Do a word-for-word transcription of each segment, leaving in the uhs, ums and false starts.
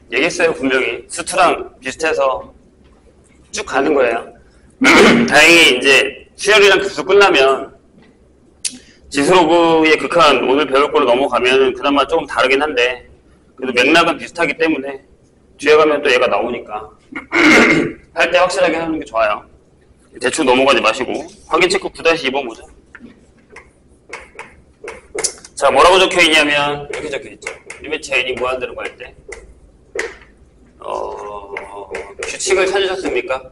얘기했어요. 분명히 수투랑 비슷해서 쭉 가는 거예요. 다행히 이제 수열이랑 급수 끝나면 지수로그의 극한 오늘 배울 거로 넘어가면 그나마 조금 다르긴 한데 그래도 맥락은 비슷하기 때문에 뒤에 가면 또 얘가 나오니까 할 때 확실하게 하는 게 좋아요. 대충 넘어가지 마시고 확인 체크 구 다시 이 번 보죠. 자, 뭐라고 적혀있냐면 이렇게 적혀있죠. 리미트 n이 무한대로 갈 때 어... 규칙을 찾으셨습니까?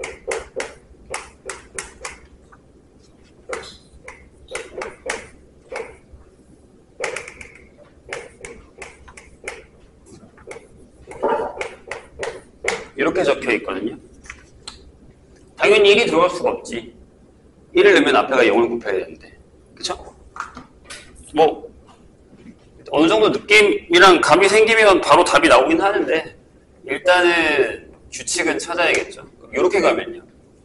이렇게 적혀 있거든요. 당연히 일이 들어갈 수가 없지. 일을 넣으면 앞에가 영을 곱해야 되는데. 그쵸? 뭐, 어느 정도 느낌이랑 감이 생기면 바로 답이 나오긴 하는데, 일단은 규칙은 찾아야겠죠. 이렇게 가면요.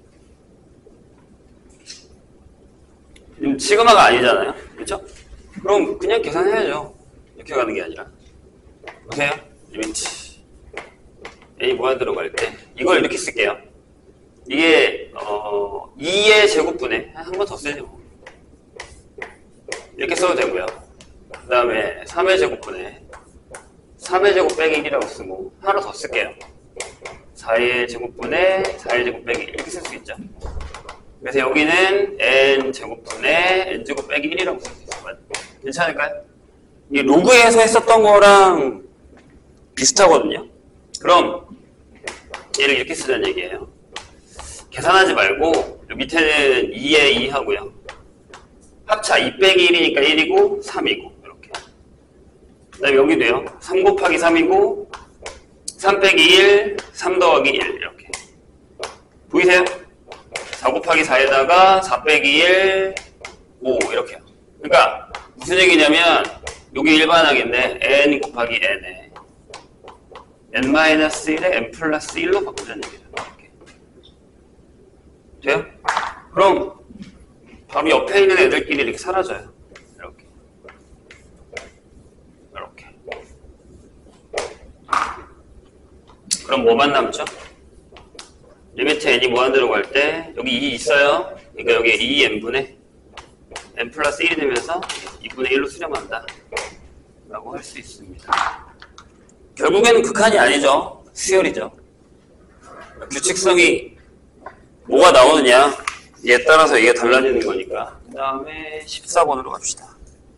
시그마가 아니잖아요. 그쵸? 그럼 그냥 계산해야죠. 이렇게 가는 게 아니라. 보세요. 리미트. A 무한대로 갈 때 이걸 이렇게 쓸게요. 이게 어, 이의 제곱분에 한 번 더 쓰죠. 이렇게 써도 되고요. 그 다음에 삼의 제곱분에 삼의 제곱 빼기 일이라고 쓰고 하나 더 쓸게요. 사의 제곱분에 사의 제곱 빼기 일 이렇게 쓸 수 있죠. 그래서 여기는 n 제곱분에 n 제곱 빼기 일이라고 쓸 수 있어요. 괜찮을까요? 이 로그에서 했었던 거랑 비슷하거든요. 그럼 얘를 이렇게 쓰자는 얘기예요. 계산하지 말고 밑에는 이에 이 하고요. 합차 이 빼기 일이니까 일이고 삼이고 이렇게. 그 다음에 여기도요. 삼 곱하기 삼이고 삼 빼기 일, 삼 더하기 일 이렇게. 보이세요? 사 곱하기 사에다가 사 빼기 일, 오 이렇게요. 그러니까 무슨 얘기냐면 여기 일반항인데 n 곱하기 n에 n-일에 n 플러스 일로 바꾸자는 얘기죠. 이렇게. 돼요? 그럼 바로 옆에 있는 애들끼리 이렇게 사라져요. 이렇게. 이렇게. 그럼 뭐만 남죠? 리미트 n이 무한대로 갈 때 여기 이 있어요. 그러니까 여기 이 n분의 n 플러스 일이 되면서 이분의 일로 수렴한다 라고 할 수 있습니다. 결국에는 극한이 아니죠. 수열이죠. 규칙성이 뭐가 나오느냐 얘에 따라서 이게 달라지는 거니까. 그 다음에 십사 번으로 갑시다.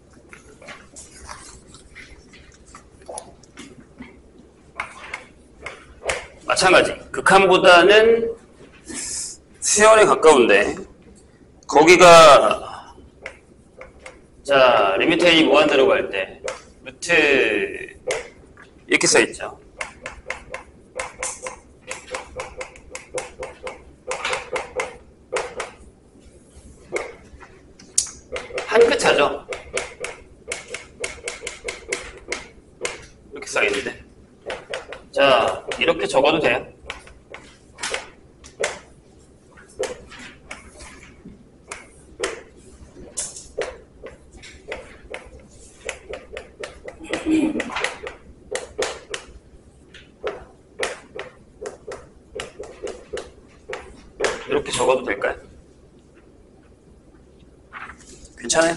마찬가지. 극한보다는 수열에 가까운데 거기가 자 리미트 n이 무한대로 갈 때 루트 이렇게 써있죠. 한 끗 차죠. 이렇게 써있는데 자 이렇게 적어도 돼요. 이렇게 적어도 될까요? 괜찮아요?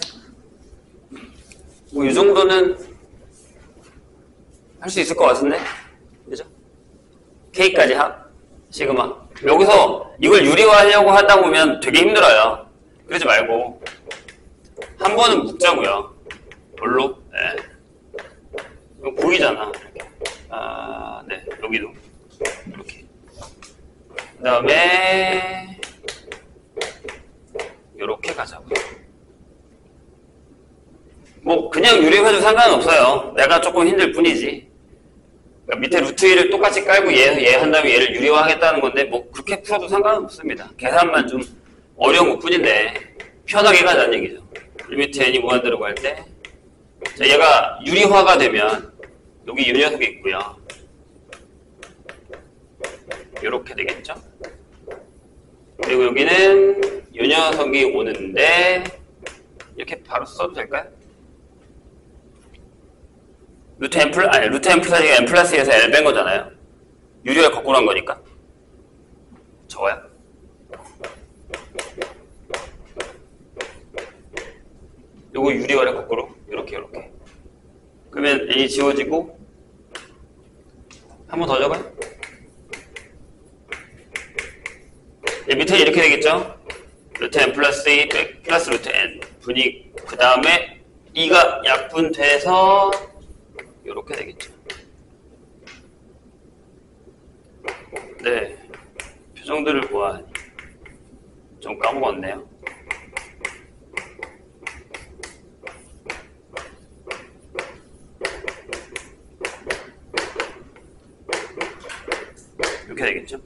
뭐 이 정도는 할 수 있을 것 같은데? 그죠? K까지 합, 시그마. 여기서 이걸 유리화하려고 하다 보면 되게 힘들어요. 그러지 말고 한 번은 묶자고요. 뭘로? 네. 이거 보이잖아. 이렇게. 아, 네. 여기도 이렇게. 그 다음에 이렇게 가자고요. 뭐 그냥 유리해도 상관없어요. 내가 조금 힘들 뿐이지. 그러니까 밑에 루트 일을 똑같이 깔고 얘, 얘 한 다음에 얘를 유리화하겠다는 건데 뭐 그렇게 풀어도 상관없습니다. 계산만 좀 어려운 것 뿐인데 편하게 가자는 얘기죠. 리미트 n이 무한대로 갈 때 자, 얘가 유리화가 되면 여기 이 녀석이 있고요. 이렇게 되겠죠. 그리고 여기는 이 녀석이 오는데 이렇게 바로 써도 될까요? 루트 n 플러스, 아니, 루트 n 플러스가 n 플러스 이에서 l 뺀 거잖아요. 유리알 거꾸로 한 거니까. 저거야. 요거 유리알의 거꾸로. 요렇게, 요렇게. 그러면 n이 지워지고, 한 번 더 적어요. 예, 밑에 이렇게 되겠죠? 루트 n 플러스 이 플러스 루트 n. 분이, 그 다음에 이가 약분돼서, 요렇게 되겠죠. 네. 표정들을 보아. 좀 까먹었네요. 이렇게 되겠죠.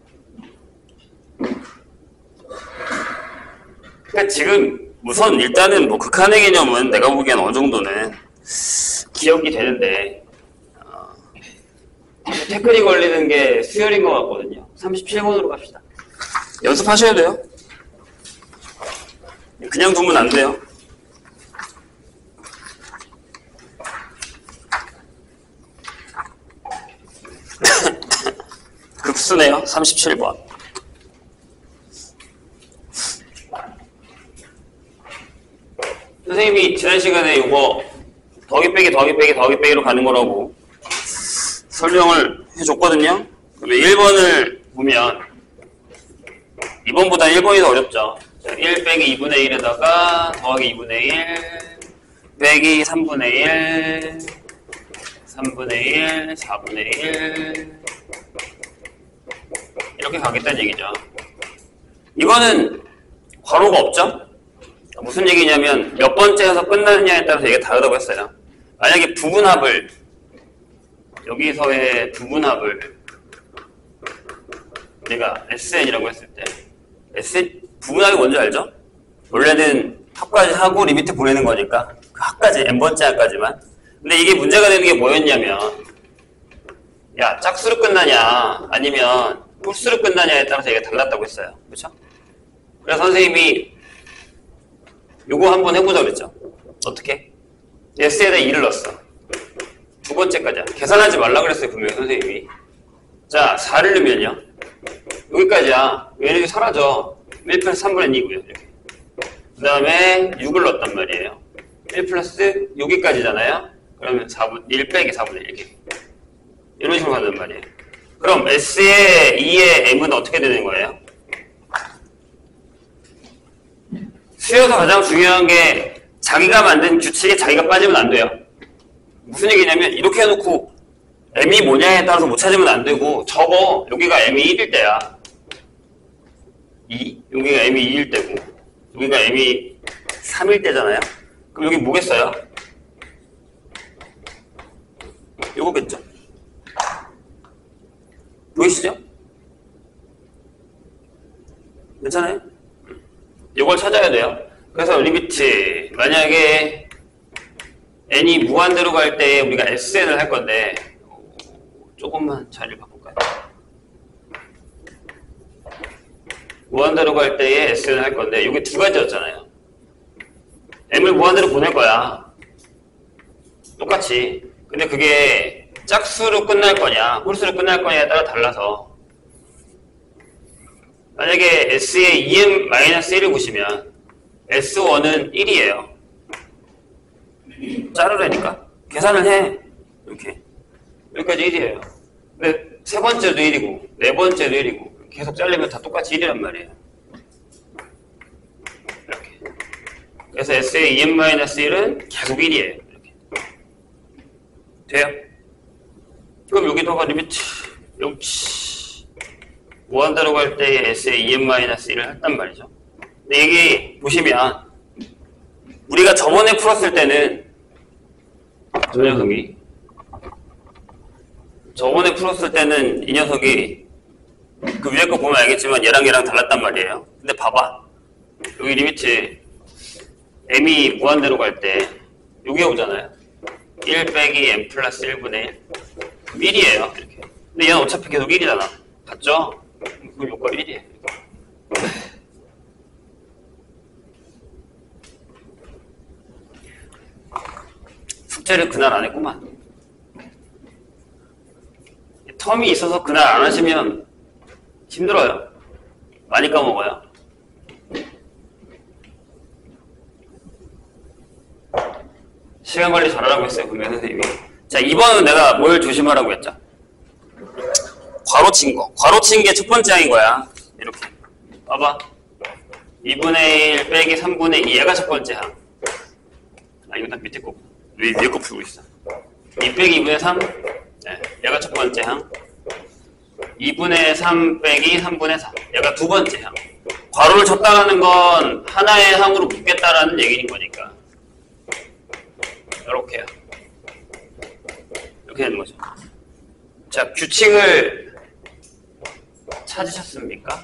그러니까 지금 우선 일단은 뭐 극한의 개념은 내가 보기엔 어느 정도는 기억이 되는데 어, 태클이 걸리는 게 수열인 것 같거든요. 삼십칠 번으로 갑시다. 연습하셔야 돼요. 그냥 두면 안 돼요. 급수네요. 삼십칠 번. 선생님이 지난 시간에 이거 더하기 빼기 더하기 빼기 더하기 빼기로 가는 거라고 설명을 해줬거든요. 그러면 일 번을 보면 이 번보다 일 번이 더 어렵죠. 일 빼기 이분의 일에다가 더하기 이분의 일 빼기 삼분의 일 삼분의 일 사분의 일 이렇게 가겠다는 얘기죠. 이거는 괄호가 없죠? 무슨 얘기냐면 몇 번째에서 끝나느냐에 따라서 얘기가 다르다고 했어요. 만약에 부분합을 여기서의 부분합을 내가 에스엔이라고 했을 때 에스엔 부분합이 뭔지 알죠? 원래는 합까지 하고 리미트 보내는 거니까 그 합까지 n번째 합까지만. 근데 이게 문제가 되는 게 뭐였냐면 야 짝수로 끝나냐 아니면 홀수로 끝나냐에 따라서 얘기가 달랐다고 했어요. 그렇죠? 그래서 선생님이 요거 한번 해보자 그랬죠. 어떻게? S에다 이를 넣었어. 두 번째까지야. 계산하지 말라 그랬어요 분명히 선생님이. 자 사를 넣으면요 여기까지야. 얘네들이 사라져. 일 플러스 삼분의 이고요 이렇게. 그 다음에 육을 넣었단 말이에요. 일 플러스 여기까지잖아요. 그러면 사분, 일 빼기 사분의 일 이렇게 이런 식으로 간단 말이에요. 그럼 S의 이의 M은 어떻게 되는 거예요? 수여에서 가장 중요한 게 자기가 만든 규칙에 자기가 빠지면 안 돼요. 무슨 얘기냐면 이렇게 해놓고 M이 뭐냐에 따라서 못 찾으면 안 되고 저거 여기가 M이 일일 때야. 이, 여기가 M이 이일 때고 여기가 M이 삼일 때잖아요. 그럼 여기 뭐겠어요? 요거겠죠? 보이시죠? 괜찮아요? 이걸 찾아야 돼요. 그래서 리미트 만약에 n이 무한대로 갈 때 우리가 에스엔을 할 건데 조금만 자리를 바꿀까요? 무한대로 갈 때에 에스엔을 할 건데 이게 두 가지였잖아요. m을 무한대로 보낼 거야. 똑같이. 근데 그게 짝수로 끝날 거냐 홀수로 끝날 거냐에 따라 달라서 만약에 S의 이엠-일을 보시면 에스원은 일이에요. 자르라니까. 계산을 해. 이렇게. 여기까지 일이에요. 근데 세 번째도 일이고 네 번째도 일이고 계속 자르면 다 똑같이 일이란 말이에요. 이렇게. 그래서 S의 이엠-일은 계속 일이에요. 이렇게. 돼요? 그럼 여기다가 리미트 영치 무한대로 갈 때에 S의 이엠-일을 했단 말이죠. 근데 이게 보시면 우리가 저번에 풀었을 때는 저 녀석이 저번에 풀었을 때는 이 녀석이 그 위에 거 보면 알겠지만 얘랑 얘랑 달랐단 말이에요. 근데 봐봐 여기 리미트 m이 무한대로 갈 때 여기가 오잖아요. 일 빼기 m 플러스 일분의 일 일이에요. 이렇게. 근데 얘는 어차피 계속 일이잖아. 봤죠? 그럼 요거 일이에요. 숙제를 그날 안 했구만. 텀이 있어서 그날 안 하시면 힘들어요. 많이 까먹어요. 시간 관리 잘하라고 했어요, 분명히 선생님이. 자, 이 번은 내가 뭘 조심하라고 했죠? 괄호 친 거. 괄호 친 게 첫 번째 항인 거야. 이렇게. 봐봐. 이분의 일 빼기 삼분의 이. 얘가 첫 번째 항. 아, 이거 다 밑에 거. 위, 위에 거 풀고 있어. 이 빼기 이분의 삼. 네, 얘가 첫 번째 항. 이분의 삼 빼기 삼분의 사. 얘가 두 번째 항. 괄호를 쳤다라는 건 하나의 항으로 묶겠다라는 얘기인 거니까. 이렇게요. 이렇게 되는 거죠. 자, 규칙을 찾으셨습니까?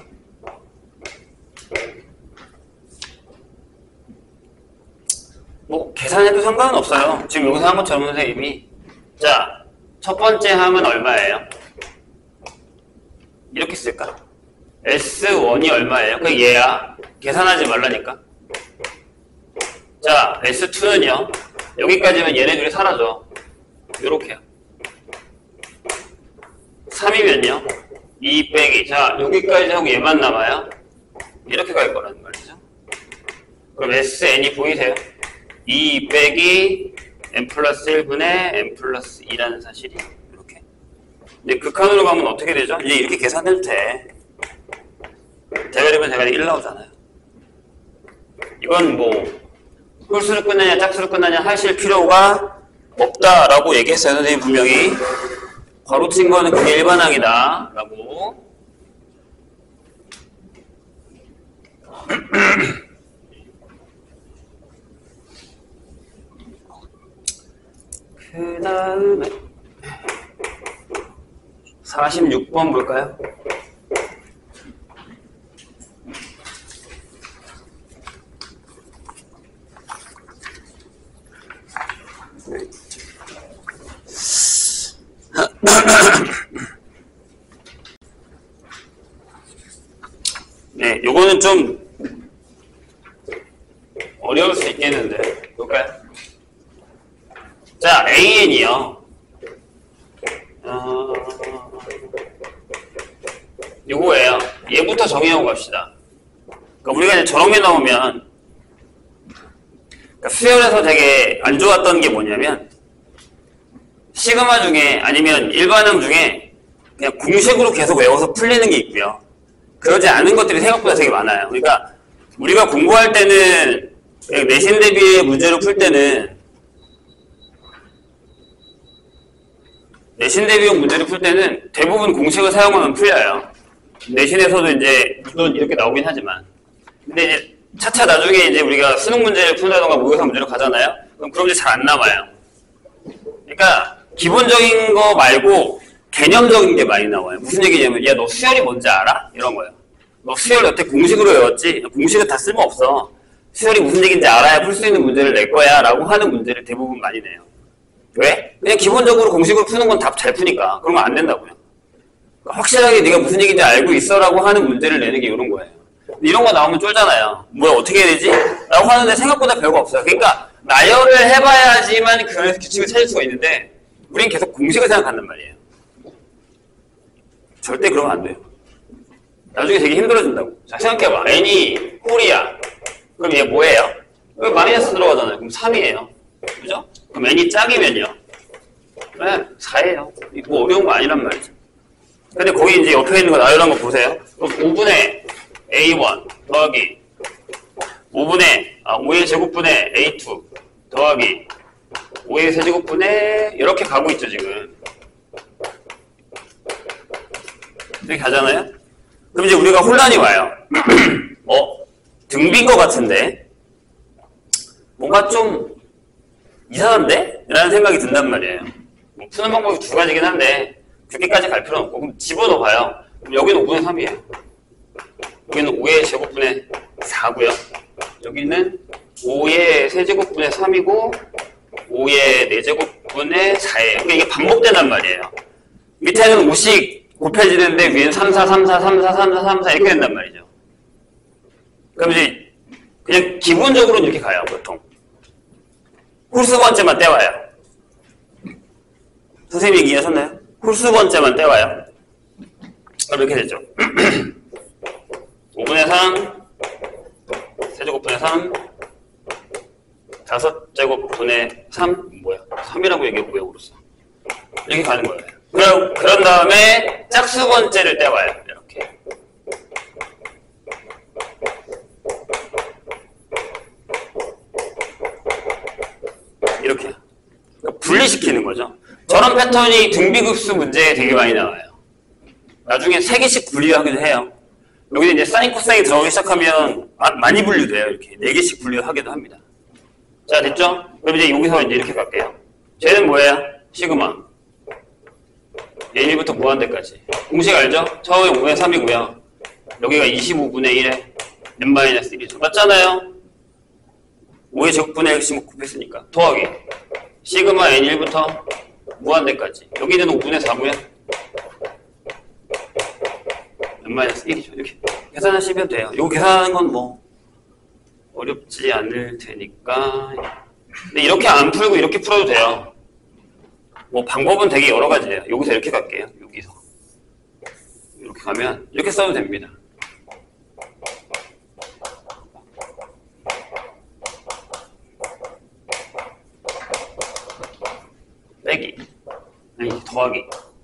뭐 계산해도 상관은 없어요. 지금 여기서 한 것처럼 선생님이 자, 첫 번째 항은 얼마예요? 이렇게 쓸까? 에스 원이 얼마예요? 그게 얘야. 계산하지 말라니까. 자, 에스 투는요. 여기까지면 얘네들이 사라져. 요렇게요. 삼이면요. 이 빼기. 자, 여기까지 하고 얘만 남아요. 이렇게 갈 거라는 말이죠. 그럼 에스엔이 보이세요? 이 빼기 n 플러스 일분의 n 플러스 이라는 사실이 이렇게. 근데 극한으로 가면 어떻게 되죠? 이제 이렇게 계산해도 돼. 대가리면 대가리 일 나오잖아요. 이건 뭐 홀수로 끝나냐 짝수로 끝나냐 하실 필요가 없다라고 얘기했어요. 선생님 분명히. 괄호 친 거는 그게 일반항이다 라고. 그 다음에 사십육 번 볼까요? 네, 요거는 좀 어려울 수 있겠는데 볼까요? 자, 에이엔이요. 어... 요거예요. 얘부터 정의하고 갑시다. 그러니까 우리가 이제 저런 게 나오면 그러니까 수열에서 되게 안 좋았던 게 뭐냐면 시그마 중에 아니면 일반항 중에 그냥 공식으로 계속 외워서 풀리는 게 있고요. 그러지 않은 것들이 생각보다 되게 많아요. 그러니까 우리가 공부할 때는 내신 대비 문제를 풀 때는 내신 대비용 문제를 풀 때는 대부분 공식을 사용하면 풀려요. 내신에서도 이제 물론 이렇게 나오긴 하지만 근데 이제 차차 나중에 이제 우리가 수능 문제를 푼다던가 모의고사 문제를 가잖아요. 그럼 그런 게 잘 안 남아요. 그러니까 기본적인 거 말고 개념적인 게 많이 나와요. 무슨 얘기냐면 야, 너 수열이 뭔지 알아? 이런 거예요. 너 수열 여태 공식으로 외웠지? 공식은 다 쓸모없어. 수열이 무슨 얘기인지 알아야 풀 수 있는 문제를 낼 거야 라고 하는 문제를 대부분 많이 내요. 왜? 그냥 기본적으로 공식으로 푸는 건 답 잘 푸니까. 그런 거 안 된다고요. 그러니까 확실하게 네가 무슨 얘기인지 알고 있어라고 하는 문제를 내는 게 이런 거예요. 이런 거 나오면 쫄잖아요. 뭐야 어떻게 해야 되지? 라고 하는데 생각보다 별거 없어요. 그러니까 나열을 해봐야지만 그 안에서 규칙을 찾을 수가 있는데 우린 계속 공식을 생각한단 말이에요. 절대 그러면 안 돼요. 나중에 되게 힘들어진다고. 자, 생각해봐. n이 홀이야. 그럼 얘 뭐예요? 여기 마이너스 들어가잖아요. 그럼 삼이에요. 그죠? 그럼 n이 짝이면요? 네, 사예요. 뭐 어려운 거 아니란 말이죠. 근데 거기 이제 옆에 있는 거 나열한 거 보세요. 그럼 오분의 에이 원 더하기 오분의 아, 오의 제곱분의 에이 투 더하기 오의 세제곱분의 이렇게 가고 있죠 지금. 이렇게 가잖아요. 그럼 이제 우리가 혼란이 와요. 어? 등비인 것 같은데 뭔가 좀 이상한데? 라는 생각이 든단 말이에요. 뭐 푸는 방법이 두 가지긴 한데 그렇게까지 갈 필요는 없고 그럼 집어넣어봐요. 그럼 여기는 오분의 삼이에요. 여기는 오의 제곱분의 사고요. 여기는 오의 세제곱분의 삼이고 오의 네제곱분의 사예요. 그러니까 이게 반복된단 말이에요. 밑에는 오씩 곱해지는데 위에는 삼, 사, 삼, 사, 삼, 사, 삼, 사, 삼, 사 이렇게 된단 말이죠. 그럼 이제 그냥 기본적으로는 이렇게 가요. 보통. 홀수 번째만 떼와요. 선생님이 이해하셨나요? 홀수 번째만 떼와요. 그럼 이렇게 되죠. 오분의 삼, 세제곱분의 삼, 다섯 제곱분의 삼, 뭐야? 삼이라고 얘기하고 왜 오르어? 이렇게 가는 거예요. 그럼, 그런 다음에 짝수 번째를 떼와요. 이렇게. 이렇게. 분리시키는 거죠. 저런 패턴이 등비급수 문제에 되게 많이 나와요. 나중에 세 개씩 분리하기도 해요. 여기는 이제 사인, 코사인이 들어가기 시작하면 많이 분류돼요. 이렇게 네 개씩 분류하기도 합니다. 자, 됐죠? 그럼 이제 여기서 이제 이렇게 갈게요. 쟤는 뭐예요? 시그마. 얘 일부터 무한대까지. 공식 알죠? 처음에 오분의 삼이고요. 여기가 이십오분의 일에 엔 마이너스 일이죠. 맞잖아요? 오의 제곱분의 x씩 곱했으니까. 더하기. 시그마 엔 일부터 무한대까지. 여기는 오분의 사고요. 엔 마이너스 일이죠. 이렇게 계산하시면 돼요. 이거 계산하는 건 뭐 어렵지 않을 테니까. 근데 이렇게 안 풀고 이렇게 풀어도 돼요. 뭐 방법은 되게 여러 가지예요. 여기서 이렇게 갈게요. 여기서 이렇게 가면 이렇게 써도 됩니다. 빼기 아니 더하기.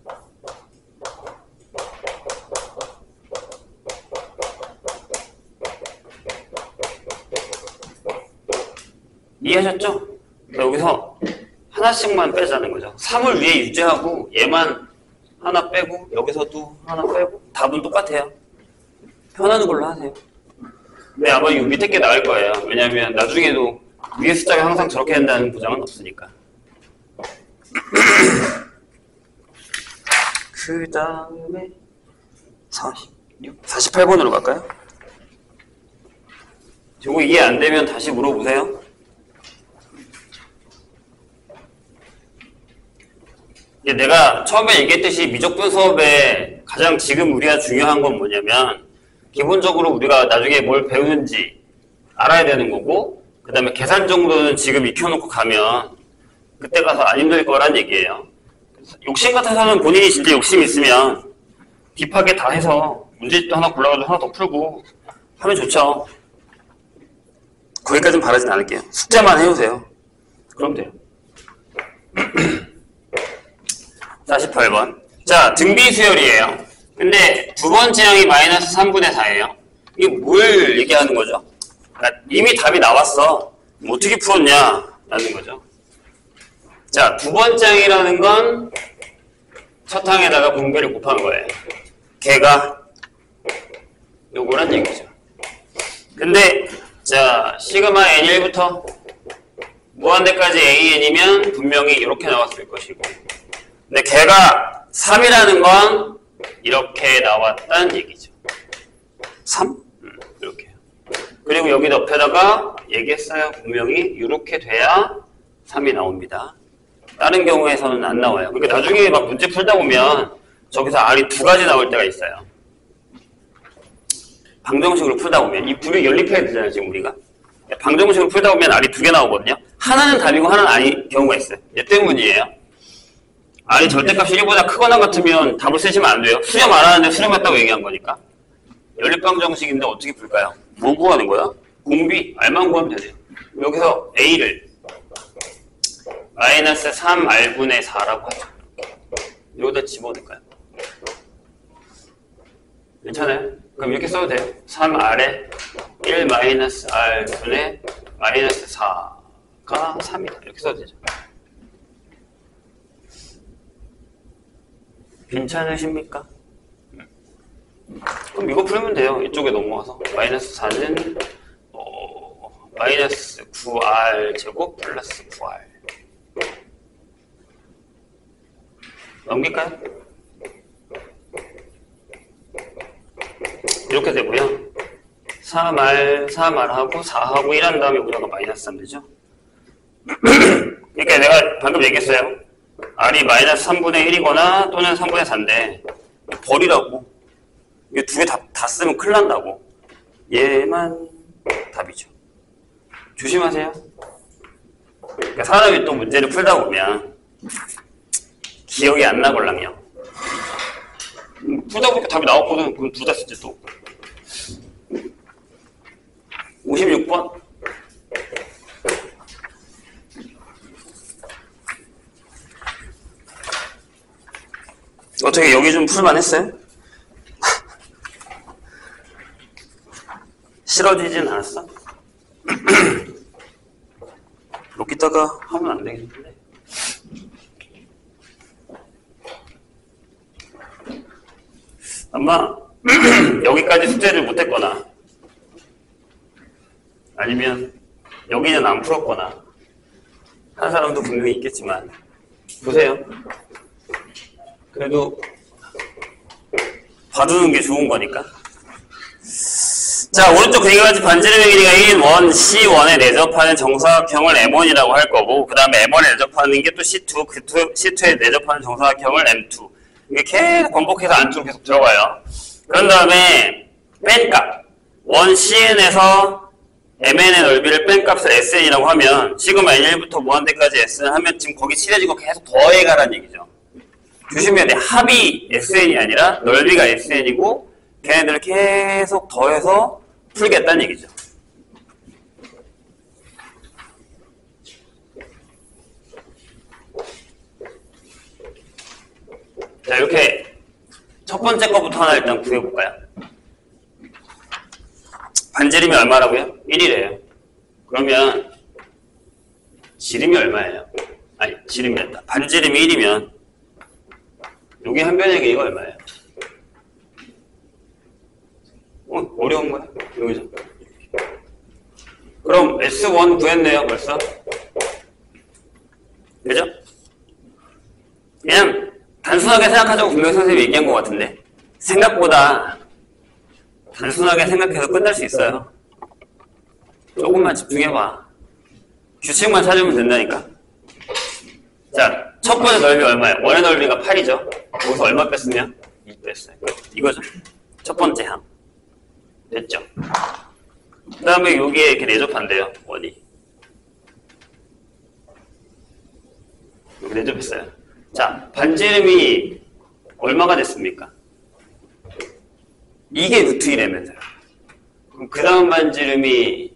이해하셨죠? 여기서 하나씩만 빼자는 거죠. 삼을 위에 유지하고 얘만 하나 빼고 여기서도 하나 빼고 답은 똑같아요. 편하는 걸로 하세요. 근데 아마 이 밑에 게 나을 거예요. 왜냐면 나중에도 위에 숫자가 항상 저렇게 된다는 보장은 없으니까. 그 다음에 사십육, 사십팔 번으로 갈까요? 저거 이해 안 되면 다시 물어보세요. 내가 처음에 얘기했듯이 미적분 수업에 가장 지금 우리가 중요한 건 뭐냐면 기본적으로 우리가 나중에 뭘 배우는지 알아야 되는 거고 그 다음에 계산 정도는 지금 익혀놓고 가면 그때 가서 안 힘들 거란 얘기예요. 욕심 같아서는 본인이 진짜 욕심 있으면 딥하게 다 해서 문제집도 하나 골라가지고 하나 더 풀고 하면 좋죠. 거기까지는 바라진 않을게요. 숙제만 해오세요. 그럼 돼요. 사십팔 번. 자, 등비수열이에요. 근데 두 번째 항이 마이너스 삼분의 사예요. 이게 뭘 얘기하는 거죠? 그러니까 이미 답이 나왔어. 뭐 어떻게 풀었냐? 라는 거죠. 자, 두 번째 항이라는 건 첫 항에다가 분배를 곱한 거예요. 걔가 요거란 얘기죠. 근데 자, 시그마 엔 일부터 무한대까지 에이엔이면 분명히 이렇게 나왔을 것이고 근데 걔가 삼이라는 건 이렇게 나왔단 얘기죠. 삼? 음, 이렇게. 그리고 여기 옆에다가 얘기했어요. 분명히 이렇게 돼야 삼이 나옵니다. 다른 경우에서는 안 나와요. 그러니까 나중에 막 문제 풀다 보면 저기서 R이 두 가지 나올 때가 있어요. 방정식으로 풀다 보면 이 불이 연립해야 되잖아요. 지금 우리가. 방정식으로 풀다 보면 R이 두 개 나오거든요. 하나는 답이고 하나는 아닌 경우가 있어요. 얘 때문이에요. R이 절대값이 일보다 크거나 같으면 답을 쓰시면 안 돼요. 수렴 안 하는데 수렴 했다고 얘기한 거니까. 연립방정식인데 어떻게 풀까요? 뭐 구하는 거야? 공비, R만 구하면 되네요. 여기서 A를 마이너스 삼 알분의 사라고 하죠. 여기다 집어넣을까요? 괜찮아요? 그럼 이렇게 써도 돼요. 삼 알에 일 마이너스 R분의 마이너스 사가 삼이다. 이렇게 써도 되죠. 괜찮으십니까? 그럼 이거 풀면 돼요. 이쪽에 넘어와서 마이너스 사는 어, 마이너스 구 알 제곱 플러스 구 알 넘길까요? 이렇게 되고요. 삼 알, 삼 알하고 사하고 일 한 다음에 여기다가 마이너스 삼 되죠? 그러니까 내가 방금 얘기했어요. R이 마이너스 삼분의 일이거나 또는 삼분의 사인데 버리라고. 이거 두 개 다, 다 쓰면 큰일 난다고. 얘만 답이죠. 조심하세요. 그러니까 사람이 또 문제를 풀다 보면 기억이 안 나걸랑요. 풀다 보니까 답이 나왔거든. 그럼 둘 다 쓰지 또. 오십육 번. 어떻게 여기 좀 풀만 했어요? 싫어지진 않았어? 여기다가 하면 안 되겠는데. 아마 여기까지 숙제를 못했거나 아니면 여기는 안 풀었거나 한 사람도 분명히 있겠지만 보세요. 그래도 봐두는 게 좋은 거니까. 자, 오른쪽 그림같이 반지름의 길이가 일인 원 씨 원에 내접하는 정사각형을 엠 원이라고 할 거고, 그 다음에 엠 원에 내접하는 게 또 씨 투, 그 씨 투에 내접하는 정사각형을 엠 투. 이게 계속 반복해서 안쪽으로 계속 들어가요. 그런 다음에 뺀 값. 원 씨 엔에서 엠 엔의 넓이를 뺀 값을 에스 엔이라고 하면 시그마 엔 일부터 무한대까지 에스 엔 하면 지금 거기 칠해진 거 계속 더해가라는 얘기죠. 조심해야 돼. 합이 에스 엔이 아니라 넓이가 에스 엔이고 걔네들을 계속 더해서 풀겠다는 얘기죠. 자, 이렇게 첫 번째 거부터 하나 일단 구해볼까요? 반지름이 얼마라고요? 일이래요. 그러면 지름이 얼마예요? 아니, 지름이랬다. 반지름이 일이면 여기 한 변의 길이가 얼마예요? 어, 어려운 거야? 여기죠. 그럼 에스 원 구했네요, 벌써. 그죠? 그냥 단순하게 생각하자고 분명히 선생님이 얘기한 것 같은데 생각보다 단순하게 생각해서 끝날 수 있어요. 조금만 집중해봐. 규칙만 찾으면 된다니까. 자, 첫 번째 넓이 얼마예요? 원의 넓이가 팔이죠. 거기서 얼마 뺐으면? 이 뺐어요. 이거죠. 첫 번째 항. 됐죠? 그 다음에 여기에 이렇게 내접한대요. 원이. 여기 내접했어요. 자, 반지름이 얼마가 됐습니까? 이게 루트 일이라면서요. 그럼 그 다음 반지름이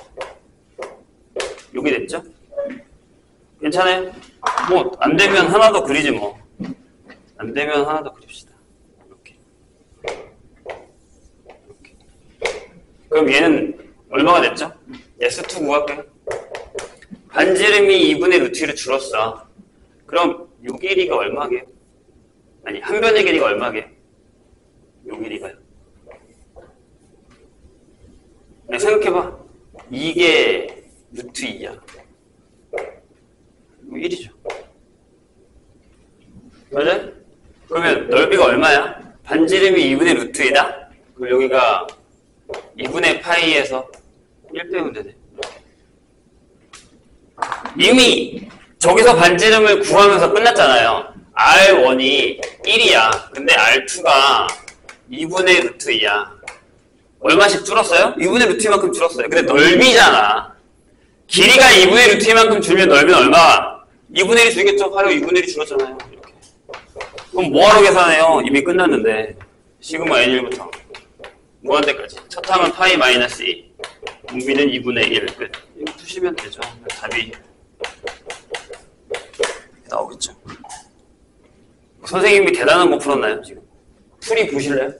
여기 됐죠? 괜찮아요? 뭐 안 되면 하나 더 그리지 뭐. 안 되면 하나 더 그립시다. 이렇게. 이렇게. 그럼 얘는 얼마가 됐죠? 에스 투 구할게요. 반지름이 이분의 루트 일을 줄었어. 그럼 요 길이가 얼마게요? 아니, 한 변의 길이가 얼마게요? 요 길이가요. 네, 생각해봐. 이게 루트 이야. 일이죠. 맞아요? 그러면 넓이가 얼마야? 반지름이 이분의 루트 이다? 그럼 여기가 이분의 파이에서 일 빼면 되네. 이미 저기서 반지름을 구하면서 끝났잖아요. 알 원이 일이야. 근데 알 투가 이분의 루트 이야. 얼마씩 줄었어요? 이분의 루트 이만큼 줄었어요. 근데 넓이잖아. 길이가 이분의 루트 이만큼 줄면 넓이는 얼마? 이분의 일이 줄겠죠? 하루 이분의 일이 줄었잖아요. 이렇게. 그럼 뭐하러 계산해요? 이미 끝났는데. 시그마 엔 일부터 무한대까지. 첫 항은 파이 마이너스 이. 분비는 이분의 일. 끝. 이거 푸시면 되죠. 답이 나오겠죠. 선생님이 대단한 거 풀었나요, 지금? 풀이 보실래요?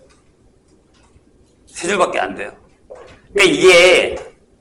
세 줄밖에 안 돼요. 그러니까 이게,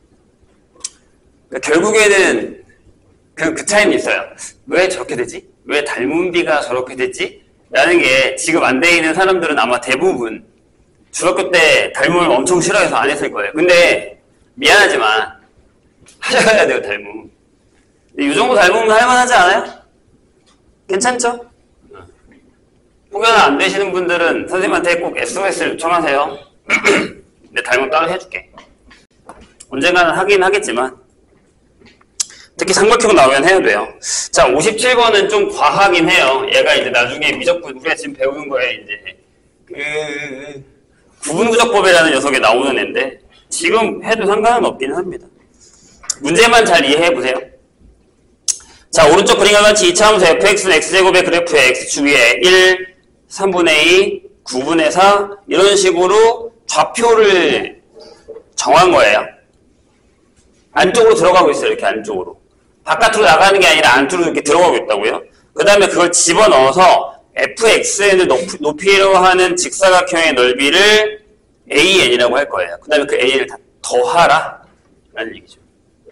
그러니까 결국에는 그, 그 차이는 있어요. 왜 저렇게 되지? 왜 닮은 비가 저렇게 됐지? 라는 게 지금 안 돼 있는 사람들은 아마 대부분 중학교 때 닮음을 엄청 싫어해서 안 했을 거예요. 근데 미안하지만 하셔야 돼요, 닮음. 이 정도 닮으면 할만하지 않아요? 괜찮죠? 혹여나 안 되시는 분들은 선생님한테 꼭 에스오에스를 요청하세요. 내 닮음 따로 해줄게. 언젠가는 하긴 하겠지만 특히 삼각형 나오면 해야 돼요. 자, 오십칠 번은 좀 과하긴 해요. 얘가 이제 나중에 미적분 우리가 지금 배우는 거에 이제 그 구분구적법이라는 녀석에 나오는 애인데 지금 해도 상관은 없긴 합니다. 문제만 잘 이해해 보세요. 자, 오른쪽 그림과 같이 이차함수 에프엑스는 x제곱의 그래프의 x축 위에 일, 삼분의 이, 구분의 사 이런 식으로 좌표를 정한 거예요. 안쪽으로 들어가고 있어요. 이렇게 안쪽으로. 바깥으로 나가는 게 아니라 안쪽으로 이렇게 들어가고 있다고요. 그 다음에 그걸 집어넣어서 에프엑스엔을 높이, 높이려고 하는 직사각형의 넓이를 에이엔이라고 할 거예요. 그 다음에 그 에이엔을 다 더하라 라는 얘기죠.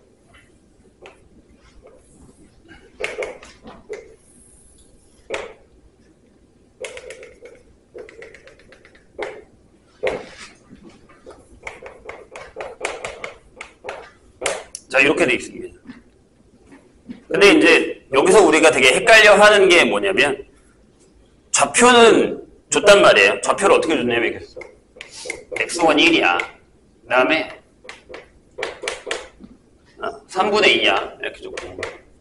자, 이렇게 돼 있습니다. 근데 이제 여기서 우리가 되게 헷갈려 하는 게 뭐냐면 좌표는 줬단 말이에요. 좌표를 어떻게 줬냐면 이렇게 써. 엑스원이 일이야. 그 다음에 삼분의 이야. 이렇게 줬고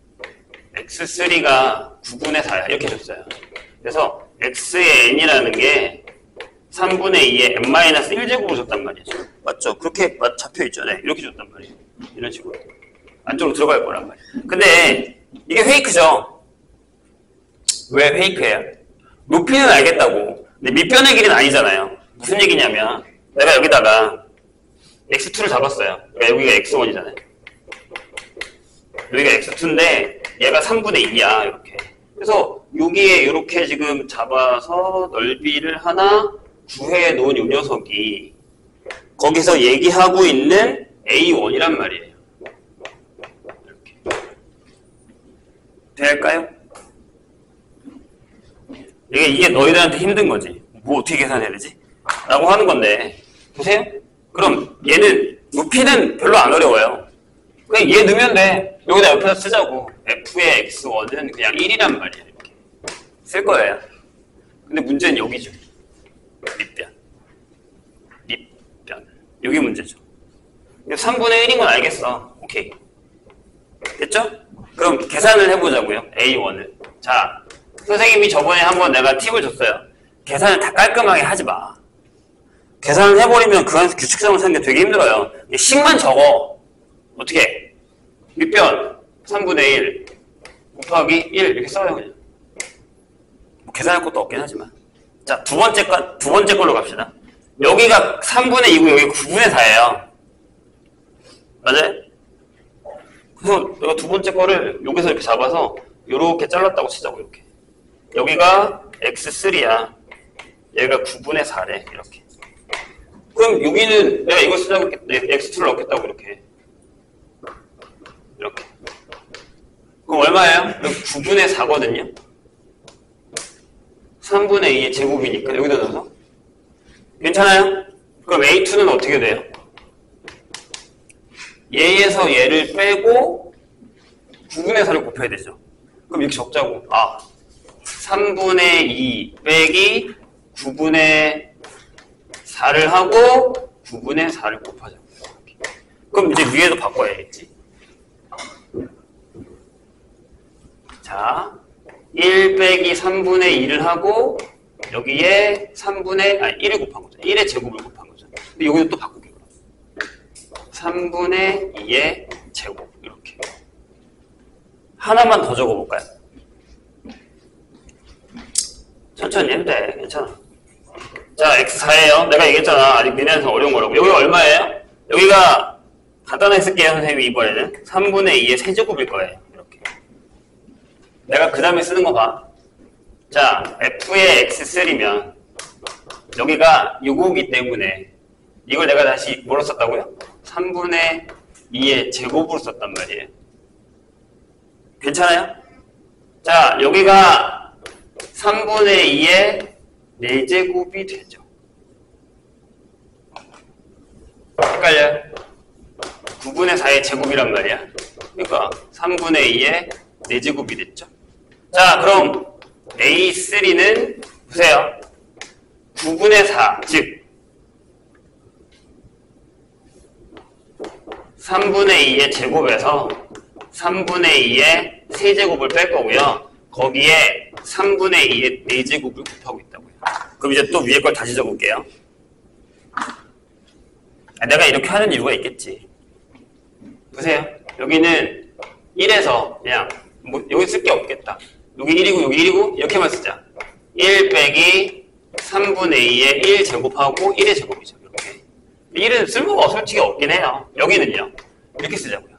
엑스쓰리가 구분의 사야. 이렇게 줬어요. 그래서 x의 n이라는 게 삼분의 이의 엔 마이너스 일 제곱으로 줬단 말이죠. 맞죠? 그렇게 잡혀 있죠. 네, 이렇게 줬단 말이에요. 이런 식으로. 안쪽으로 들어갈 거란 말이에요. 근데 이게 페이크죠? 왜 페이크예요? 높이는 알겠다고. 근데 밑변의 길이는 아니잖아요. 무슨 얘기냐면 내가 여기다가 엑스투를 잡았어요. 그러니까 여기가 엑스원이잖아요. 여기가 엑스투인데 얘가 삼분의 이야. 이렇게. 그래서 여기에 이렇게 지금 잡아서 넓이를 하나 구해 놓은 이 녀석이 거기서 얘기하고 있는 에이원이란 말이에요. 이렇게. 될까요? 이게, 이게 너희들한테 힘든 거지. 뭐 어떻게 계산해야 되지? 라고 하는 건데 보세요. 그럼 얘는 높이는 별로 안 어려워요. 그냥 얘 넣으면 돼. 여기다 옆에다 쓰자고. f의 엑스원은 그냥 일이란 말이에요. 이렇게 쓸 거예요. 근데 문제는 여기죠. 밑변. 밑변. 여기 문제죠. 삼분의 일인 건 알겠어. 오케이. 됐죠? 그럼 계산을 해보자고요. 에이원을. 자, 선생님이 저번에 한번 내가 팁을 줬어요. 계산을 다 깔끔하게 하지 마. 계산을 해버리면 그 안에서 규칙성을 찾는 게 되게 힘들어요. 식만 적어. 어떻게? 밑변 삼분의 일 곱하기 일 이렇게 써요. 그냥. 뭐 계산할 것도 없긴 하지만. 자, 두 번째 거, 두 번째 걸로 갑시다. 여기가 삼분의 이고 여기 구분의 사예요. 맞아요? 그래서 내가 두 번째 거를 여기서 이렇게 잡아서 이렇게 잘랐다고 치자고. 이렇게. 여기가 엑스쓰리야. 얘가 구분의 사래. 이렇게. 그럼 여기는 내가 이걸 쓰자고 엑스투를 넣겠다고 이렇게. 이렇게. 그럼 얼마예요? 구분의 사거든요? 삼분의 이의 제곱이니까 여기다 넣어서. 괜찮아요? 그럼 에이투는 어떻게 돼요? 얘에서 얘를 빼고 구분의 사를 곱해야 되죠. 그럼 이렇게 적자고. 아, 삼분의 이 빼기 구분의 사를 하고 구분의 사를 곱하자. 그럼 이제 위에도 바꿔야겠지. 자, 일 빼기 삼분의 이를 하고 여기에 삼분의 아니 일을 곱한 거죠. 일의 제곱을 곱한 거죠. 근데 여기도 또 바꾸게. 삼분의 이의 제곱 이렇게. 하나만 더 적어볼까요? 천천히 해도 돼. 괜찮아. 자, 엑스 사예요. 내가 얘기했잖아. 아직 미래에서 어려운 거라고. 여기가 얼마예요? 여기가 간단하게 쓸게요. 선생님이 이번에는 삼분의 이의 세제곱일 거예요. 이렇게. 내가 그 다음에 쓰는 거 봐. 자, f의 엑스쓰리면 여기가 육오기 때문에 이걸 내가 다시 뭐로 썼다고요? 삼분의 이의 제곱으로 썼단 말이에요. 괜찮아요? 자, 여기가 삼분의 이의 네 제곱이 되죠. 헷갈려요? 구분의 사의 제곱이란 말이야. 그러니까 삼분의 이의 네 제곱이 됐죠. 자, 그럼 에이쓰리는 보세요. 구분의 사, 즉 삼분의 이의 제곱에서 삼분의 이의 세제곱을 뺄 거고요. 거기에 삼분의 이의 네 제곱을 곱하고 있다고요. 그럼 이제 또 위에 걸 다시 적을게요. 아, 내가 이렇게 하는 이유가 있겠지. 보세요. 여기는 일에서 그냥 뭐 여기 쓸 게 없겠다. 여기 일이고 여기 일이고 이렇게만 쓰자. 일 빼기 삼분의 이에 일 제곱하고 일의 제곱이죠. 이렇게. 일은 쓸모가 솔직히 없긴 해요. 여기는요. 이렇게 쓰자고요.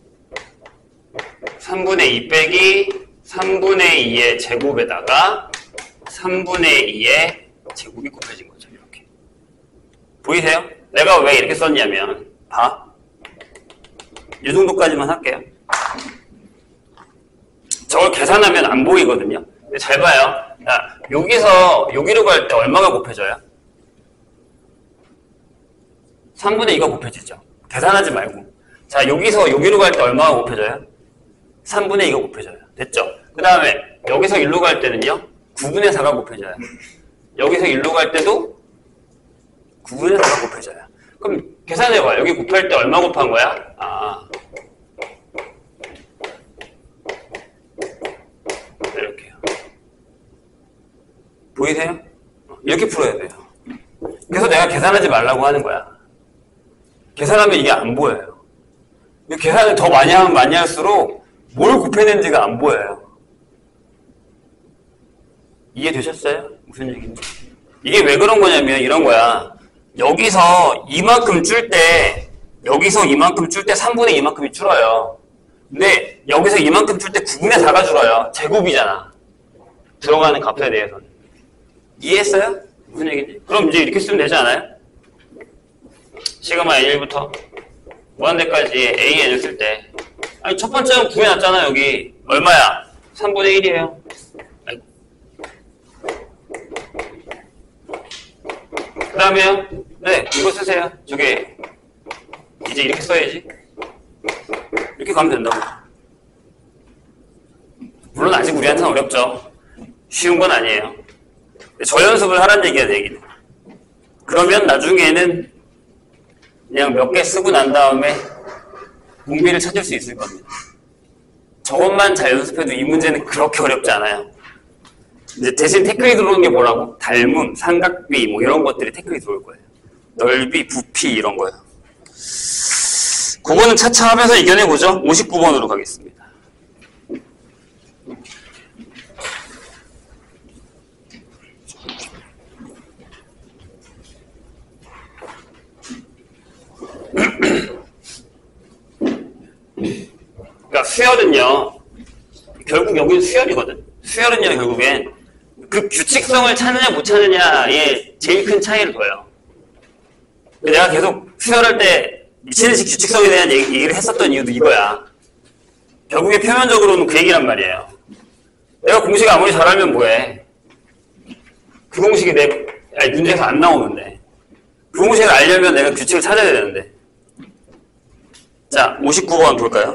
삼분의 이 빼기 삼분의 이의 제곱에다가 삼분의 이의 제곱이 곱해진 거죠. 이렇게. 보이세요? 내가 왜 이렇게 썼냐면 봐. 이 정도까지만 할게요. 저걸 계산하면 안 보이거든요. 근데 잘 봐요. 자, 여기서 여기로 갈 때 얼마가 곱해져요? 삼분의 이가 곱해지죠. 계산하지 말고. 자, 여기서 여기로 갈 때 얼마가 곱해져요? 삼분의 이가 곱해져요. 됐죠? 그 다음에 여기서 일로 갈 때는요. 구분의 사가 곱해져요. 여기서 일로 갈 때도 구분의 사가 곱해져요. 그럼 계산해봐. 여기 곱할 때 얼마 곱한 거야? 아, 이렇게요. 보이세요? 이렇게 풀어야 돼요. 그래서 내가 계산하지 말라고 하는 거야. 계산하면 이게 안 보여요. 계산을 더 많이 하면 많이 할수록 뭘 곱해낸지가 안 보여요. 이해되셨어요? 무슨 얘기인지. 이게 왜 그런 거냐면 이런 거야. 여기서 이만큼 줄 때 여기서 이만큼 줄 때 삼분의 이만큼이 줄어요. 근데 여기서 이만큼 줄 때 구분의 사가 줄어요. 제곱이잖아. 들어가는 값에 대해서는. 이해했어요? 무슨 얘기인지? 그럼 이제 이렇게 쓰면 되지 않아요? 시그마 엔일부터 무한대까지 에이엔을 쓸 때 아니 첫 번째는 구해놨잖아. 여기 얼마야? 삼분의 일이에요. 그 다음에요. 네, 이거 쓰세요. 저게 이제 이렇게 써야지. 이렇게 가면 된다고. 물론 아직 우리한테는 어렵죠. 쉬운 건 아니에요. 저 연습을 하란 얘기야, 내 얘기는. 그러면 나중에는 그냥 몇 개 쓰고 난 다음에 공비를 찾을 수 있을 겁니다. 저것만 잘 연습해도 이 문제는 그렇게 어렵지 않아요. 이제 대신 태클이 들어오는 게 뭐라고? 닮음, 삼각비 뭐 이런 것들이 태클이 들어올 거예요. 넓이, 부피 이런 거요. 그거는 차차 하면서 이겨내보죠. 오십구 번으로 가겠습니다. 그러니까 수열은요, 결국 여기는 수열이거든. 수열은요, 결국엔 그 규칙성을 찾느냐 못 찾느냐에 제일 큰 차이를 둬요. 내가 계속 수열할 때 미친듯이 규칙성에 대한 얘기, 얘기를 했었던 이유도 이거야. 결국에 표면적으로는 그 얘기란 말이에요. 내가 공식 아무리 잘 알면 뭐해. 그 공식이 내 아니, 문제에서 안 나오는데. 그 공식을 알려면 내가 규칙을 찾아야 되는데. 자, 오십구 번 볼까요?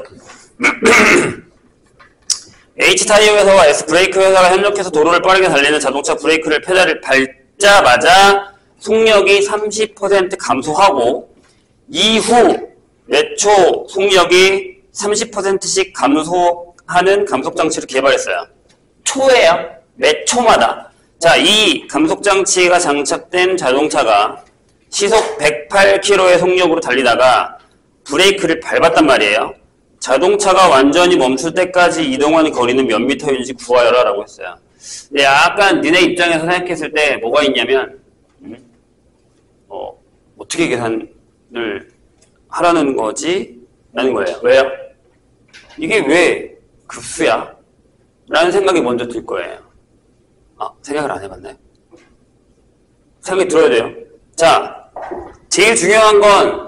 H타이어 회사와 S브레이크 회사가 협력해서 도로를 빠르게 달리는 자동차 브레이크를 페달을 밟자마자 속력이 삼십 퍼센트 감소하고 이후 몇 초 속력이 삼십 퍼센트씩 감소하는 감속장치를 개발했어요. 초예요. 몇 초마다. 자, 이 감속장치가 장착된 자동차가 시속 백팔 킬로미터의 속력으로 달리다가 브레이크를 밟았단 말이에요. 자동차가 완전히 멈출 때까지 이동하는 거리는 몇 미터인지 구하여라 라고 했어요. 근데 약간 니네 입장에서 생각했을 때 뭐가 있냐면 음? 어, 어떻게 계산을 하라는 거지? 라는 거예요. 왜요? 이게 왜 급수야? 라는 생각이 먼저 들 거예요. 아, 생각을 안 해봤나요? 생각이 들어야 돼요. 자, 제일 중요한 건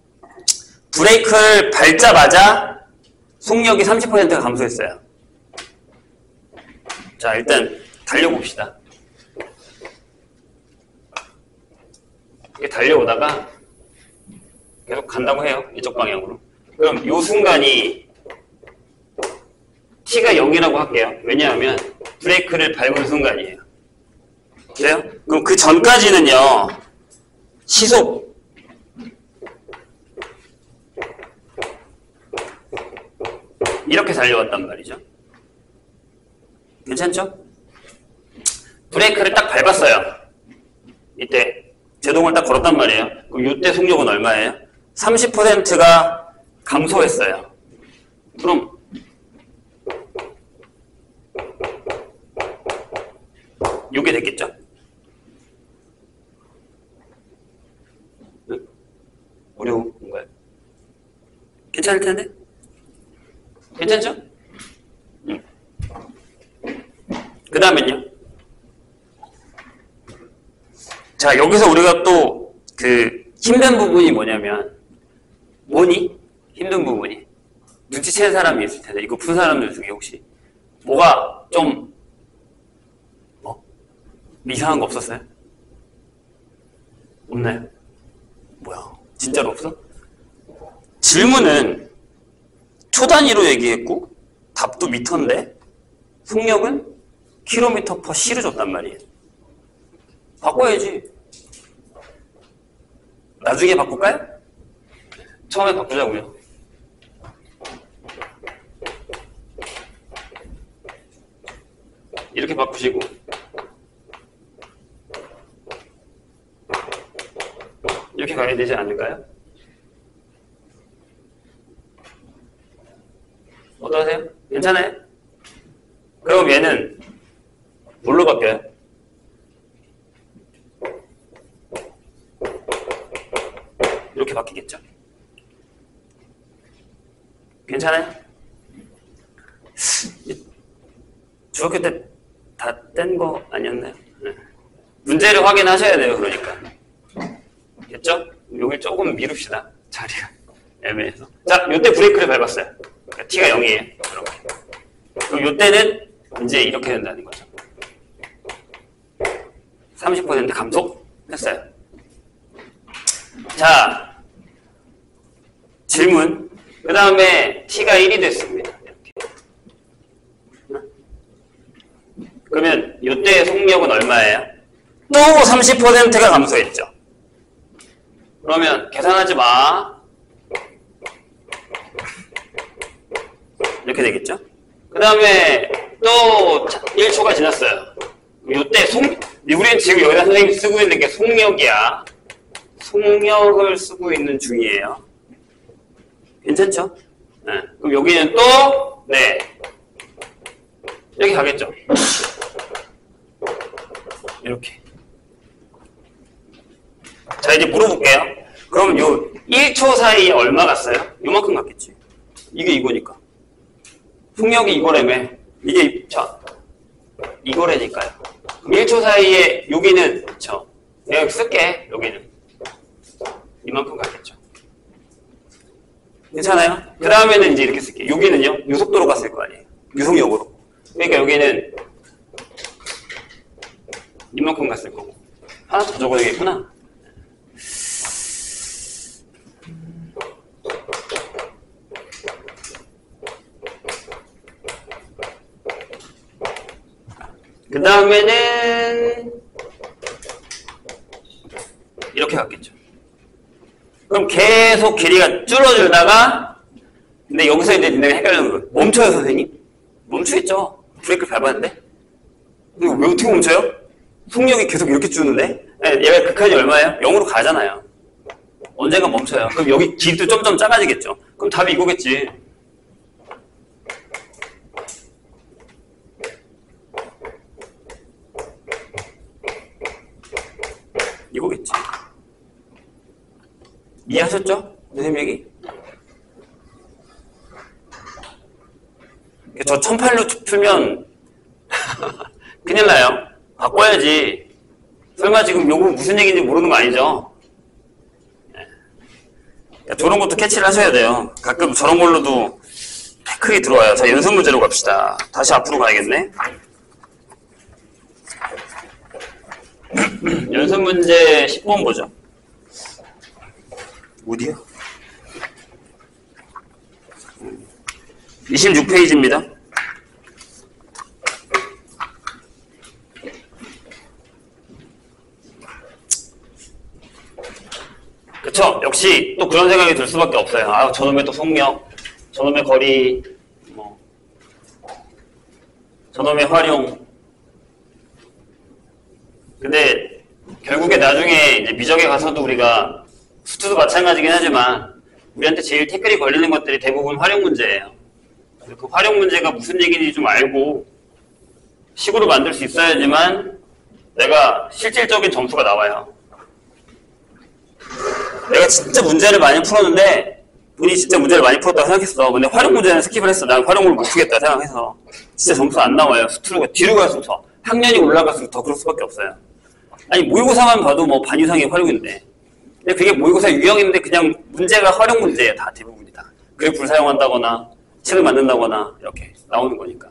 브레이크를 밟자마자 속력이 삼십 퍼센트가 감소했어요. 자, 일단 달려봅시다. 이렇게 달려오다가 계속 간다고 해요. 이쪽 방향으로. 그럼 이 순간이 t가 영이라고 할게요. 왜냐하면 브레이크를 밟은 순간이에요. 그래요? 그럼 그 전까지는요. 시속 이렇게 달려왔단 말이죠. 괜찮죠? 브레이크를 딱 밟았어요. 이때 제동을 딱 걸었단 말이에요. 그럼 이때 속력은 얼마예요? 삼십 퍼센트가 감소했어요. 그럼 이게 됐겠죠? 괜찮을 텐데? 괜찮죠? 응. 그 다음엔요. 자, 여기서 우리가 또 그 힘든 부분이 뭐냐면, 뭐니? 힘든 부분이. 눈치챈 사람이 있을 텐데, 이거 푼 사람들 중에 혹시 뭐가 좀, 뭐? 이상한 거 없었어요? 없나요? 뭐야? 진짜로 없어? 질문은 초 단위로 얘기했고, 답도 미터인데, 속력은 킬로미터 퍼 시로 줬단 말이에요. 바꿔야지. 나중에 바꿀까요? 처음에 바꾸자고요. 이렇게 바꾸시고 이렇게 가야 되지 않을까요? 어떠세요? 괜찮아요? 그럼 얘는 뭘로 바뀌어요? 이렇게 바뀌겠죠? 괜찮아요? 중학교 때 다 뗀 거 아니었나요? 네. 문제를 확인하셔야 돼요, 그러니까. 됐죠? 여기 조금 미룹시다. 자리가 애매해서. 자, 요때 브레이크를 밟았어요. 그러니까 T가 영이에요. 이렇게. 그럼 요때는 이제 이렇게 된다는 거죠. 삼십 퍼센트 감속했어요. 자, 질문. 그 다음에 T가 일이 됐습니다. 이렇게. 그러면 이때 속력은 얼마예요? 또 삼십 퍼센트가 감소했죠. 그러면 계산하지 마. 이렇게 되겠죠? 그 다음에 또 일 초가 지났어요. 이때 속, 우리는 지금 여기다 선생님이 쓰고 있는 게 속력이야. 속력을 쓰고 있는 중이에요. 괜찮죠? 네. 그럼 여기는 또, 네. 이렇게 가겠죠? 이렇게. 자, 이제 물어볼게요. 그럼 요 일 초 사이에 얼마 갔어요? 요만큼 갔겠지. 이게 이거니까. 속력이 이거라며. 이게, 자, 이거라니까요. 그럼 일 초 사이에 여기는, 저, 내가 여기 쓸게. 여기는. 이만큼 가겠죠. 괜찮아요? 그 다음에는 이제 이렇게 쓸게요. 여기는요, 유속도로 갔을 거 아니에요. 유속력으로. 그러니까 여기는 이만큼 갔을 거고. 하나 더 적어야 되겠구나. 그 다음에는 이렇게 갔겠죠. 그럼 계속 길이가 줄어들다가, 근데 여기서 이제 내가 헷갈리는 거예요. 멈춰요, 선생님? 멈추겠죠. 브레이크를 밟았는데? 이거 왜 어떻게 멈춰요? 속력이 계속 이렇게 주는데? 얘가 극한이 얼마예요? 영으로 가잖아요. 언젠가 멈춰요. 그럼 여기 길이도 점점 작아지겠죠. 그럼 답이 이거겠지. 이거겠지. 이해하셨죠? 선생님 얘기? 저 천팔로 풀면 큰일 나요. 바꿔야지. 설마 지금 요거 무슨 얘기인지 모르는 거 아니죠? 네. 저런 것도 캐치를 하셔야 돼요. 가끔 저런 걸로도 태클이 들어와요. 자, 연습 문제로 갑시다. 다시 앞으로 가야겠네. 연습 문제 십 번 보죠. 어디야? 이십육 페이지입니다. 그쵸? 역시 또 그런 생각이 들 수밖에 없어요. 아, 저놈의 또 속력, 저놈의 거리, 뭐, 저놈의 활용. 근데 결국에 나중에 이제 미적에 가서도 우리가 수트도 마찬가지긴 하지만 우리한테 제일 태클이 걸리는 것들이 대부분 활용 문제예요. 그 활용 문제가 무슨 얘기인지 좀 알고 식으로 만들 수 있어야지만 내가 실질적인 점수가 나와요. 내가 진짜 문제를 많이 풀었는데 본인이 진짜 문제를 많이 풀었다고 생각했어. 근데 활용 문제는 스킵을 했어. 난 활용을 못 풀겠다 생각해서. 진짜 점수 안 나와요. 수투로 뒤로 갈수록 더. 학년이 올라갈수록 더 그럴 수밖에 없어요. 아니, 모의고사만 봐도 뭐 반 이상이 활용인데. 근데 그게 모의고사 유형인데 그냥 문제가 활용 문제예요. 다 대부분이 다. 그래프를 사용한다거나, 책을 만든다거나, 이렇게 나오는 거니까.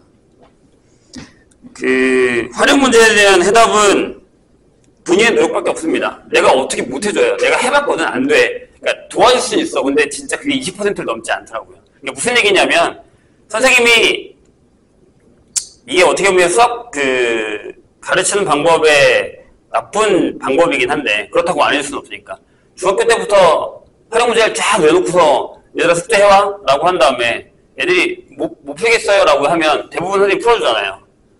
그, 활용 문제에 대한 해답은 본인의 노력밖에 없습니다. 내가 어떻게 못 해줘요. 내가 해봤거든. 안 돼. 그러니까 도와줄 수는 있어. 근데 진짜 그게 이십 퍼센트를 넘지 않더라고요. 그러니까 무슨 얘기냐면, 선생님이 이게 어떻게 보면 수학 그 가르치는 방법의 나쁜 방법이긴 한데 그렇다고 안 해줄 수는 없으니까 중학교 때부터 활용 문제를 쫙 내놓고서 얘들아 숙제해와 라고 한 다음에 애들이 못, 못 풀겠어요 라고 하면 대부분 선생님이 풀어주잖아요.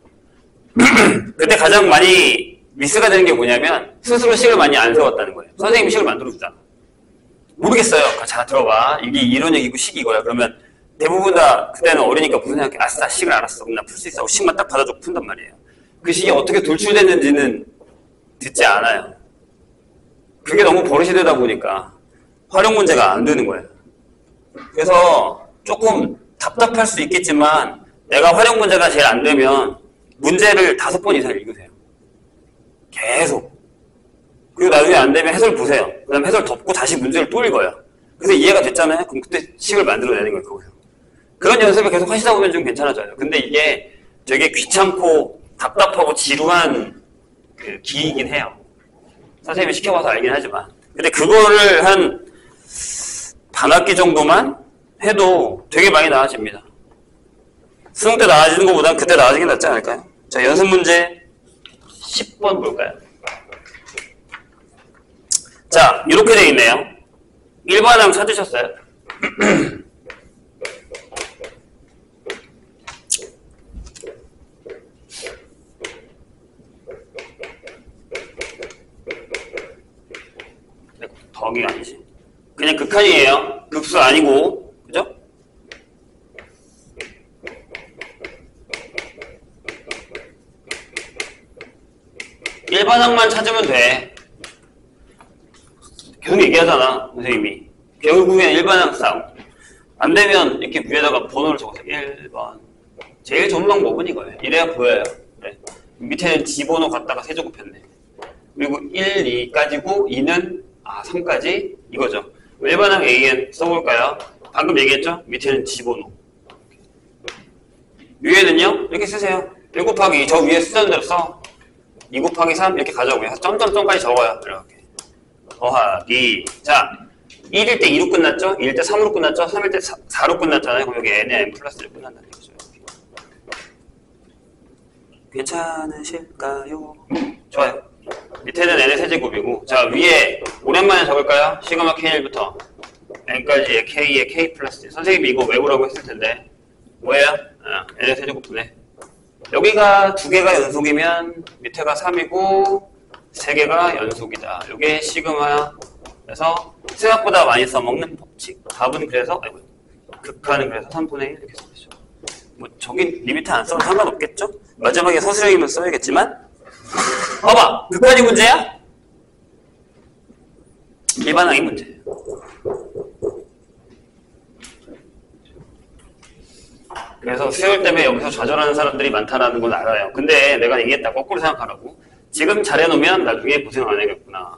그때 가장 많이 미스가 되는 게 뭐냐면 스스로 식을 많이 안 세웠다는 거예요. 선생님이 식을 만들어주잖아. 모르겠어요. 자 들어봐. 이게 이런 얘기고 식이 이거야. 그러면 대부분 다 그때는 어리니까 무슨 생각해? 아싸 식을 알았어. 그럼 나 풀 수 있어. 식만 딱 받아주고 푼단 말이에요. 그 식이 어떻게 돌출됐는지는 듣지 않아요. 그게 너무 버릇이 되다 보니까 활용 문제가 안 되는 거예요. 그래서 조금 답답할 수 있겠지만 내가 활용 문제가 제일 안 되면 문제를 다섯 번 이상 읽으세요. 계속. 그리고 나중에 안 되면 해설 보세요. 그 다음에 해설 덮고 다시 문제를 또 읽어요. 그래서 이해가 됐잖아요. 그럼 그때 식을 만들어내는 거예요. 거기서. 그런 연습을 계속 하시다 보면 좀 괜찮아져요. 근데 이게 되게 귀찮고 답답하고 지루한 그 기이긴 해요. 선생님이 시켜봐서 알긴 하지만. 근데 그거를 한 반학기 정도만 해도 되게 많이 나아집니다. 수능 때 나아지는 것보단 그때 나아지긴 낫지 않을까요? 자, 연습 문제 십 번 볼까요? 자, 이렇게 되어 있네요. 일 반항 찾으셨어요? 더하기가 아니지. 그냥 극한이에요. 극수 아니고. 그죠? 일반항만 찾으면 돼. 계속 얘기하잖아, 선생님이. 결국엔 일반항 싸움. 안 되면 이렇게 위에다가 번호를 적어서 일 번. 제일 좋은 방법은 이거예요. 이래야 보여요. 그래. 밑에는 지번호 갖다가 세제곱했네. 그리고 일, 이까지고 이는 아, 삼까지 이거죠. 일반항 에이엔 써볼까요? 방금 얘기했죠? 밑에는 지번호. 위에는요? 이렇게 쓰세요. 일 곱하기 이, 저 위에 쓰던 대로 써. 이 곱하기 삼 이렇게 가져오고요. 점점점까지 적어요. 이렇게. 더하기. 자, 일일 때 이로 끝났죠? 이일 때 삼으로 끝났죠? 삼일 때 사로 끝났잖아요. 그럼 여기 n에 n 플러스로 끝난다는 얘기죠. 괜찮으실까요? 좋아요. 밑에는 n의 세제곱이고, 자, 위에 오랜만에 적을까요? 시그마 케이일부터 n까지의 k의 k 플러스. 선생님이 이거 외우라고 했을 텐데 뭐예요? 아, n의 세제곱분의 여기가 두 개가 연속이면 밑에가 삼이고 세 개가 연속이다. 이게 시그마. 그래서 생각보다 많이 써먹는 법칙. 답은 그래서 아이고, 극한은 그래서 삼분의 일 이렇게 써야죠. 뭐 저기 리미트 안 써도 상관없겠죠? 마지막에 서술형이면 써야겠지만 봐봐! 극한이 문제야? 일반항이 문제예요. 그래서 수열 때문에 여기서 좌절하는 사람들이 많다는 건 알아요. 근데 내가 얘기했다. 거꾸로 생각하라고. 지금 잘해놓으면 나중에 고생 안 해야겠구나.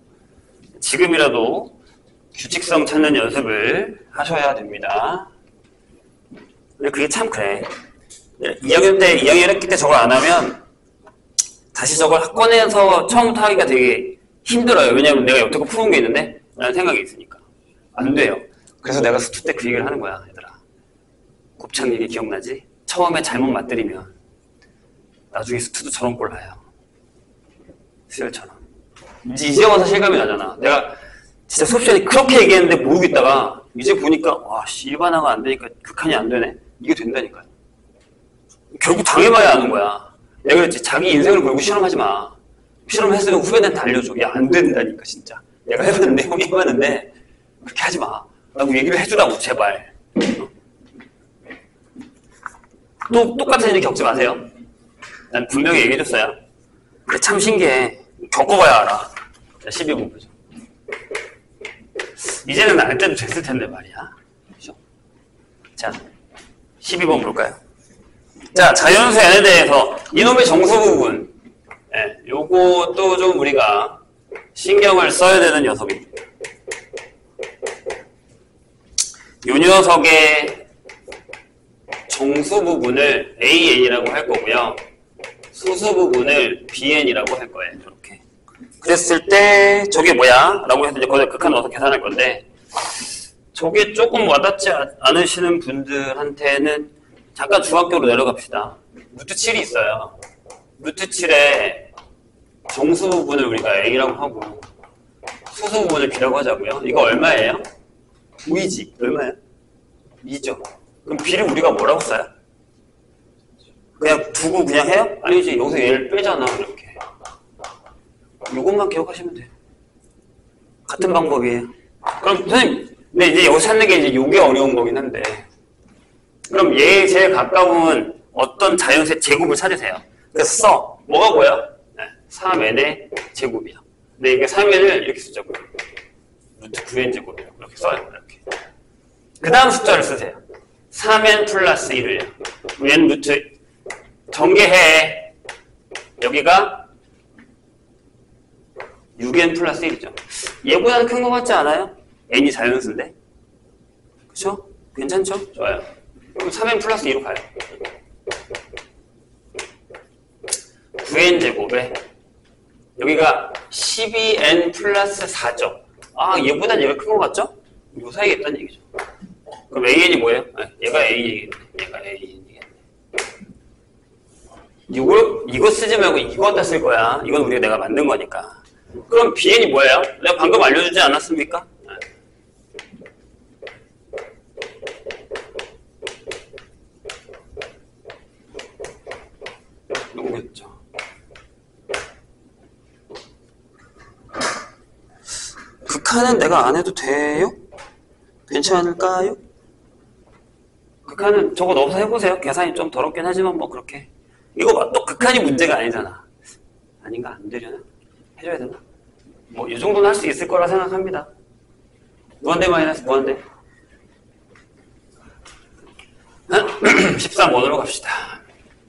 지금이라도 규칙성 찾는 연습을 하셔야 됩니다. 근데 그게 참 그래. 이 학년 때, 이 학년 일 학기 때 저걸 안 하면 다시 저걸 꺼내서 처음부터 하기가 되게 힘들어요. 왜냐면 내가 여태껏 푸는 게 있는데 라는 생각이 있으니까. 안 돼요. 그래서 내가 수투 때 그 얘기를 하는 거야, 얘들아. 곱창 얘기 기억나지? 처음에 잘못 맞들이면 나중에 수투도 저런 꼴 나요. 수열처럼. 이제, 이제 와서 실감이 나잖아. 내가 진짜 수업 시간에 그렇게 얘기했는데 모르고 있다가 이제 보니까 와, 씨, 일반화가 안 되니까 극한이 안 되네? 이게 된다니까요. 결국 당해봐야 아는 거야. 내가 그랬지. 자기 인생을 걸고 실험하지 마. 실험했으면 후배들한테 알려줘. 야, 안 된다니까, 진짜. 내가 해봤는데, 형이 해봤는데, 그렇게 하지 마. 라고 얘기를 해주라고, 제발. 또, 똑같은 일 겪지 마세요. 난 분명히 얘기해줬어요. 근데 참 신기해. 겪어봐야 알아. 자, 십이 번 보죠. 이제는 안 해도 됐을 텐데 말이야. 그죠? 자, 십이 번 볼까요? 자, 자연수 n에 대해서 이놈의 정수 부분, 예, 요것도 좀 우리가 신경을 써야 되는 녀석입니다. 요 녀석의 정수 부분을 에이엔이라고 할 거고요. 소수 부분을 비엔이라고 할 거예요. 이렇게. 그랬을 때 저게 뭐야? 라고 해서 이제 거기다 극한 넣어서 계산할 건데 저게 조금 와닿지 않으시는 분들한테는 잠깐 중학교로 내려갑시다. 루트 칠이 있어요. 루트 칠에 정수 부분을 우리가 A라고 하고 소수 부분을 B라고 하자고요. 이거 얼마예요? 오이지. 얼마예요? 이죠. 그럼 B를 우리가 뭐라고 써요? 그냥 두고 그냥 해요? 아니지. 여기서 얘를 빼잖아. 이렇게. 이것만 기억하시면 돼요. 같은 방법이에요. 그럼 선생님, 근데 이제 여기서 찾는 게 이제 요게 어려운 거긴 한데 그럼 얘에 제일 가까운 어떤 자연수의 제곱을 찾으세요. 그래서 써. 뭐가 보여? 네. 삼 엔의 제곱이야. 근데 이게 삼 엔을 이렇게 쓰자고요. 루트 구 엔 제곱이라고 이렇게 써요. 이렇게. 그 다음 숫자를 쓰세요. 삼 엔 플러스 일을요. 얘는 루트 전개해. 여기가 육 엔 플러스 일이죠. 얘보다는 큰 거 같지 않아요? n이 자연수인데. 그쵸? 괜찮죠? 좋아요. 그럼 삼 엔 플러스 이로 가요. 구 엔 제곱에 여기가 십이 엔 플러스 사죠. 아, 얘보단 얘가 큰 거 같죠? 요 사이에 있다는 얘기죠. 그럼 에이엔이 뭐예요? 아, 얘가 A이겠네. 얘가 A이겠네. 이거, 이거 쓰지 말고 이거다 쓸 거야. 이건 우리가 내가 만든 거니까. 그럼 비엔이 뭐예요? 내가 방금 알려주지 않았습니까? 이거겠죠. 극한은 내가 안 해도 돼요? 괜찮을까요? 극한은 저거 넣어서 해보세요. 계산이 좀 더럽긴 하지만 뭐 그렇게. 이거 봐. 또 극한이 문제가 아니잖아. 아닌가? 안 되려나? 해줘야 되나? 뭐 이 정도는 할 수 있을 거라 생각합니다. 무한대 마이너스 무한대. 십삼 번으로 갑시다.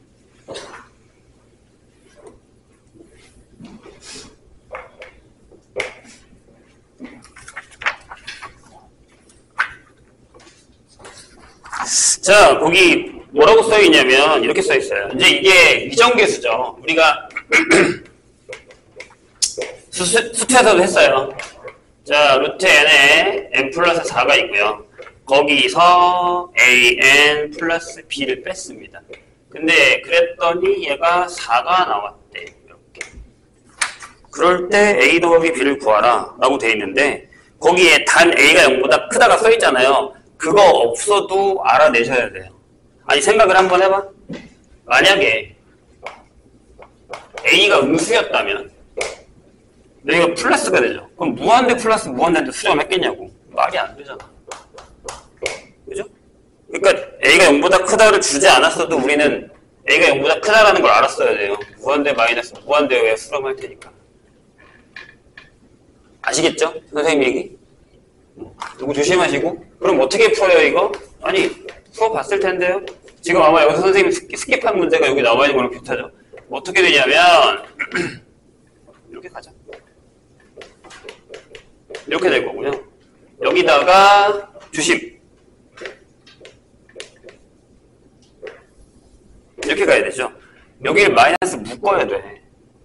자, 거기 뭐라고 써있냐면 이렇게 써있어요. 이제 이게 이정계수죠. 우리가 수, 수트에서도 했어요. 자, 루트 n에 n 플러스 사가 있고요. 거기서 an 플러스 b를 뺐습니다. 근데 그랬더니 얘가 사가 나왔대. 이렇게. 그럴 때 a 더하기 b를 구하라 라고 돼 있는데 거기에 단 a가 영보다 크다가 써있잖아요. 그거 없어도 알아내셔야 돼요. 아니 생각을 한번 해봐. 만약에 a가 음수였다면 여기가 플러스가 되죠. 그럼 무한대 플러스 무한대인데 수렴했겠냐고. 말이 안 되잖아. 그죠? 그러니까 a가 영보다 크다를 주지 않았어도 우리는 a가 영보다 크다라는 걸 알았어야 돼요. 무한대 마이너스 무한대에 수렴할 테니까. 아시겠죠? 선생님 얘기? 누구 조심하시고. 그럼 어떻게 풀어요 이거? 아니 풀어봤을 텐데요. 지금 아마 여기서 선생님이 스킵, 스킵한 문제가 여기 나와 있는 거랑 비슷하죠. 어떻게 되냐면 이렇게 가자. 이렇게 될 거고요. 여기다가 주심 이렇게 가야 되죠. 여기를 마이너스 묶어야 돼.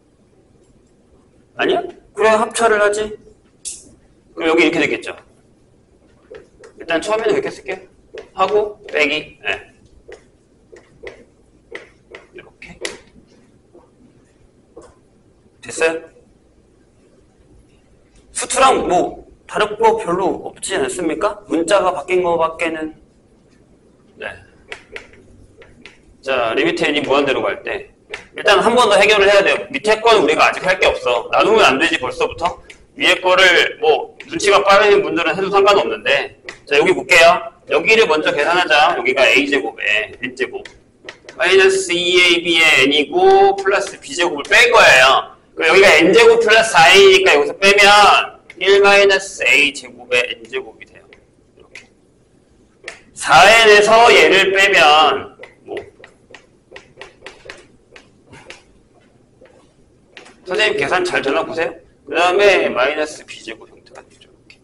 아니야? 그래 합차를 하지. 그럼 여기 이렇게 되겠죠. 일단 처음에는 이렇게 쓸게요. 하고 빼기. 네. 이렇게 됐어요? 수트랑 뭐 다른 거 별로 없지 않습니까? 문자가 바뀐 거밖에는. 네. 자, 리미트 n이 무한대로 갈 때 일단 한 번 더 해결을 해야 돼요. 밑에 거는 우리가 아직 할 게 없어. 나누면 안 되지 벌써부터. 위에 거를 뭐 눈치가 빠르신 분들은 해도 상관없는데. 자, 여기 볼게요. 여기를 먼저 계산하자. 여기가 a제곱에 n제곱 마이너스 이 에이비의 n이고 플러스 b제곱을 뺄 거예요. 그럼 여기가 n제곱 플러스 사 에이니까 여기서 빼면 일 마이너스 a 제곱의 n제곱이 돼요. 이렇게. 사 엔에서 얘를 빼면 뭐 선생님 계산 잘 되나 보세요. 그 다음에 마이너스 b제곱 형태가 되죠. 이렇게.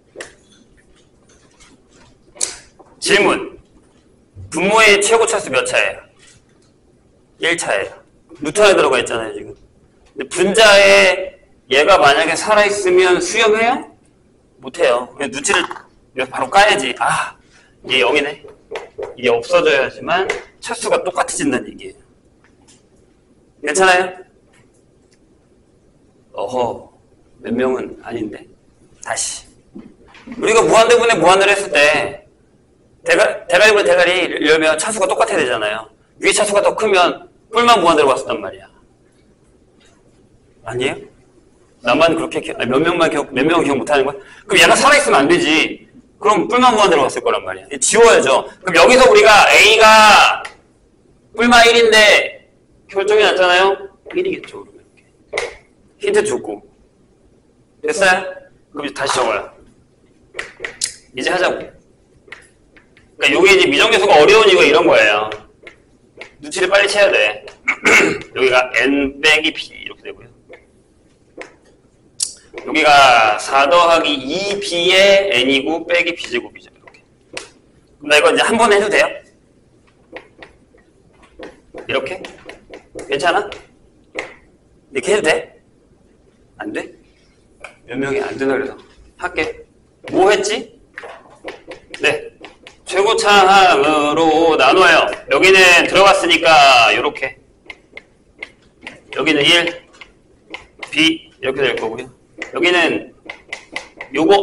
질문. 분모의 최고 차수 몇 차예요? 일 차예요. 루트 안에 들어가 있잖아요, 지금. 근데 분자에 얘가 만약에 살아있으면 수렴해요? 못해요. 그냥 누치를 바로 까야지. 아, 이게 영이네. 이게 없어져야지만 차수가 똑같아진다는 얘기예요. 괜찮아요? 어허, 몇 명은 아닌데. 다시. 우리가 무한대분에 무한대를 했을 때 대가, 대가리분의 대가리 열면 차수가 똑같아야 되잖아요. 위에 차수가 더 크면 뿔만 무한대로 왔었단 말이야. 아니에요? 나만 그렇게 기억, 아니, 몇 명만 기억, 몇 명은 기억 못하는 거야? 그럼 얘가 살아있으면 안 되지. 그럼 뿔만 무한대로 왔을 거란 말이야. 지워야죠. 그럼 여기서 우리가 A가 뿔만 일인데 결정이 났잖아요? 일이겠죠. 그러면 이렇게. 힌트 주고. 됐어요? 그럼 이제 다시 적어요. 이제 하자고. 그러니까 요게 이제 미정계수가 어려운 이유가 이런 거예요. 눈치를 빨리 채야 돼. 여기가 n 빼기 b 이렇게 되고요. 여기가 사 더하기 이 b의 n이고 빼기 b제곱이죠. 이렇게. 그럼 나 이거 이제 한 번에 해도 돼요? 이렇게? 괜찮아? 이렇게 해도 돼? 안 돼? 몇 명이 안 된다 그래서 할게. 뭐 했지? 네. 최고차항으로 나눠요. 여기는 들어갔으니까 요렇게. 여기는 일, b 이렇게 될 거고요. 여기는 요거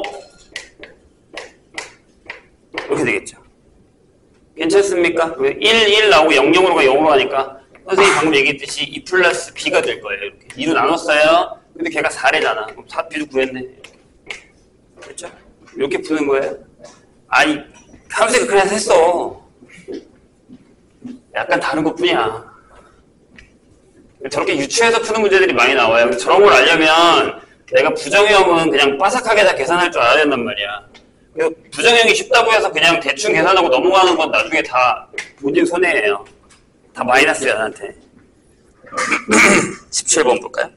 이렇게 되겠죠. 괜찮습니까? 일, 일 나오고 영, 영으로 가 영으로 가니까 선생님이 방금 얘기했듯이 이 플러스 b가 될 거예요. 이렇게. 이로 나눴어요. 근데 걔가 사래잖아. 그럼 사 b도 구했네. 그렇죠? 이렇게 푸는 거예요. 아니 함수가 그냥 했어. 약간 다른 것 뿐이야. 저렇게 유추해서 푸는 문제들이 많이 나와요. 저런 걸 알려면 내가 부정형은 그냥 빠삭하게 다 계산할 줄 알아야 된단 말이야. 부정형이 쉽다고 해서 그냥 대충 계산하고 넘어가는 건 나중에 다 본인 손해예요. 다 마이너스야, 나한테. 십칠 번 볼까요?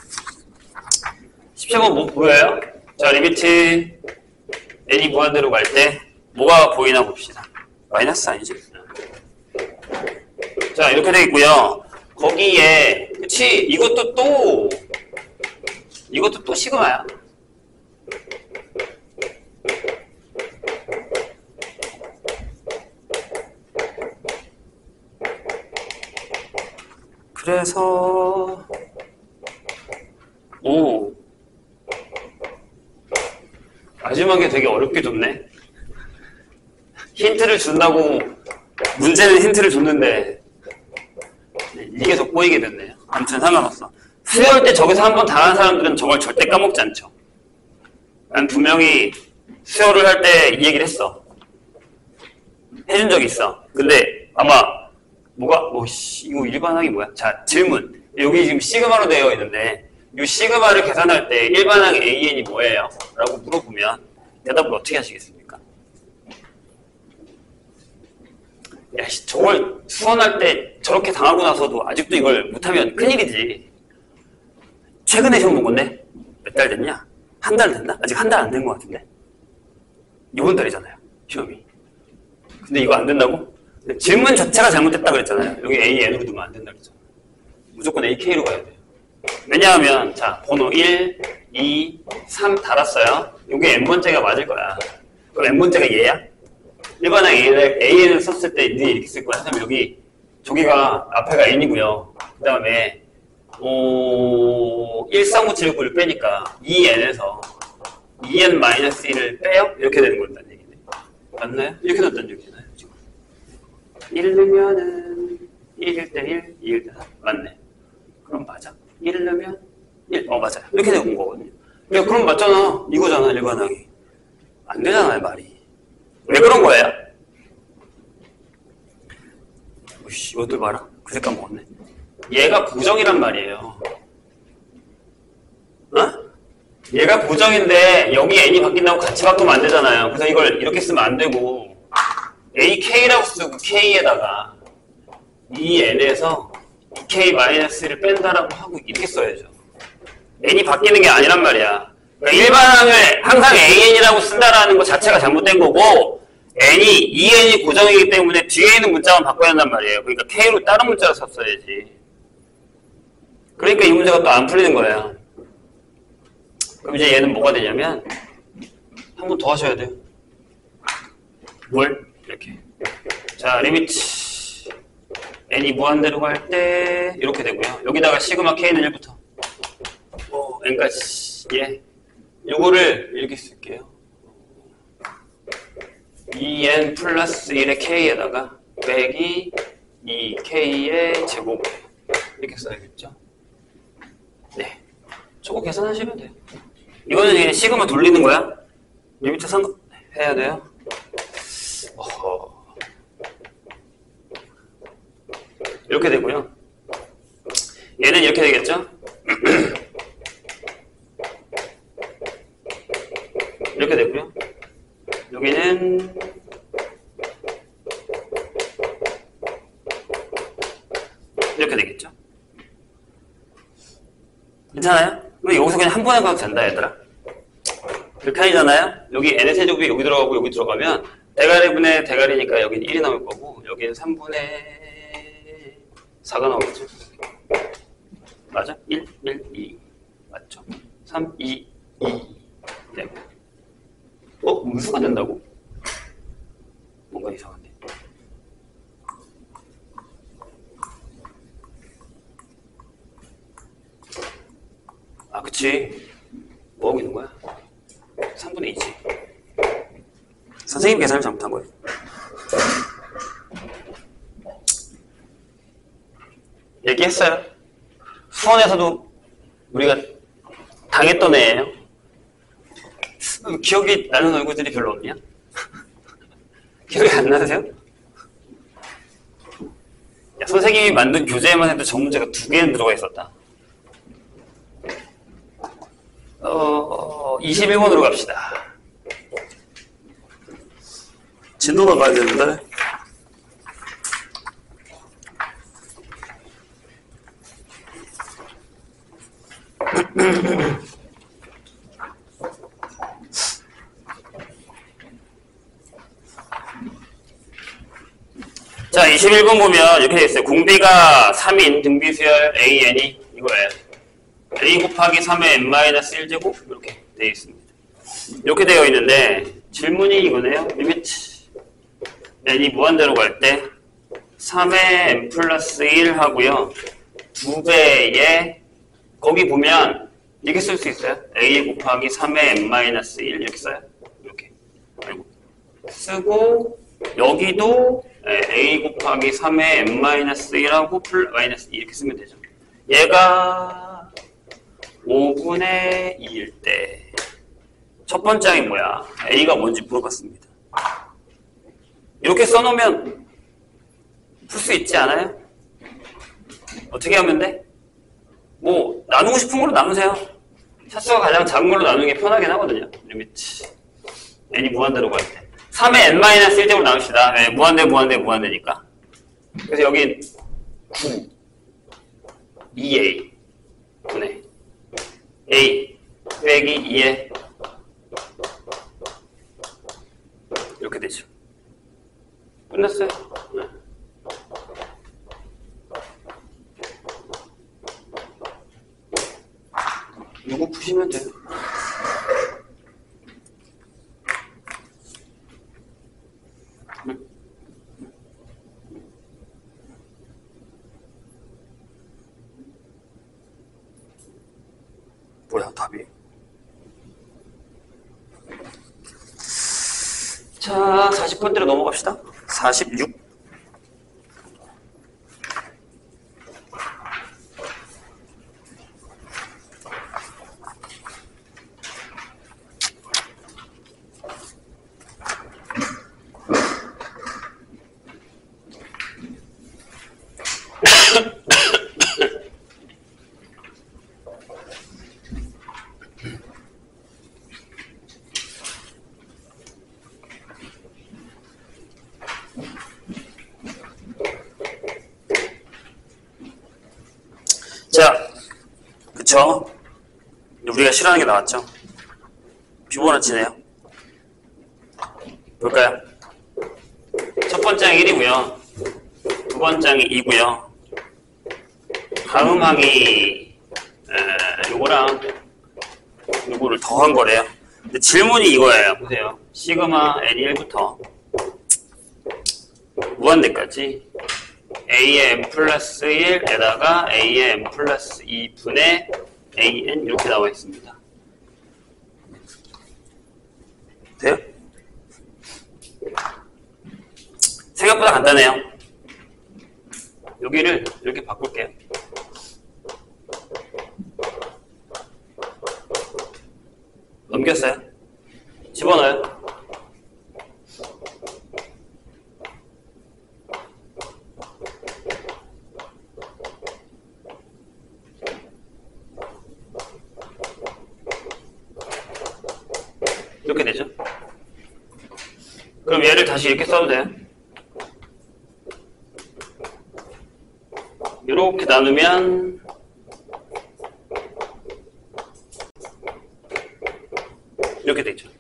십칠 번 뭐 보여요? 자, 리미트 n이 무한대로 갈 때 뭐가 보이나 봅시다. 마이너스 아니지? 자, 이렇게 되겠고요. 거기에 그치? 이것도 또 이것도 또 시그마야. 그래서 오 마지막에 되게 어렵게 줬네. 힌트를 준다고 문제는 힌트를 줬는데 이게 더 꼬이게 됐네요. 아무튼 상관없어. 수요일 때 저기서 한번 당한 사람들은 저걸 절대 까먹지 않죠. 난 분명히 수요를 할 때 이 얘기를 했어. 해준 적이 있어. 근데 아마 뭐가 뭐 이거 일반항이 뭐야? 자, 질문. 여기 지금 시그마로 되어 있는데 이 시그마를 계산할 때 일반항의 에이엔이 뭐예요? 라고 물어보면 대답을 어떻게 하시겠습니까? 야, 저걸 수원할 때 저렇게 당하고 나서도 아직도 이걸 못하면 큰일이지. 최근에 시험 본 건데 몇 달 됐냐? 한 달 됐나? 아직 한 달 안 된 것 같은데. 이번 달이잖아요, 시험이. 근데 이거 안 된다고? 질문 자체가 잘못됐다 그랬잖아요. 여기 A, N으로 두면 안 된다 그랬잖아요. 무조건 에이 케이로 가야 돼요. 왜냐하면 자, 번호 일, 이, 삼 달았어요. 여기 N번째가 맞을 거야. 그럼 N번째가 얘야? 일반항 에이엔을 썼을 때 네 이렇게 쓸 거야. 그다음에 여기 저기가 앞에가 N이고요. 그 다음에 어, 일, 삼, 오, 칠, 구를 빼니까 이 엔에서 이 엔 마이너스 일을 빼요? 이렇게 되는 거였다는 얘기네. 맞나요? 이렇게 넣었다는 얘기잖아요. 지금. 일 넣으면은 일일 때 일, 이일 때 삼. 맞네. 그럼 맞아. 일을 넣으면 일. 어, 맞아요. 이렇게 되는 거거든요. 야, 그럼 맞잖아. 이거잖아, 일반항이. 안 되잖아요, 말이. 왜 그런 거예요? 오씨, 이것들 봐라. 그 색깔 먹었네. 얘가 부정이란 말이에요. 어? 얘가 고정인데 여기 n이 바뀐다고 같이 바꾸면 안 되잖아요. 그래서 이걸 이렇게 쓰면 안 되고 ak라고 쓰고 k에다가 이 n에서 k-를 뺀다라고 하고 이렇게 써야죠. n이 바뀌는 게 아니란 말이야. 그러니까 일반항을 항상 an이라고 쓴다라는 것 자체가 잘못된 거고 n이 이 n이 고정이기 때문에 뒤에 있는 문자만 바꿔야 한단 말이에요. 그러니까 k로 다른 문자를 썼어야지. 그러니까 이 문제가 또 안 풀리는 거예요. 그럼 이제 얘는 뭐가 되냐면 한 번 더 하셔야 돼요. 뭘? 이렇게. 자, 리미트 n이 무한대로 갈 때 이렇게 되고요. 여기다가 시그마 k는 일부터 어, n까지. 예. 요거를 이렇게 쓸게요. 이 엔 플러스 일의 k에다가 빼기 이 k의 제곱 이렇게 써야겠죠. 네. 저거 계산하시면 돼요. 이거는 그냥 시그마 돌리는 거야. 리미트 상관 해야 돼요. 어허. 이렇게 되고요. 얘는 이렇게 되겠죠. 이렇게 되고요. 여기는 이렇게 되겠죠. 괜찮아요? 그럼 여기서 그냥 한 번에 가도 된다, 얘들아. 극한이잖아요? 여기 n의 세제곱이 여기 들어가고 여기 들어가면 대가리분의 대가리니까 여기는 일이 나올 거고 여기는 삼분의 사가 나오겠죠. 맞아? 일, 일, 이. 맞죠? 삼, 이, 이. 네. 어? 음수가 된다고? 뭔가 이상한데. 아, 그치. 뭐 하고 있는 거야? 삼분의 이지. 선생님 계산을 잘못한 거예요. 얘기했어요. 수원에서도 우리가 당했던 애예요. 기억이 나는 얼굴들이 별로 없냐? 기억이 안 나세요? 야, 선생님이 만든 교재에만 해도 저 문제가 두 개는 들어가 있었다. 어, 이십일 번으로 갑시다. 진도가 가야 되는데. 자, 이십일 번 보면 이렇게 되어 있어요. 공비가 삼인 등비수열 에이엔이 이거예요. a 곱하기 삼의 n-일 제곱 이렇게 되어 있습니다. 이렇게 되어 있는데 질문이 이거네요. 리미트 n이 무한대로 갈 때 삼의 n 플러스 일 하고요. 두 배의 거기 보면 이렇게 쓸 수 있어요. a 곱하기 삼의 n-일 이렇게 써요. 이렇게 아이고. 쓰고 여기도 a 곱하기 삼의 n-일하고 플 마이너스 이 이렇게 쓰면 되죠. 얘가 오분의 이일 때 첫 번째 항이 뭐야? a가 뭔지 물어봤습니다. 이렇게 써놓으면 풀 수 있지 않아요? 어떻게 하면 돼? 뭐 나누고 싶은 걸로 나누세요. 차수가 가장 작은 걸로 나누는 게 편하긴 하거든요. 리미트 n이 무한대로 갈 때 삼의 n-일 제곱 나눕시다. 네, 무한대 무한대 무한대니까. 그래서 여기 구 이 에이 분의 a 빼기 이에 이렇게 되죠. 끝났어요. 네. 이거 푸시면 돼요. 뭐야 답이? 자, 사십 번대로 넘어갑시다. 사십육. 우리가 싫어하는 게 나왔죠? 피보나치네요. 볼까요? 첫 번째 항이 일이고요. 두 번째 항이 이고요. 다음 항이 에, 요거랑 요거를 더한 거래요. 근데 질문이 이거예요. 보세요. 시그마 엔이 일부터 무한대까지 A의 n 플러스 일에다가 A의 n 플러스 이 분의 에이엔 이렇게 나와 있습니다. 돼요? 생각보다 간단해요. 여기를 이렇게 바꿀게요. 넘겼어요? 집어넣어요? 이렇게 되죠? 그럼 얘를 다시 이렇게 써도 돼요? 이렇게 나누면 이렇게 되죠.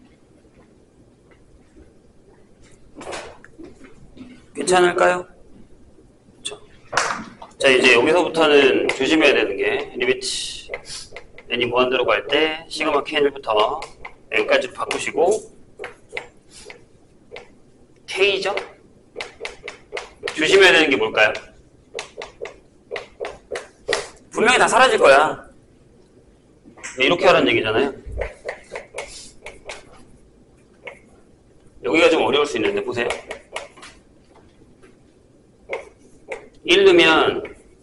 괜찮을까요? 그렇죠. 자, 이제 여기서부터는 조심해야 되는 게 리미트 n이 무한대로 갈 때 시그마 k일부터 n까지 바꾸시고 k죠? 조심해야 되는 게 뭘까요? 분명히 다 사라질 거야. 이렇게 하라는 얘기잖아요. 여기가 좀 어려울 수 있는데 보세요. 일 넣으면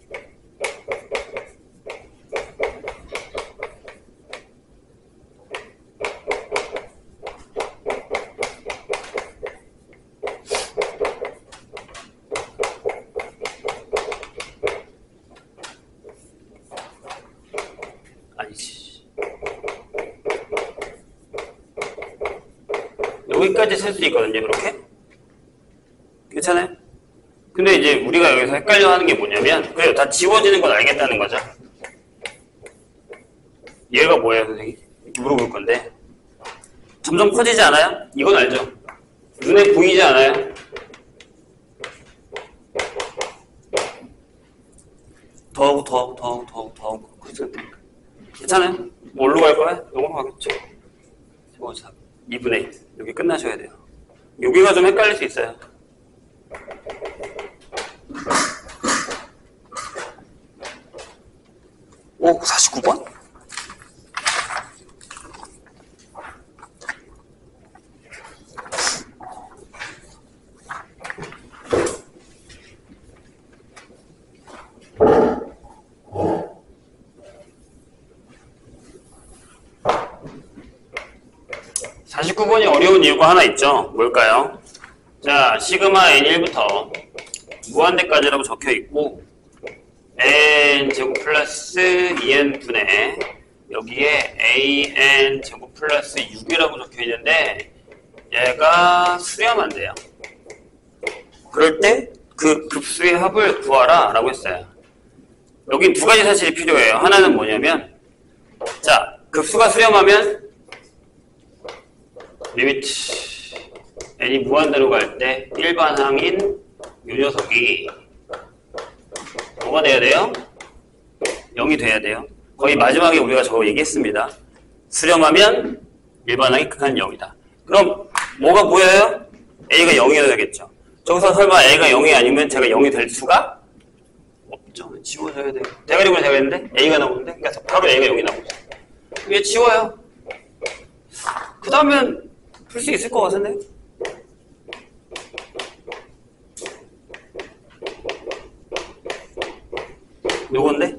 아니지. 여기까지 쓸 수 있거든요. 이렇게. 괜찮아요? 근데 이제 우리가 여기서 헷갈려 하는 게 뭐냐면, 그래요. 다 지워지는 건 알겠다는 거죠. 얘가 뭐예요, 선생님? 이렇게 물어볼 건데. 점점 커지지 않아요? 이건 알죠? 눈에 보이지 않아요? 더하고, 더하고, 더하고, 더하고, 더하고. 그렇죠? 괜찮아요? 뭘로 갈 거야? 이걸로 가겠죠. 자, 이분의 일. 여기 끝나셔야 돼요. 여기가 좀 헷갈릴 수 있어요. 오, 사십구 번? 사십구 번이 어려운 이유가 하나 있죠. 뭘까요? 자, 시그마 엔 일부터 무한대까지라고 적혀 있고 n 제곱 플러스 이 엔 분의 여기에 에이엔 제곱 플러스 육이라고 적혀 있는데 얘가 수렴한대요. 그럴 때 그 급수의 합을 구하라 라고 했어요. 여긴 두 가지 사실이 필요해요. 하나는 뭐냐면, 자, 급수가 수렴하면 리미트 n이 무한대로 갈 때 일반항인 이 녀석이 뭐가 돼야 돼요? 영이 돼야 돼요. 거의 마지막에 우리가 저거 얘기했습니다. 수렴하면 일반항이 극한 영이다. 그럼 뭐가 보여요? a가 영이어야 되겠죠. 저기서 설마 a가 영이 아니면 제가 영이 될 수가 없죠. 지워져야 돼요. 대가리를 제가 했는데 a가 나오는데 그래서 바로 a가 영이 나오죠. 이게 지워요. 그 다음엔 풀 수 있을 것 같은데? 요건데?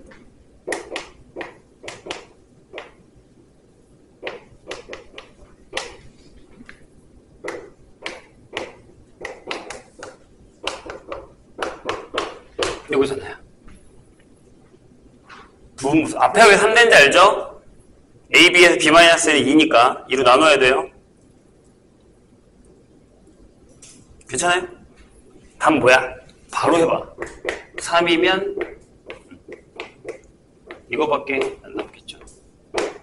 요거잖아요. 부분 무슨 앞에 왜 삼 된지 알죠? a, b에서 b-는 이니까 이로 나눠야 돼요. 괜찮아요? 답 뭐야? 바로 해봐. 삼이면 이거밖에 안 남겠죠.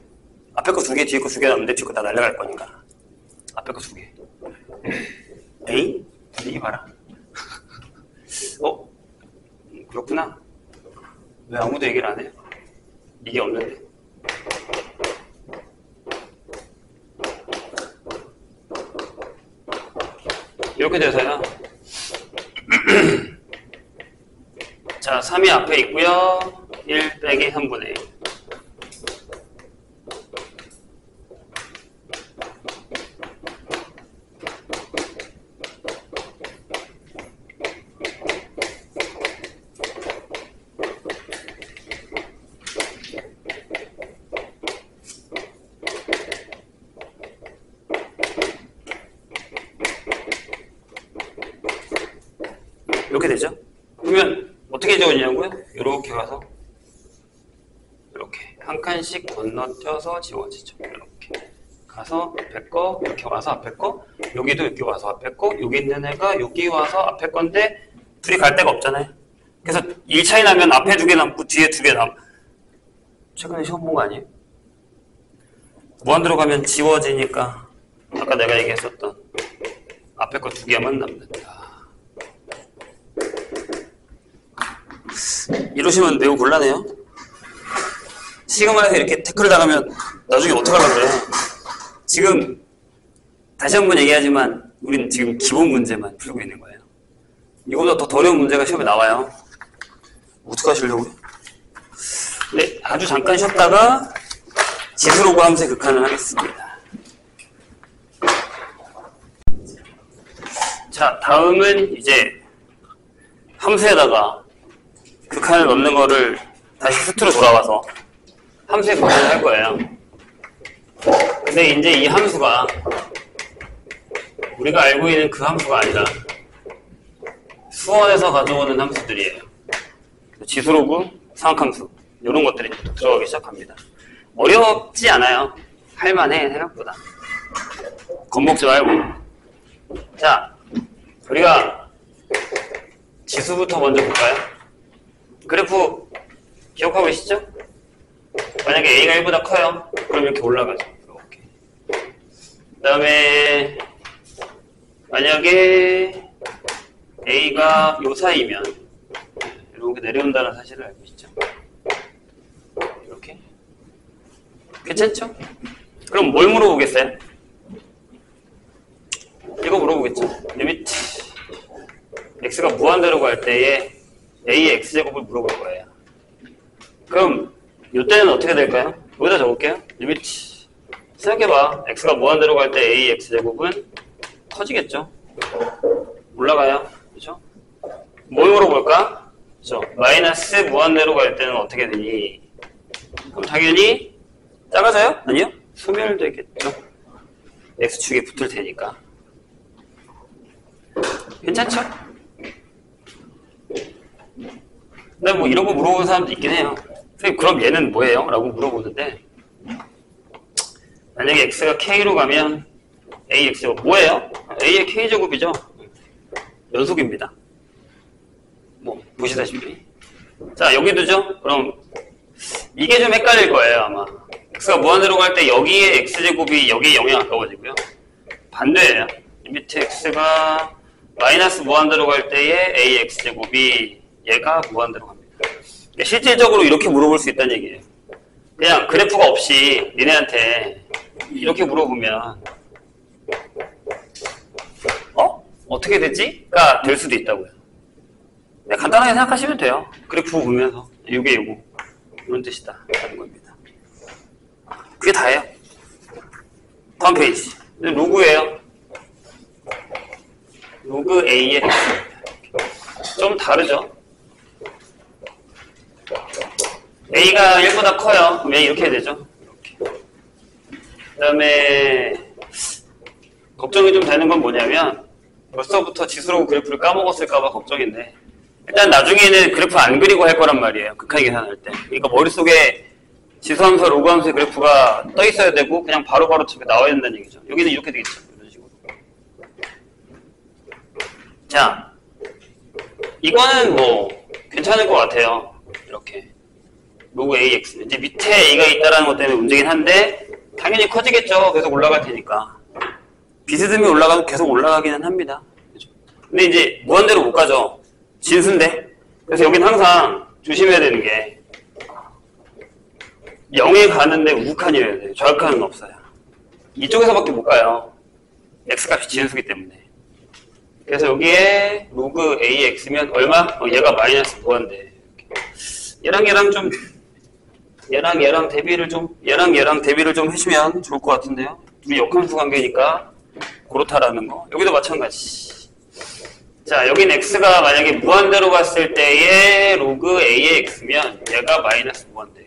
앞에 거 두 개, 뒤에 거 두 개 남는데 뒤에 거 다 날아갈 거니까. 앞에 거 두 개. A? A 봐라. 어? 그렇구나. 왜 아무도 얘기를 안 해? 이게 없는데. 이렇게 돼서요. 자, 삼이 앞에 있고요. 일 빼기 삼분의 일. 이렇게 되죠? 그러면 어떻게 지워지냐고요? 이렇게 가서 이렇게 한 칸씩 건너뛰어서 지워지죠. 이렇게 가서 앞에 거 이렇게 와서 앞에 거 여기도 이렇게 와서 앞에 거 여기 있는 애가 여기 와서 앞에 건데 둘이 갈 데가 없잖아요. 그래서 일 차이 나면 앞에 두 개 남고 뒤에 두 개 남. 최근에 시험 본 거 아니에요? 무한대로 가면 지워지니까 아까 내가 얘기했었던 앞에 거 두 개만 남는다. 이러시면 매우 곤란해요. 시그마에서 이렇게 태클을 당하면 나중에 어떡하려고 그래요. 지금 다시 한번 얘기하지만 우리는 지금 기본 문제만 풀고 있는 거예요. 이거보다 더 어려운 문제가 시험에 나와요. 어떡하시려고요? 네, 아주 잠깐 쉬었다가 지수로그 함수의 극한을 하겠습니다. 자, 다음은 이제 함수에다가 극한을 넣는 거를 다시 수트로 돌아와서 함수의 극한을 할 거예요. 근데 이제 이 함수가 우리가 알고 있는 그 함수가 아니라 수원에서 가져오는 함수들이에요. 지수로그, 상학함수 이런 것들이 들어가기 시작합니다. 어렵지 않아요. 할만해 생각보다. 겁먹지 말고. 자, 우리가 지수부터 먼저 볼까요? 그래프 기억하고 계시죠? 만약에 A가 일보다 커요. 그럼 이렇게 올라가죠. 이렇게. 그 다음에 만약에 A가 요 사이면 이렇게 내려온다는 사실을 알고 있죠. 이렇게. 괜찮죠? 그럼 뭘 물어보겠어요? 이거 물어보겠죠. 리미트 x가 무한대로 갈 때에 a의 x제곱을 물어볼 거예요. 그럼 이때는 어떻게 될까요? 여기다 적을게요. 리미트 생각해봐. x가 무한대로 갈 때 a의 x제곱은 커지겠죠. 올라가요. 그렇죠? 뭘 물어볼까? 그렇죠? 마이너스 무한대로 갈 때는 어떻게 되니? 그럼 당연히 작아져요? 아니요? 소멸되겠죠. x축에 붙을 테니까. 괜찮죠? 근데 뭐 이런 거 물어보는 사람도 있긴 해요. 선생님 그럼 얘는 뭐예요? 라고 물어보는데 만약에 x가 k로 가면 ax제곱 뭐예요? a의 k제곱이죠. 연속입니다. 뭐 보시다시피 자 여기도죠? 그럼 이게 좀 헷갈릴 거예요 아마. x가 무한대로 갈 때 여기에 x제곱이 여기에 영에 가까워지고요. 반대예요. 리미트 x가 마이너스 무한대로 갈 때에 ax제곱이 얘가 무한대로 갑니다. 그러니까 실질적으로 이렇게 물어볼 수 있다는 얘기예요. 그냥 그래프가 없이 니네한테 이렇게 물어보면 어? 어떻게 되지?가 될 수도 있다고요. 그냥 간단하게 생각하시면 돼요. 그래프 보면서 이게 요거 이런 뜻이다 하는 겁니다. 그게 다예요. 다음 페이지 로그예요. 로그 A의 좀 다르죠. A가 일보다 커요. 그럼 A 이렇게 되죠. 이렇게. 그 다음에 걱정이 좀 되는 건 뭐냐면 벌써부터 지수로그 그래프를 까먹었을까봐 걱정인데 일단 나중에는 그래프 안 그리고 할 거란 말이에요. 극한 계산할 때. 그러니까 머릿속에 지수함수와 로그함수의 그래프가 떠 있어야 되고 그냥 바로바로 바로 나와야 된다는 얘기죠. 여기는 이렇게 되겠죠. 이런 식으로. 자, 이거는 뭐 괜찮을 것 같아요. 이렇게 로그 에이엑스 이제 밑에 A가 있다는 것 때문에 문제긴 한데 당연히 커지겠죠. 계속 올라갈 테니까. 비스듬히 올라가도 계속 올라가기는 합니다. 그죠? 근데 이제 무한대로 못 가죠. 진수인데. 그래서 여긴 항상 조심해야 되는 게 영에 가는데 우극한이어야 돼요. 좌극한은 없어요. 이쪽에서밖에 못 가요. x값이 진수기 때문에. 그래서 여기에 로그 ax면 얼마? 어, 얘가 마이너스 무한대. 얘랑 얘랑 좀 얘랑 얘랑 대비를 좀 얘랑 얘랑 대비를 좀 해주면 좋을 것 같은데요. 둘이 역함수 관계니까 그렇다라는 거. 여기도 마찬가지. 자, 여긴 x가 만약에 무한대로 갔을 때의 로그 a의 x면 얘가 마이너스 무한대예요.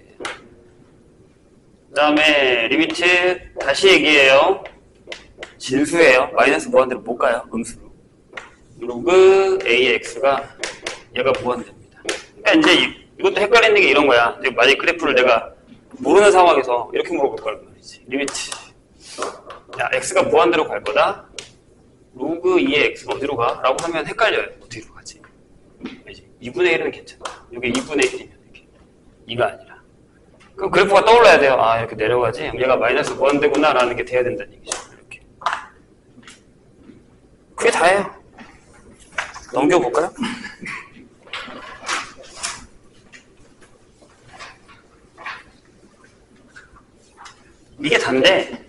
그 다음에 리미트 다시 얘기해요. 진수예요. 마이너스 무한대로 못 가요. 음수로. 로그 a의 x가 얘가 무한대입니다. 그러니까 이제 이, 이것도 헷갈리는 게 이런 거야. 만약 그래프를 내가 모르는 상황에서 이렇게 물어볼 거란 말이지. 리미트. 야, x가 무한대로 갈 거다. 로그 이의 x 어디로 가? 라고 하면 헷갈려요. 어디로 가지? 이분의 일은 괜찮아. 이게 이분의 일이면 이렇게. 이가 아니라. 그럼 그래프가 떠올라야 돼요. 아, 이렇게 내려가지? 얘가 마이너스 무한대구나 라는 게 돼야 된다는 얘기죠. 이렇게. 그게 다예요. 넘겨볼까요? 이게 단데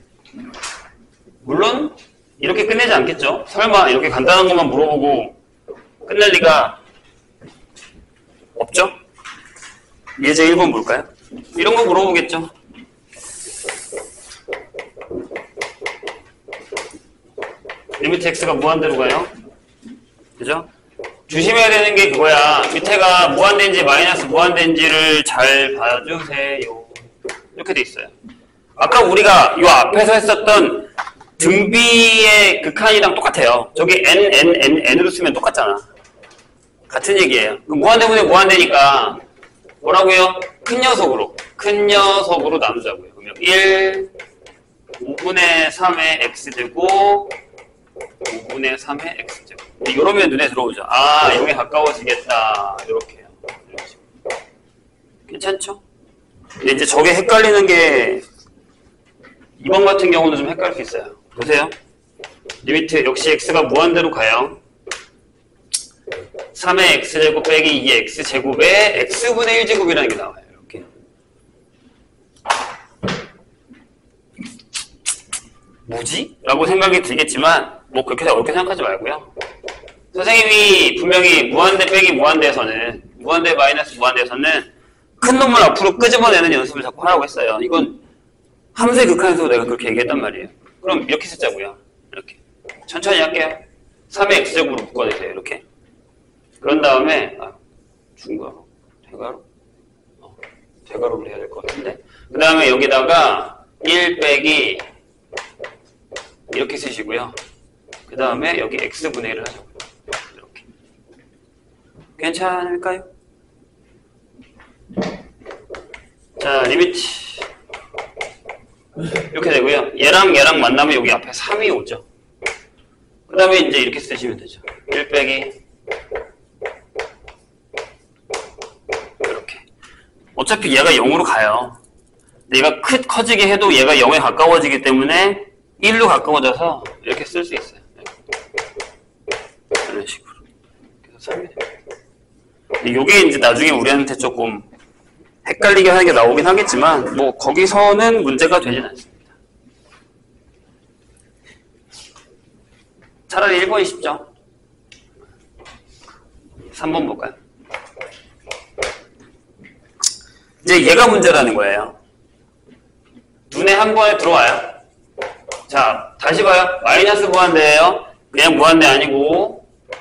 물론 이렇게 끝내지 않겠죠. 설마 이렇게 간단한 것만 물어보고 끝낼 리가 없죠. 예제 일 번 볼까요? 이런 거 물어보겠죠. 리미트 x가 무한대로 가요. 그죠? 조심해야 되는 게 그거야. 밑에가 무한대인지 마이너스 무한대인지를 잘 봐주세요. 이렇게 돼 있어요. 아까 우리가 이 앞에서 했었던 등비의 극한이랑 똑같아요. 저기 n, n, n, n으로 쓰면 똑같잖아. 같은 얘기예요. 무한대분의 무한대니까 뭐라고요? 큰 녀석으로. 큰 녀석으로 나누자고요. 그러면 일, 오분의 삼의 x제곱, 오분의 삼의 x제곱. 이러면 눈에 들어오죠. 아, 여기 가까워지겠다. 이렇게요. 괜찮죠? 근데 이제 저게 헷갈리는 게 이번 같은 경우는 좀 헷갈릴 수 있어요. 보세요. 리미트 역시 x가 무한대로 가요. 삼의 x제곱 빼기 이의 x제곱에 x분의 일 제곱이라는 게 나와요. 이렇게. 뭐지? 라고 생각이 들겠지만 뭐 그렇게 어렵게 생각하지 말고요. 선생님이 분명히 무한대 빼기 무한대에서는 무한대 마이너스 무한대에서는 큰 놈을 앞으로 끄집어내는 연습을 자꾸 하라고 했어요. 이건 함수의 극한에서 내가 그렇게 얘기했단 말이에요. 그럼 이렇게 쓰자고요. 이렇게. 천천히 할게요. 삼의 x제곱으로 묶어내세요. 이렇게. 그런 다음에 아, 중괄호, 대괄호? 어, 대괄호를 해야 될 것 같은데. 그 다음에 여기다가 일 빼기 이렇게 쓰시고요. 그 다음에 여기 x분의 일을 하자고요. 이렇게. 괜찮을까요? 자, 리미트. 이렇게 되고요. 얘랑 얘랑 만나면 여기 앞에 삼이 오죠. 그 다음에 이제 이렇게 쓰시면 되죠. 일 빼기 이렇게. 어차피 얘가 영으로 가요. 얘가 크, 커지게 해도 얘가 영에 가까워지기 때문에 일로 가까워져서 이렇게 쓸 수 있어요. 이런 식으로. 그래서 삼이 됩니다. 이게 이제 나중에 우리한테 조금 헷갈리게 하는 게 나오긴 하겠지만 뭐 거기서는 문제가 되진 않습니다. 차라리 일 번이 쉽죠? 삼 번 볼까요? 이제 얘가 문제라는 거예요. 눈에 한 번에 들어와요. 자, 다시 봐요. 마이너스 무한대예요. 그냥 무한대 아니고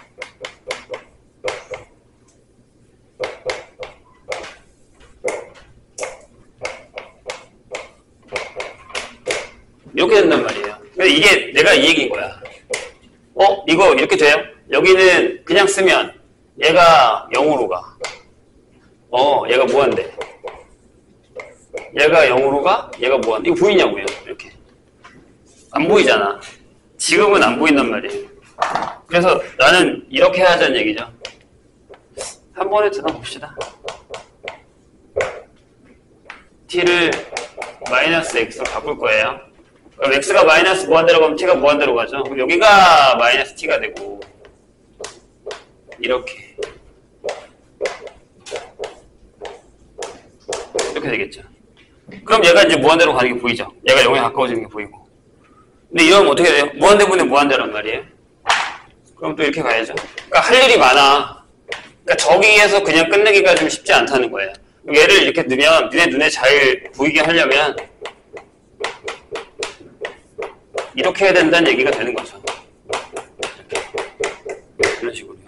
이렇게 된단 말이에요. 근데 이게 내가 이 얘기인 거야. 어? 이거 이렇게 돼요? 여기는 그냥 쓰면 얘가 영으로 가. 어, 얘가 무한대. 얘가 영으로 가? 얘가 무한대. 이거 보이냐고요? 이렇게. 안 보이잖아. 지금은 안 보인단 말이에요. 그래서 나는 이렇게 하자는 얘기죠. 한 번에 들어봅시다. t를 마이너스 x로 바꿀 거예요. 그럼 x가 마이너스 무한대로 가면 t가 무한대로 가죠. 그럼 여기가 마이너스 t가 되고 이렇게 이렇게 되겠죠. 그럼 얘가 이제 무한대로 가는 게 보이죠. 얘가 영에 가까워지는 게 보이고. 근데 이러면 어떻게 돼요? 무한대분의 무한대란 말이에요. 그럼 또 이렇게 가야죠. 그러니까 할 일이 많아. 그러니까 저기에서 그냥 끝내기가 좀 쉽지 않다는 거예요. 얘를 이렇게 넣으면 니네 눈에 잘 보이게 하려면 이렇게 해야 된다는 얘기가 되는 거죠. 이런 식으로요.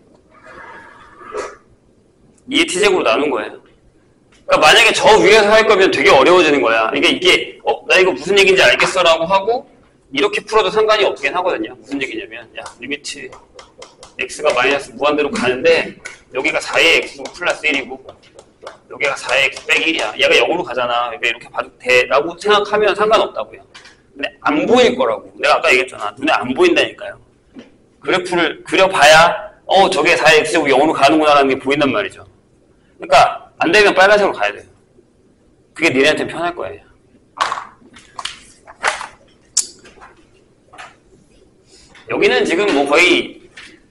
이에 t제곱으로 나눈 거예요. 그러니까 만약에 저 위에서 할 거면 되게 어려워지는 거야. 이게 이게 어, 나 이거 무슨 얘기인지 알겠어라고 하고 이렇게 풀어도 상관이 없긴 하거든요. 무슨 얘기냐면 야 리미트 x가 마이너스 무한대로 가는데 여기가 사의 x 플러스 일이고 여기가 사의 x 빼기 일이야. 얘가 영으로 가잖아. 그러니까 이렇게 봐도 돼라고 생각하면 상관없다고요. 근데 안 보일 거라고. 내가 아까 얘기했잖아. 눈에 안 보인다니까요. 그래프를 그려봐야 어 저게 사의 x제곱 영으로 가는구나라는 게 보인단 말이죠. 그러니까 안 되면 빨간색으로 가야 돼요. 그게 니네한테 편할 거예요. 여기는 지금 뭐 거의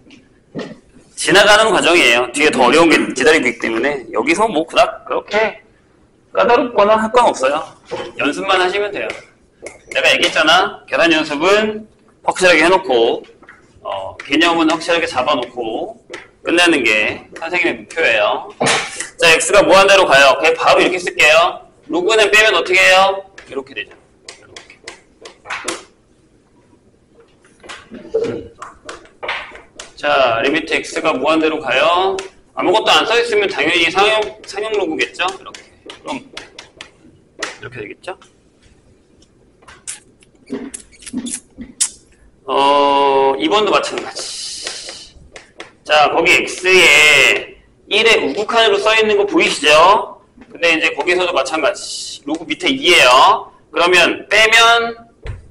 지나가는 과정이에요. 뒤에 더 어려운 게 기다리고 있기 때문에 여기서 뭐 그닥 그렇게 까다롭거나 할 건 없어요. 연습만 하시면 돼요. 내가 얘기했잖아. 계산 연습은 확실하게 해놓고 어, 개념은 확실하게 잡아놓고 끝내는 게 선생님의 목표예요. 자, x가 무한대로 가요. 그냥 바로 이렇게 쓸게요. 로그는 빼면 어떻게 해요? 이렇게 되죠. 이렇게. 자, 리미트 x가 무한대로 가요. 아무것도 안 써있으면 당연히 상형, 상형 로그겠죠? 이렇게. 그럼 이렇게 되겠죠? 어, 이 번도 마찬가지. 자, 거기 x에 일의 우극한으로 써있는 거 보이시죠? 근데 이제 거기서도 마찬가지. 로그 밑에 이예요. 그러면 빼면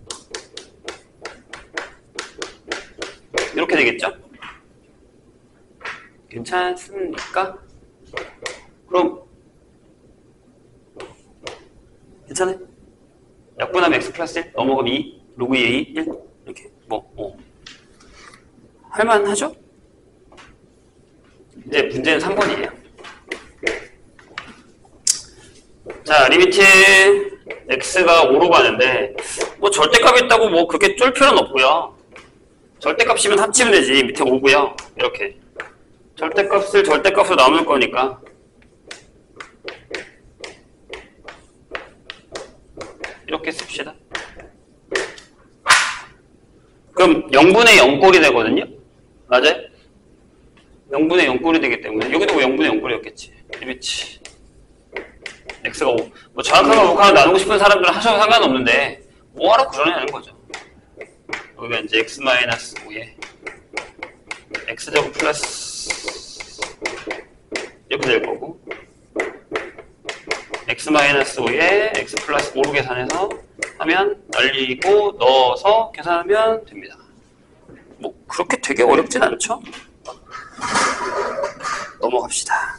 이렇게 되겠죠? 괜찮습니까? 그럼 괜찮아요? 약분하면 x 플러스 일, 넘어가면 이, 로그 이, 일 이렇게 뭐 어. 할만하죠? 이제 문제는 삼 번이에요. 자, 리미트 x가 오로 가는데 뭐 절대값이 있다고 뭐 그렇게 쫄 필요는 없고요. 절대값이면 합치면 되지. 밑에 오고요. 이렇게 절대값을 절대값으로 나눌 거니까 이렇게 씁시다. 그럼 영분의 영꼴이 되거든요. 맞아요? 영분의 영꼴이 되기 때문에 여기도 뭐 영분의 영꼴이었겠지. 리미트 x가 오. 뭐 정확하게 오카를 나누고 싶은 사람들은 하셔도 상관없는데 뭐하러 그러냐는 거죠. 여기가 이제 x 마이너스 오에 x제곱 플러스 이렇게 될 거고 x 마이너스 오에 x 플러스 오로 계산해서 하면 날리고 넣어서 계산하면 됩니다. 뭐 그렇게 되게 어렵진 않죠? 넘어갑시다.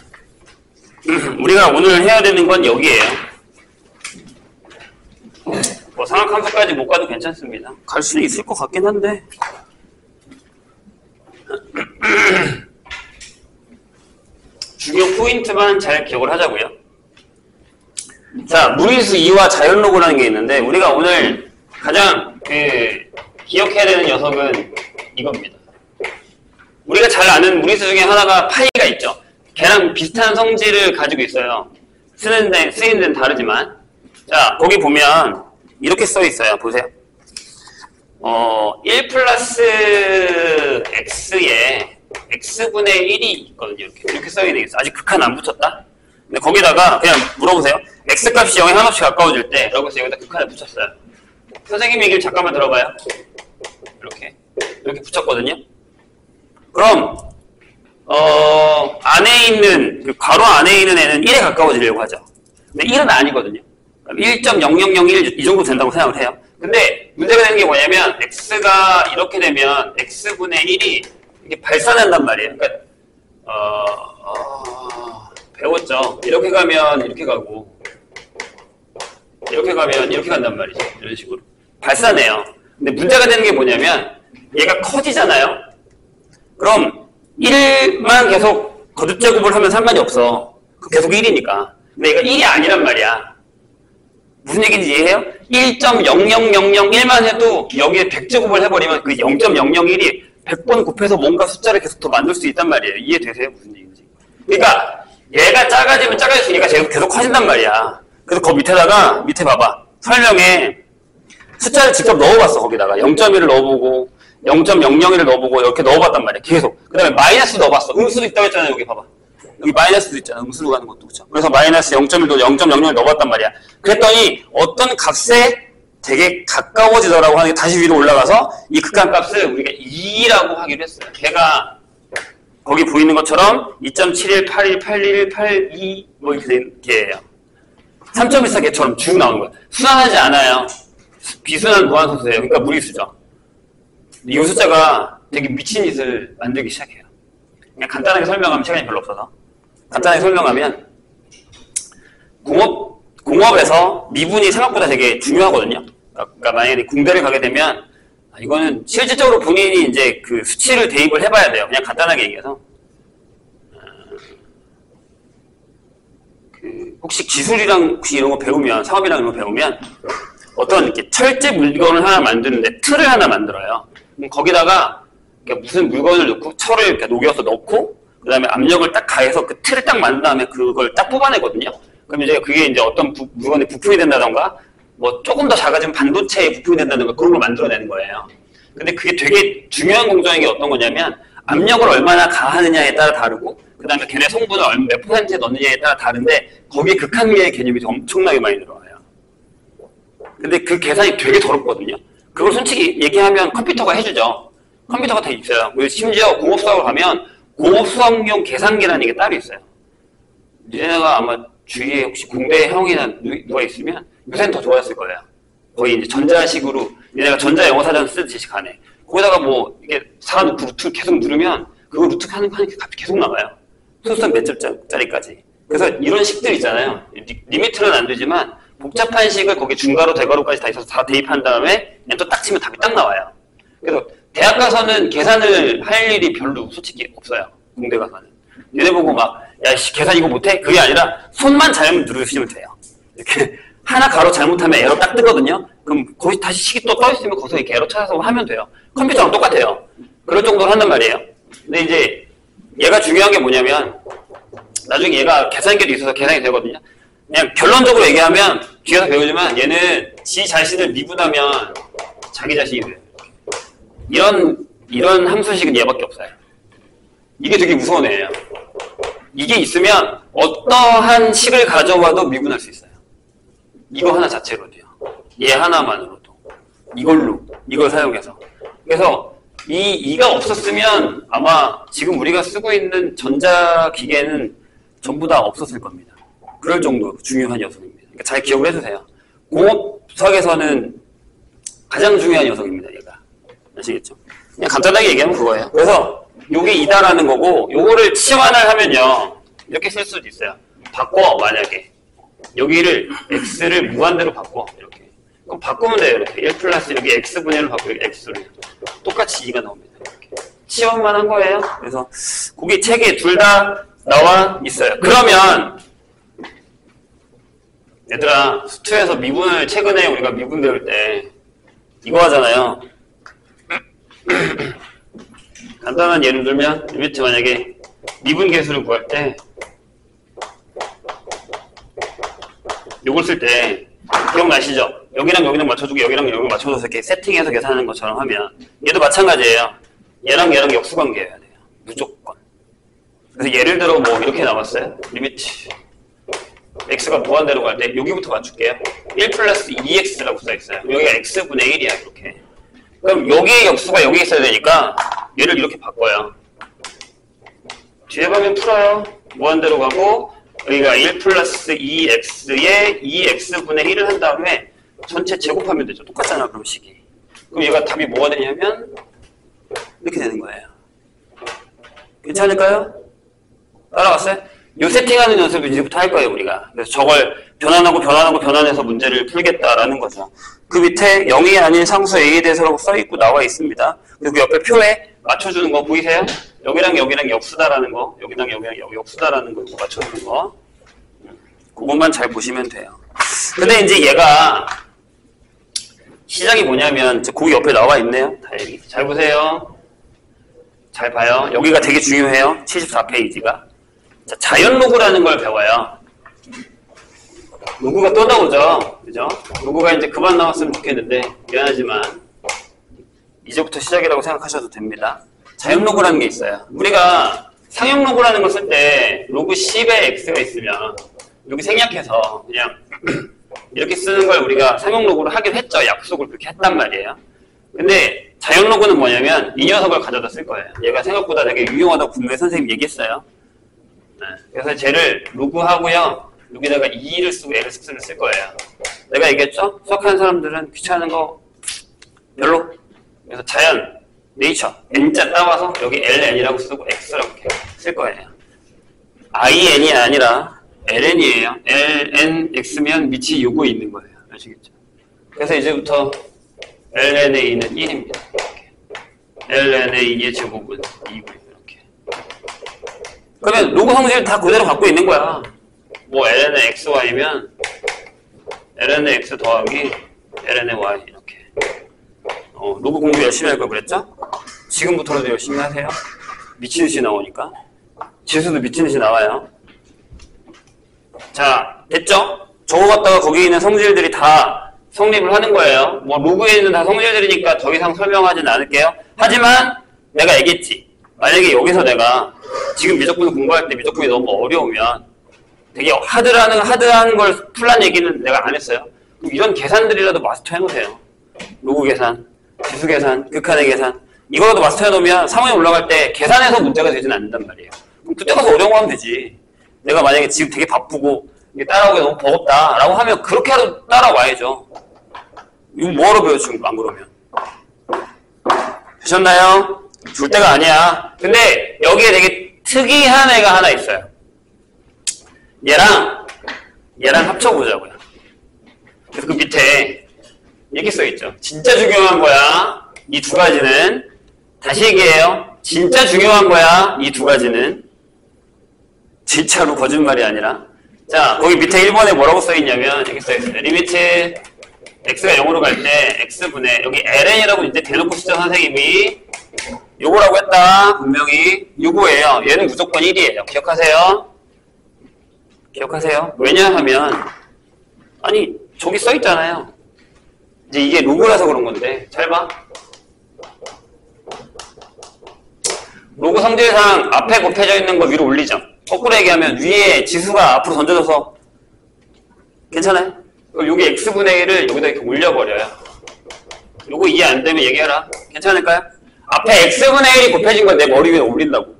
우리가 오늘 해야 되는 건 여기에요. 뭐 상학함수까지 못 가도 괜찮습니다. 갈 수는 있을 것 같긴 한데 중요 포인트만 잘 기억을 하자고요. 자, 무리수 이와 자연로그라는 게 있는데 우리가 오늘 가장 그 기억해야 되는 녀석은 이겁니다. 우리가 잘 아는 무리수 중에 하나가 파이가 있죠. 걔랑 비슷한 성질을 가지고 있어요. 쓰는 데, 쓰이는 데는 다르지만 자, 거기 보면 이렇게 써 있어요. 보세요. 어, 일 플러스 x에 x분의 일이 있거든요. 이렇게, 이렇게 써야 되겠어. 아직 극한 안 붙였다. 근데 거기다가 그냥 물어보세요. x값이 영에 하나씩 가까워질 때 라고 해서 여기다 극한을 붙였어요. 선생님 얘기를 잠깐만 들어봐요. 이렇게 이렇게 붙였거든요. 그럼 어, 안에 있는 그 괄호 안에 있는 애는 일에 가까워지려고 하죠. 근데 일은 아니거든요. 일 점 영영영일 이 정도 된다고 생각을 해요. 근데 문제가 되는 게 뭐냐면 x가 이렇게 되면 x분의 일이 이렇게 발산한단 말이에요. 그러니까 어, 어, 배웠죠. 이렇게 가면 이렇게 가고 이렇게 가면 이렇게 간단 말이죠. 이런 식으로. 발산해요. 근데 문제가 되는 게 뭐냐면 얘가 커지잖아요. 그럼 일만 계속 거듭제곱을 하면 상관이 없어. 계속 일이니까. 근데 얘가 일이 아니란 말이야. 무슨 얘기인지 이해해요? 일 점 영영영영일만 해도 여기에 백 제곱을 해버리면 그 영 점 영영일이 백 번 곱해서 뭔가 숫자를 계속 더 만들 수 있단 말이에요. 이해되세요? 무슨 얘기인지. 그러니까 얘가 작아지면 작아질수록 얘가 계속, 계속 커진단 말이야. 그래서 그 밑에다가 밑에 봐봐. 설명에 숫자를 직접 넣어봤어. 거기다가 영 점 일을 넣어보고 영 점 영영일을 넣어보고 이렇게 넣어봤단 말이야. 계속. 그 다음에 마이너스 넣어봤어. 음수도 있다고 했잖아요. 여기 봐봐. 여기 마이너스도 있잖아. 음수로 가는 것도. 그렇죠. 그래서 마이너스 영 점 일도 영 점 영영을 넣어봤단 말이야. 그랬더니 어떤 값에 되게 가까워지더라고 하는 게 다시 위로 올라가서 이 극한값을 우리가 이라고 하기로 했어요. 걔가 거기 보이는 것처럼 이 점 칠일, 팔일, 팔일, 팔이 뭐 이렇게 된 개예요. 삼 점 일사 개처럼 쭉 나오는 거예요. 순환하지 않아요. 비순환 무한소수예요. 그러니까 무리수죠. 이 숫자가 되게 미친 짓을 만들기 시작해요. 그냥 간단하게 설명하면 시간이 별로 없어서 간단하게 설명하면 공업, 공업에서 미분이 생각보다 되게 중요하거든요. 그러니까 만약에 공대를 가게 되면 이거는 실질적으로 본인이 이제 그 수치를 대입을 해봐야 돼요. 그냥 간단하게 얘기해서 그 혹시 기술이랑 혹시 이런 거 배우면 사업이랑 이런 거 배우면 어떤 이렇게 철제 물건을 하나 만드는데 틀을 하나 만들어요. 그럼 거기다가 무슨 물건을 넣고 철을 이렇게 녹여서 넣고 그 다음에 압력을 딱 가해서 그 틀을 딱 만든 다음에 그걸 딱 뽑아내거든요. 그럼 이제 그게 이제 어떤 부, 물건이 부품이 된다던가 뭐 조금 더 작아지면 반도체에 부품이 된다던가 그런 걸 만들어내는 거예요. 근데 그게 되게 중요한 공정인 게 어떤 거냐면 압력을 얼마나 가하느냐에 따라 다르고 그 다음에 걔네 성분을 몇 퍼센트에 넣느냐에 따라 다른데 거기에 극한계의 개념이 엄청나게 많이 들어와요. 근데 그 계산이 되게 더럽거든요. 그걸 솔직히 얘기하면 컴퓨터가 해주죠. 컴퓨터가 다 있어요. 심지어 공업수학을 가면 공업수학용 계산기라는 게 따로 있어요. 얘네가 아마 주위에 혹시 공대 형이나 누가 있으면 요새는 더 좋아졌을 거예요. 거의 이제 전자식으로 얘네가 전자 영어 사전 쓰듯이 가네. 거기다가 뭐 이게 사가놓고 루트 계속 누르면 그거 루트 하는 거 하니까 값이 계속 나와요. 소수점 몇 점짜리까지. 그래서 이런 식들 있잖아요. 리, 리미트는 안 되지만 복잡한 식을 거기 중괄호, 대괄호까지 다 있어서 다 대입한 다음에 그냥 또 딱 치면 답이 딱 나와요. 그래서 대학 가서는 계산을 할 일이 별로 솔직히 없어요. 공대 가서는. 얘네 보고 막 야, 씨, 계산 이거 못해? 그게 아니라 손만 잘못 누르시면 돼요. 이렇게 하나 가로 잘못하면 에러 딱 뜨거든요. 그럼 거기 다시 식이 또 떠있으면 거기서 이렇게 에러 찾아서 하면 돼요. 컴퓨터랑 똑같아요. 그럴 정도로 한단 말이에요. 근데 이제 얘가 중요한 게 뭐냐면 나중에 얘가 계산기도 있어서 계산이 되거든요. 그냥 결론적으로 얘기하면 뒤에서 배우지만 얘는 지 자신을 미분하면 자기 자신이 돼요. 이런 이런 함수식은 얘밖에 없어요. 이게 되게 무서운 애예요. 이게 있으면 어떠한 식을 가져와도 미분할 수 있어요. 이거 하나 자체로도요. 얘 하나만으로도. 이걸로, 이걸 사용해서. 그래서 이 이가 없었으면 아마 지금 우리가 쓰고 있는 전자기계는 전부 다 없었을 겁니다. 그럴 정도로 중요한 녀석입니다. 그러니까 잘 기억을 해주세요. 공업수학에서는 가장 중요한 녀석입니다. 얘가. 아시겠죠? 그냥 간단하게 얘기하면 그거예요. 그래서 요게 이다라는 거고 요거를 치환을 하면요. 이렇게 쓸 수도 있어요. 바꿔 만약에. 여기를 x를 무한대로 바꿔. 이렇게. 그럼 바꾸면 돼요. 이렇게. 일 플러스 여기 x분의 일로 바꾸고 x를. 똑같이 이가 나옵니다. 이렇게. 치환만 한 거예요. 그래서 거기 책에 둘 다 나와 있어요. 그러면 얘들아 수투에서 미분을 최근에 우리가 미분 배울 때 이거 하잖아요. 간단한 예를 들면 리미트 만약에 미분 계수를 구할 때 요걸 쓸 때 기억나시죠? 여기랑 여기랑 맞춰주고 여기랑 여기랑 맞춰줘서 이렇게 세팅해서 계산하는 것처럼 하면 얘도 마찬가지예요. 얘랑 얘랑 역수관계여야 돼요. 무조건. 그래서 예를 들어 뭐 이렇게 나왔어요. 리미트 x가 무한대로 갈 때 여기부터 맞출게요. 일 플러스 이 엑스라고 써있어요. 여기가 x분의 일이야 이렇게. 그럼 여기에 역수가 여기 있어야 되니까 얘를 이렇게 바꿔요. 뒤에 가면 풀어요. 무한대로 가고 여기가 일 플러스 이 엑스에 이 엑스분의 일을 한 다음에 전체 제곱하면 되죠. 똑같잖아 그럼 식이. 그럼 얘가 답이 뭐가 되냐면 이렇게 되는 거예요. 괜찮을까요? 따라갔어요? 요 세팅하는 연습을 이제부터 할 거예요, 우리가. 그래서 저걸 변환하고 변환하고 변환해서 문제를 풀겠다라는 거죠. 그 밑에 영이 아닌 상수 A에 대해서라고 써있고 나와 있습니다. 그리고 옆에 표에 맞춰주는 거 보이세요? 여기랑 여기랑 역수다라는 거, 여기랑 여기랑 여기 역수다라는 거 이거 맞춰주는 거. 그것만 잘 보시면 돼요. 근데 이제 얘가 시작이 뭐냐면 그 옆에 나와 있네요. 다행히. 잘 보세요. 잘 봐요. 여기가 되게 중요해요. 칠십사 페이지가. 자, 자연 로그라는 걸 배워요. 로그가 또 나오죠. 그죠? 로그가 이제 그만 나왔으면 좋겠는데 미안하지만 이제부터 시작이라고 생각하셔도 됩니다. 자연 로그라는 게 있어요. 우리가 상형 로그라는 걸 쓸 때 로그 십에 x가 있으면 여기 생략해서 그냥 이렇게 쓰는 걸 우리가 상형 로그로 하긴 했죠. 약속을 그렇게 했단 말이에요. 근데 자연 로그는 뭐냐면 이 녀석을 가져다 쓸 거예요. 얘가 생각보다 되게 유용하다고 분명히 선생님이 얘기했어요. 네. 그래서 쟤를 로그하고요. 여기다가 이를 쓰고 L을 쓸 거예요. 내가 얘기했죠? 수학하는 사람들은 귀찮은 거 별로. 그래서 자연, 네이처, N자 따와서 여기 엘엔이라고 쓰고 X라고 이렇게 쓸 거예요. 아이엔이 아니라 엘엔이에요. 엘엔엑스면 밑이 요거 있는 거예요. 아시겠죠? 그래서 이제부터 엘엔에이는 일입니다. 이렇게. 엘엔에이의 제곱은 이고요. 이렇게. 그러면 로그 성질을 다 그대로 갖고 있는 거야. 뭐 엘엔의 엑스와이면 엘엔의 x 더하기 엘엔의 y 이렇게. 어, 로그 공부 열심히 할 걸 그랬죠? 지금부터라도 열심히 하세요. 미친듯이 나오니까. 지수도 미친듯이 나와요. 자, 됐죠? 저거 갖다가 거기 있는 성질들이 다 성립을 하는 거예요. 뭐 로그에 있는 다 성질들이니까 더 이상 설명하진 않을게요. 하지만 내가 얘기했지. 만약에 여기서 내가 지금 미적분을 공부할 때 미적분이 너무 어려우면 되게 하드라는, 하드한 걸 풀란 얘기는 내가 안 했어요. 그럼 이런 계산들이라도 마스터 해놓으세요. 로그 계산, 지수 계산, 극한의 계산. 이거라도 마스터 해놓으면 상황에 올라갈 때 계산해서 문제가 되진 않는단 말이에요. 그럼 그때 가서 어려운 거 하면 되지. 내가 만약에 지금 되게 바쁘고 이게 따라오기 너무 버겁다 라고 하면 그렇게라도 따라와야죠. 이거 뭐하러 배워 지금 안 그러면. 되셨나요? 줄 때가 아니야. 근데 여기에 되게 특이한 애가 하나 있어요. 얘랑 얘랑 합쳐보자고요. 그래서 그 밑에 이렇게 써있죠. 진짜 중요한 거야. 이 두 가지는. 다시 얘기해요. 진짜 중요한 거야. 이 두 가지는. 진짜로 거짓말이 아니라. 자, 거기 밑에 일 번에 뭐라고 써있냐면 이렇게 써있어요. 리미트 x가 영으로 갈 때 x분의 여기 엘엔이라고 이제 대놓고 진짜 선생님이 요거라고 했다. 분명히 요거예요. 얘는 무조건 일이에요. 기억하세요. 기억하세요. 왜냐하면 아니 저기 써있잖아요. 이제 이게 로그라서 그런 건데 잘 봐. 로그 성질상 앞에 곱해져 있는 거 위로 올리죠. 거꾸로 얘기하면 위에 지수가 앞으로 던져져서 괜찮아요? 그럼 여기 x분의 일을 여기다 이렇게 올려버려요. 요거 이해 안 되면 얘기해라. 괜찮을까요? 앞에 x분의 일이 곱해진 건 내 머리 위에 올린다고.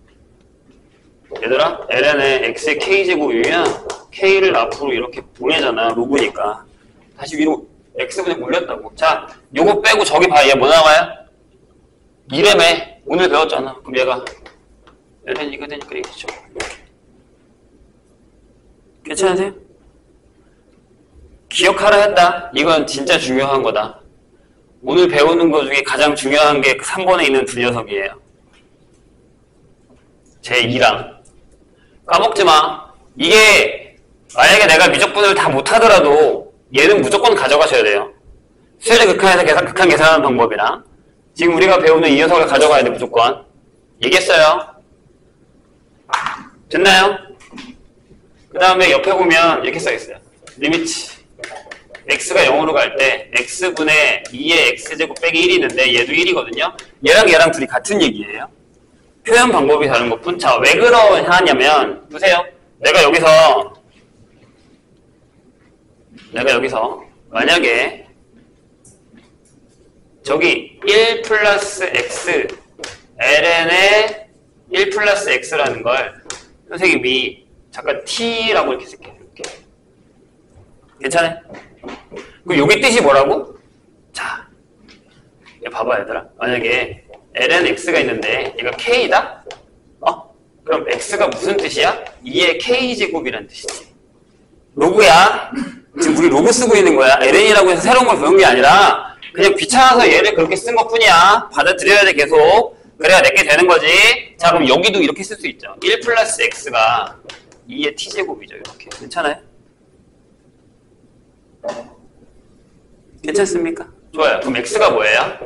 얘들아, 엘엔의 x의 k제곱이면 k를 앞으로 이렇게 보내잖아. 로그니까. 다시 위로 x분의 올렸다고. 자, 요거 빼고 저기 봐. 얘 뭐 나와요? 이래매. 오늘 배웠잖아. 그럼 얘가 엘엔 이거 되니까 얘기죠. 괜찮으세요? 기억하라 했다. 이건 진짜 중요한 거다. 오늘 배우는 것 중에 가장 중요한 게 삼 번에 있는 두 녀석이에요. 제이랑. 까먹지 마. 이게 만약에 내가 미적분을 다 못하더라도 얘는 무조건 가져가셔야 돼요. 수열의 극한에서 계산, 극한 계산하는 방법이랑 지금 우리가 배우는 이 녀석을 가져가야 돼. 무조건. 얘기했어요. 됐나요? 그 다음에 옆에 보면 이렇게 써있어요. 리미트 x가 영으로 갈 때 x분의 이의 x제곱 빼기 일이 있는데 얘도 일이거든요. 얘랑 얘랑 둘이 같은 얘기예요. 표현 방법이 다른 것뿐. 자, 왜 그러냐면 보세요. 내가 여기서 내가 여기서 만약에 저기 일 플러스 x 엘엔의 일 플러스 x라는 걸 선생님이 잠깐 t라고 이렇게 쓸게요. 이렇게. 괜찮아요? 그럼 여기 뜻이 뭐라고? 자, 봐봐 얘들아. 만약에 엘엔 x가 있는데 얘가 k다? 어? 그럼 x가 무슨 뜻이야? 이의 k제곱이란 뜻이지. 로그야. 지금 우리 로그 쓰고 있는 거야. 엘엔이라고 해서 새로운 걸 배운 게 아니라 그냥 귀찮아서 얘를 그렇게 쓴 것 뿐이야. 받아들여야 돼, 계속. 그래야 내게 되는 거지. 자, 그럼 여기도 이렇게 쓸 수 있죠. 일 플러스 x가 이의 t제곱이죠. 이렇게. 괜찮아요? 괜찮습니까? 좋아요. 그럼 x가 뭐예요?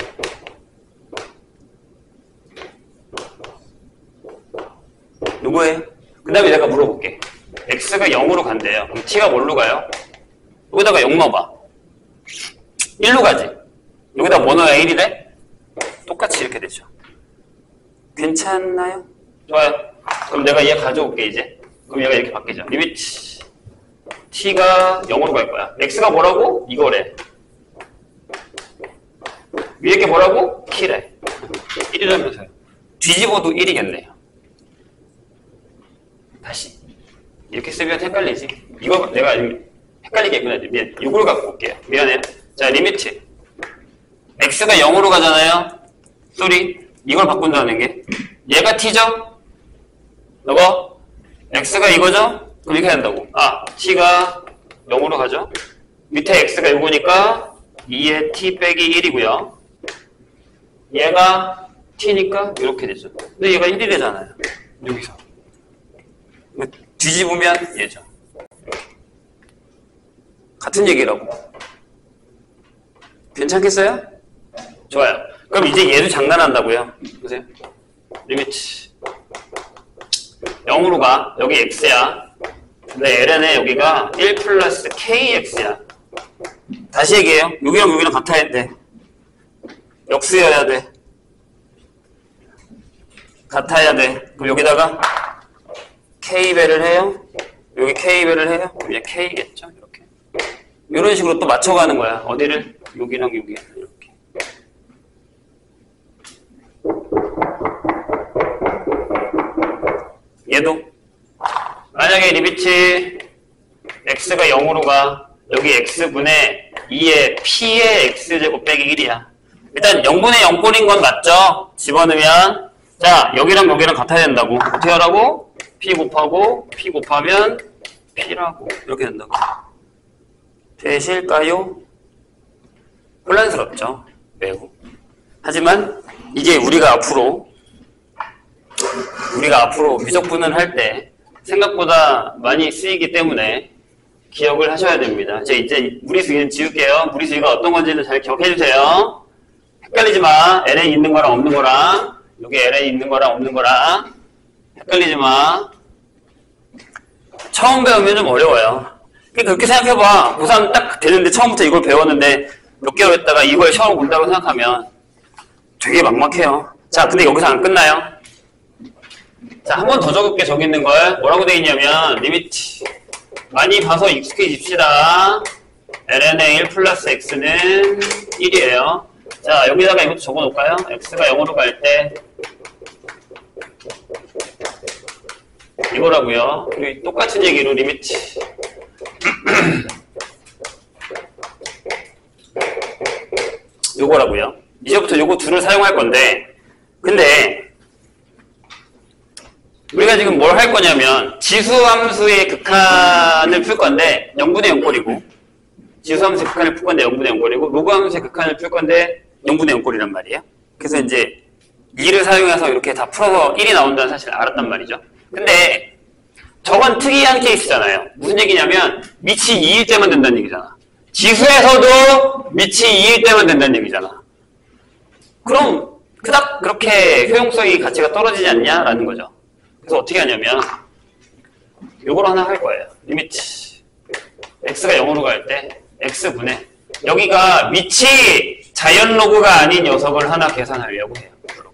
누구예요? 그 다음에 내가 물어볼게. x가 영으로 간대요. 그럼 t가 뭘로 가요? 여기다가 영 넣어봐. 일로 가지. 여기다 뭐 넣어야 일이래? 똑같이 이렇게 되죠. 괜찮나요? 좋아요. 그럼 내가 얘 가져올게, 이제. 그럼 얘가 이렇게 바뀌죠. 리미트 t가 영으로 갈 거야. x가 뭐라고? 이거래. 위에 게 뭐라고? t래. 일이라면서요. 뒤집어도 일이겠네요. 다시. 이렇게 쓰면 헷갈리지. 이거 내가 헷갈리게 했구나. 미안. 이걸 갖고 올게요. 미안해요. 자, 리미트. x가 영으로 가잖아요. 쏘리. 이걸 바꾼다는 게. 얘가 t죠? 너거? x가 이거죠? 그럼 이렇게 한다고. 아, t가 영으로 가죠? 밑에 x가 이거니까 이의 t 빼기 일이고요. 얘가 t니까 이렇게 되죠. 근데 얘가 일이래잖아요. 여기서. 뒤집으면 얘죠. 같은 얘기라고. 괜찮겠어요? 좋아요. 그럼 이제 얘도 장난한다고요. 보세요. 리미트 영으로 가. 여기 x야. 근데 엘엔에 여기가 일 플러스 kx야. 다시 얘기해요. 여기랑 여기랑 같아야 돼. 역수여야 돼. 같아야 돼. 그럼 여기다가 k배를 해요. 여기 k배를 해요. 그럼 이제 k겠죠. 이렇게. 이런 식으로 또 맞춰가는 거야. 어디를? 여기랑 여기. 이렇게. 얘도 만약에 리미트 x가 영으로 가. 여기 x분의 이의 p의 x제곱 빼기 일이야. 일단 영분의 영꼴인 건 맞죠? 집어넣으면 자, 여기랑 여기랑 같아야 된다고. 어떻게 하라고? p 곱하고 p 곱하면 p라고. 이렇게 된다고. 되실까요? 혼란스럽죠? 매우. 하지만 이게 우리가 앞으로 우리가 앞으로 미적분을 할 때 생각보다 많이 쓰이기 때문에 기억을 하셔야 됩니다. 자, 이제 무리수기는 지울게요. 무리수기가 어떤 건지는 잘 기억해 주세요. 헷갈리지 마. 엘엔이 있는 거랑 없는 거랑 여기 엘엔이 있는 거랑 없는 거랑 헷갈리지 마. 처음 배우면 좀 어려워요. 그렇게 생각해봐. 고삼 딱 되는데 처음부터 이걸 배웠는데 몇 개월 했다가 이걸 처음 본다고 생각하면 되게 막막해요. 자, 근데 여기서 안 끝나요. 자, 한 번 더 적을게. 저기 있는 걸 뭐라고 돼 있냐면 리미트 많이 봐서 익숙해집시다. 엘엔의 일 플러스 x는 일이에요. 자, 여기다가 이것도 적어놓을까요? x가 영으로 갈 때 이거라고요. 그리고 똑같은 얘기로 리미트 요거라고요. 이제부터 요거 둘을 사용할 건데 근데 우리가 지금 뭘 할 거냐면 지수함수의 극한을 풀 건데 영분의 영꼴이고 지수함수의 극한을 풀 건데 영분의 영꼴이고 로그함수의 극한을 풀 건데 영분의 영꼴이란 말이에요. 그래서 이제 이를 사용해서 이렇게 다 풀어서 일이 나온다는 사실을 알았단 말이죠. 근데 저건 특이한 케이스잖아요. 무슨 얘기냐면 밑이 이일 때만 된다는 얘기잖아. 지수에서도 밑이 이일 때만 된다는 얘기잖아. 그럼 그닥 그렇게 효용성이 가치가 떨어지지 않냐라는 거죠. 그래서 어떻게 하냐면 요걸 하나 할 거예요. 리미트 x가 영으로 갈 때 x분의 여기가 밑이 자연 로그가 아닌 녀석을 하나 계산하려고 해요.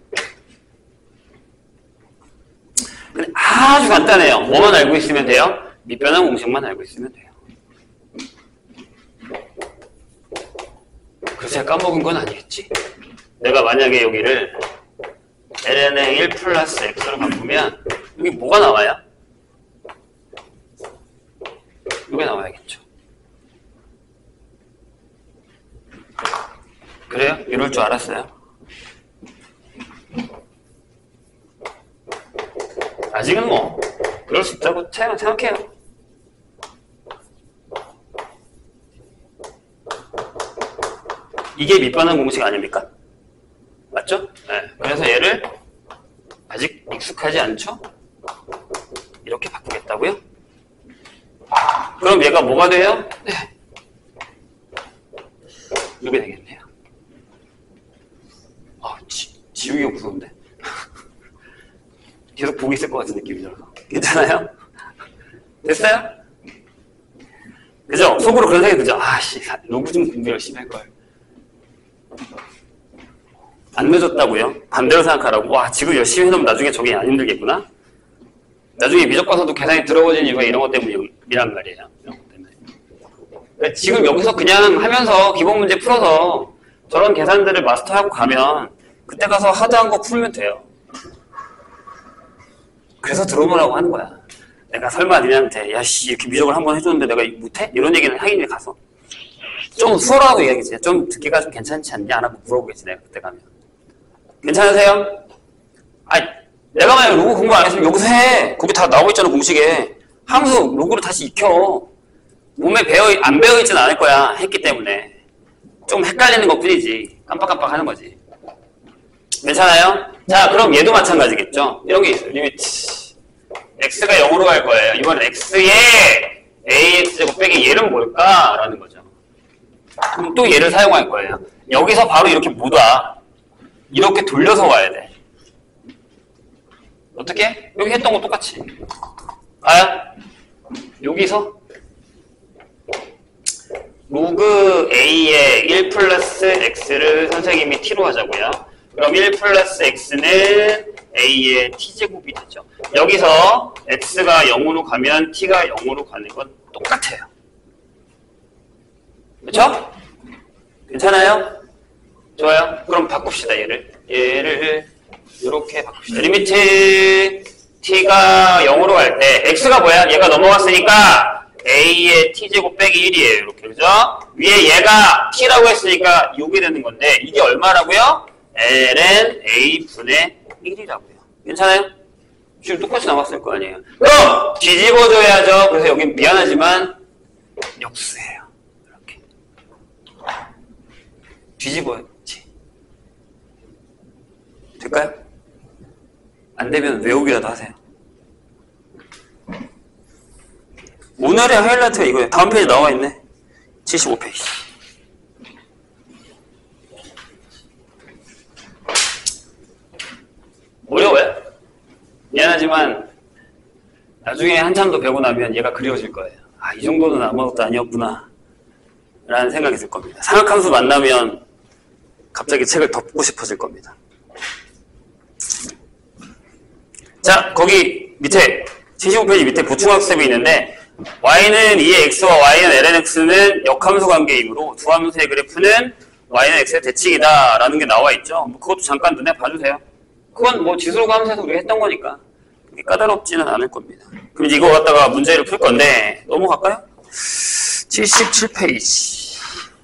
근데 아주 간단해요. 뭐만 알고 있으면 돼요? 밑변환 공식만 알고 있으면 돼요. 글쎄 까먹은 건 아니겠지? 내가 만약에 여기를 엘엔의 일 플러스 x로 바꾸면 여기 뭐가 나와요? 이게 나와야겠죠. 그래요? 이럴 줄 알았어요. 아직은 아직은 뭐 그럴 수 있다고 생각해요. 이게 밑반응 공식 아닙니까? 맞죠? 네. 그래서 얘를 아직 익숙하지 않죠? 이렇게 바꾸겠다고요? 그럼 얘가 뭐가 돼요? 네. 이렇게 되겠네요. 아, 지, 지우기가 무서운데? 계속 보고 있을 것 같은 느낌이 들어서. 괜찮아요? 됐어요? 그죠? 속으로 그런 생각이 들죠? 아씨, 로그 좀 공부 열심히 할걸. 안 늦었다고요? 반대로 생각하라고? 와, 지금 열심히 해놓으면 나중에 저게 안 힘들겠구나? 나중에 미적 가서도 계산이 들어오진 이유가 이런 것 때문이란 말이에요. 이런 것 때문에. 그러니까 지금 여기서 그냥 하면서 기본 문제 풀어서 저런 계산들을 마스터하고 가면 그때 가서 하드한 거 풀면 돼요. 그래서 들어오라고 하는 거야. 내가 설마 니네한테 야씨 이렇게 미적을 한번 해줬는데 내가 못해? 이런 얘기는 하긴 가서 좀 수월하고 얘기하겠지. 좀 듣기가 좀 괜찮지 않냐? 안 하고 물어보겠지 내가 그때 가면. 괜찮으세요? 아니 내가 만약 로그 공부 안 했으면 여기서 해. 거기 다 나와 있잖아 공식에. 함수 로그를 다시 익혀. 몸에 배어 안 배어 있지는 않을 거야. 했기 때문에 좀 헷갈리는 것 뿐이지. 깜빡깜빡 하는 거지. 괜찮아요? 자, 그럼 얘도 마찬가지겠죠? 이런 게 있어요. 리미트. x가 영으로 갈 거예요. 이번 x의 ax제곱 빼기 얘는 뭘까? 라는 거죠. 그럼 또 얘를 사용할 거예요. 여기서 바로 이렇게 못 와. 이렇게 돌려서 와야 돼. 어떻게? 여기 했던 거 똑같이. 아야? 여기서 로그 a의 일 플러스 x를 선생님이 t로 하자고요. 그럼 일 플러스 x는 a의 t제곱이 되죠. 여기서 x가 영으로 가면 t가 영으로 가는 건 똑같아요. 그렇죠? 괜찮아요? 좋아요. 그럼 바꿉시다. 얘를 얘를 이렇게 바꿉시다. 리미트 t가 영으로 갈 때 x가 뭐야? 얘가 넘어갔으니까 a의 t제곱 빼기 일이에요. 이렇게 그죠? 위에 얘가 t라고 했으니까 육이 되는 건데 이게 얼마라고요? ln a분의 일이라고요. 괜찮아요? 지금 똑같이 남았을 거 아니에요. 그럼 뒤집어줘야죠. 그래서 여기 미안하지만 역수예요. 이렇게 뒤집어야지. 될까요? 안 되면 외우기라도 하세요. 오늘의 하이라이트가 이거예요. 다음 페이지 나와 있네. 칠십오 페이지. 어려워요? 미안하지만 나중에 한참 더 배우고 나면 얘가 그리워질 거예요. 아, 이 정도는 아무것도 아니었구나 라는 생각이 들 겁니다. 삼각함수 만나면 갑자기 책을 덮고 싶어질 겁니다. 자, 거기 밑에 칠십오 페이지 밑에 보충학습이 있는데 y는 이의 x와 y는 lnx는 역함수 관계이므로 두 함수의 그래프는 y는 x의 대칭이다 라는 게 나와 있죠. 뭐 그것도 잠깐 눈에 봐주세요. 그건 뭐 지수로가 함수에서 우리가 했던 거니까 그게 까다롭지는 않을 겁니다. 그럼 이거 갖다가 문제를 풀 건데 넘어갈까요? 칠십칠 페이지.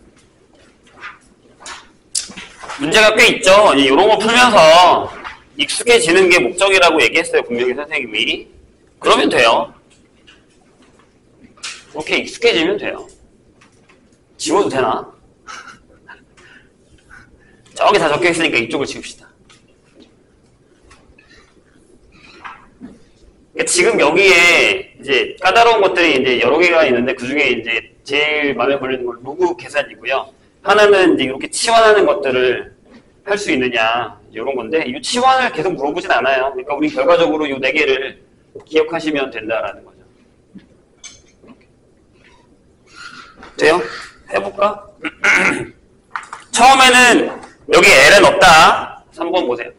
문제가 꽤 있죠. 이런 거 풀면서 익숙해지는 게 목적이라고 얘기했어요. 분명히 선생님이. 그러면 돼요. 그렇게 익숙해지면 돼요. 지워도 되나? 저기 다 적혀있으니까 이쪽을 지웁시다. 지금 여기에 이제 까다로운 것들이 이제 여러 개가 있는데 그 중에 이제 제일 마음에 걸리는 건 로그 계산이고요. 하나는 이제 이렇게 치환하는 것들을 할 수 있느냐 이런 건데 이 치환을 계속 물어보진 않아요. 그러니까 우리 결과적으로 이 네 개를 기억하시면 된다라는 거죠. 돼요? 해볼까? 처음에는 여기 L은 없다. 삼 번 보세요.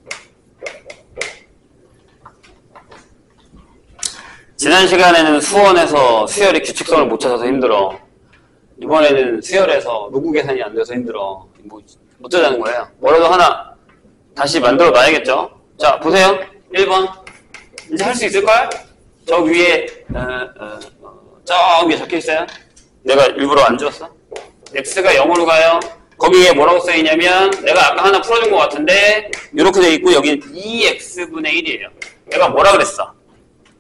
지난 시간에는 수원에서 수열이 규칙성을 못 찾아서 힘들어. 이번에는 수열에서 로그 계산이 안 돼서 힘들어. 뭐 어쩌자는 거예요? 뭐라도 하나 다시 만들어 놔야겠죠? 자, 보세요. 일 번. 이제 할 수 있을걸? 저 위에 어, 어, 어, 저 위에 적혀있어요. 내가 일부러 안 지웠어. x가 영으로 가요. 거기에 뭐라고 써있냐면 내가 아까 하나 풀어준 것 같은데 이렇게 돼 있고 여기는 이 엑스분의 일이에요. 내가 뭐라 그랬어?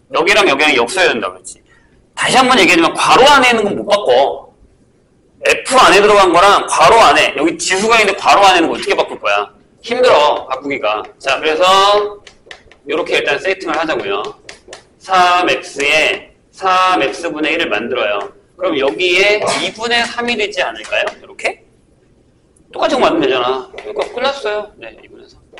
여기랑 여기랑 역서해야 된다고 그랬지. 다시 한번 얘기하지만 괄호 안에 있는 건 못 바꿔. F 안에 들어간 거랑 괄호 안에, 여기 지수가 있는데 괄호 안에 있는 거 어떻게 바꿀 거야? 힘들어, 바꾸기가. 자, 그래서 이렇게 일단 세팅을 하자고요. 삼 엑스에 삼 엑스분의 일을 만들어요. 그럼 여기에 이분의 삼이 되지 않을까요? 이렇게? 똑같이 만들면 되잖아. 그러니까 끝났어요. 네, 이분의 삼.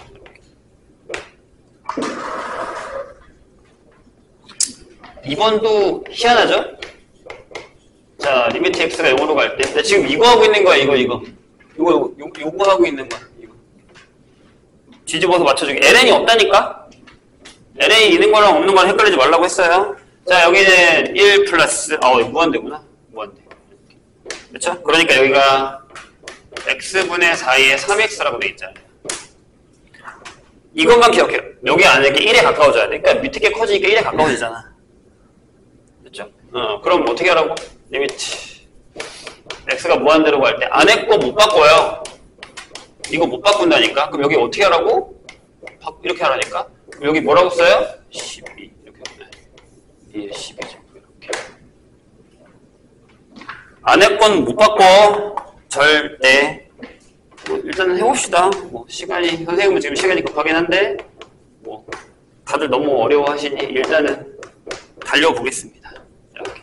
이 번도 희한하죠? 자, 리미트 x가 영으로 갈 때. 나 지금 이거 하고 있는 거야, 이거, 이거. 이거, 요거, 요거 하고 있는 거야, 이거. 뒤집어서 맞춰주기. 엘엔이 없다니까? 엘엔이 있는 거랑 없는 거랑 헷갈리지 말라고 했어요. 자, 여기는 일 플러스, 아, 어, 무한대구나. 무한대. 그렇죠? 그러니까 여기가 x분의 사에 삼 엑스라고 돼 있잖아요. 이것만 기억해요. 여기 안에 이렇게 일에 가까워져야 돼. 그러니까 밑에 게 커지니까 일에 가까워지잖아. 됐죠? 어, 그럼 어떻게 하라고? 리미트 x가 무한대로 갈 때 안에 거 못 바꿔요. 이거 못 바꾼다니까? 그럼 여기 어떻게 하라고? 이렇게 하라니까? 그럼 여기 뭐라고 써요? 십이. 이렇게 하면 일, 십이죠. 이렇게. 안에 건 못 바꿔. 절대. 뭐 일단은 해봅시다. 뭐 시간이, 선생님은 지금 시간이 급하긴 한데, 뭐, 다들 너무 어려워 하시니 일단은 달려보겠습니다. 이렇게.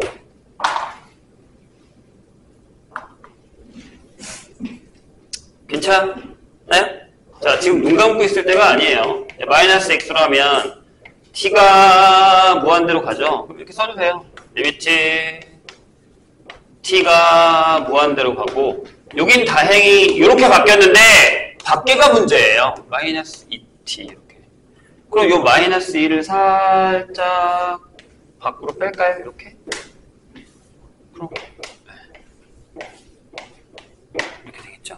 괜찮아요? 자, 지금 눈 감고 있을 때가 아니에요. 마이너스 x로 하면 t가 무한대로 가죠. 그럼 이렇게 써주세요. 리미트 t가 무한대로 가고, 여긴 다행히 이렇게 바뀌었는데 밖에가 문제예요. 마이너스 이 티 이렇게. 그럼 요 마이너스 일을 살짝 밖으로 뺄까요? 이렇게. 그럼 이렇게 되겠죠.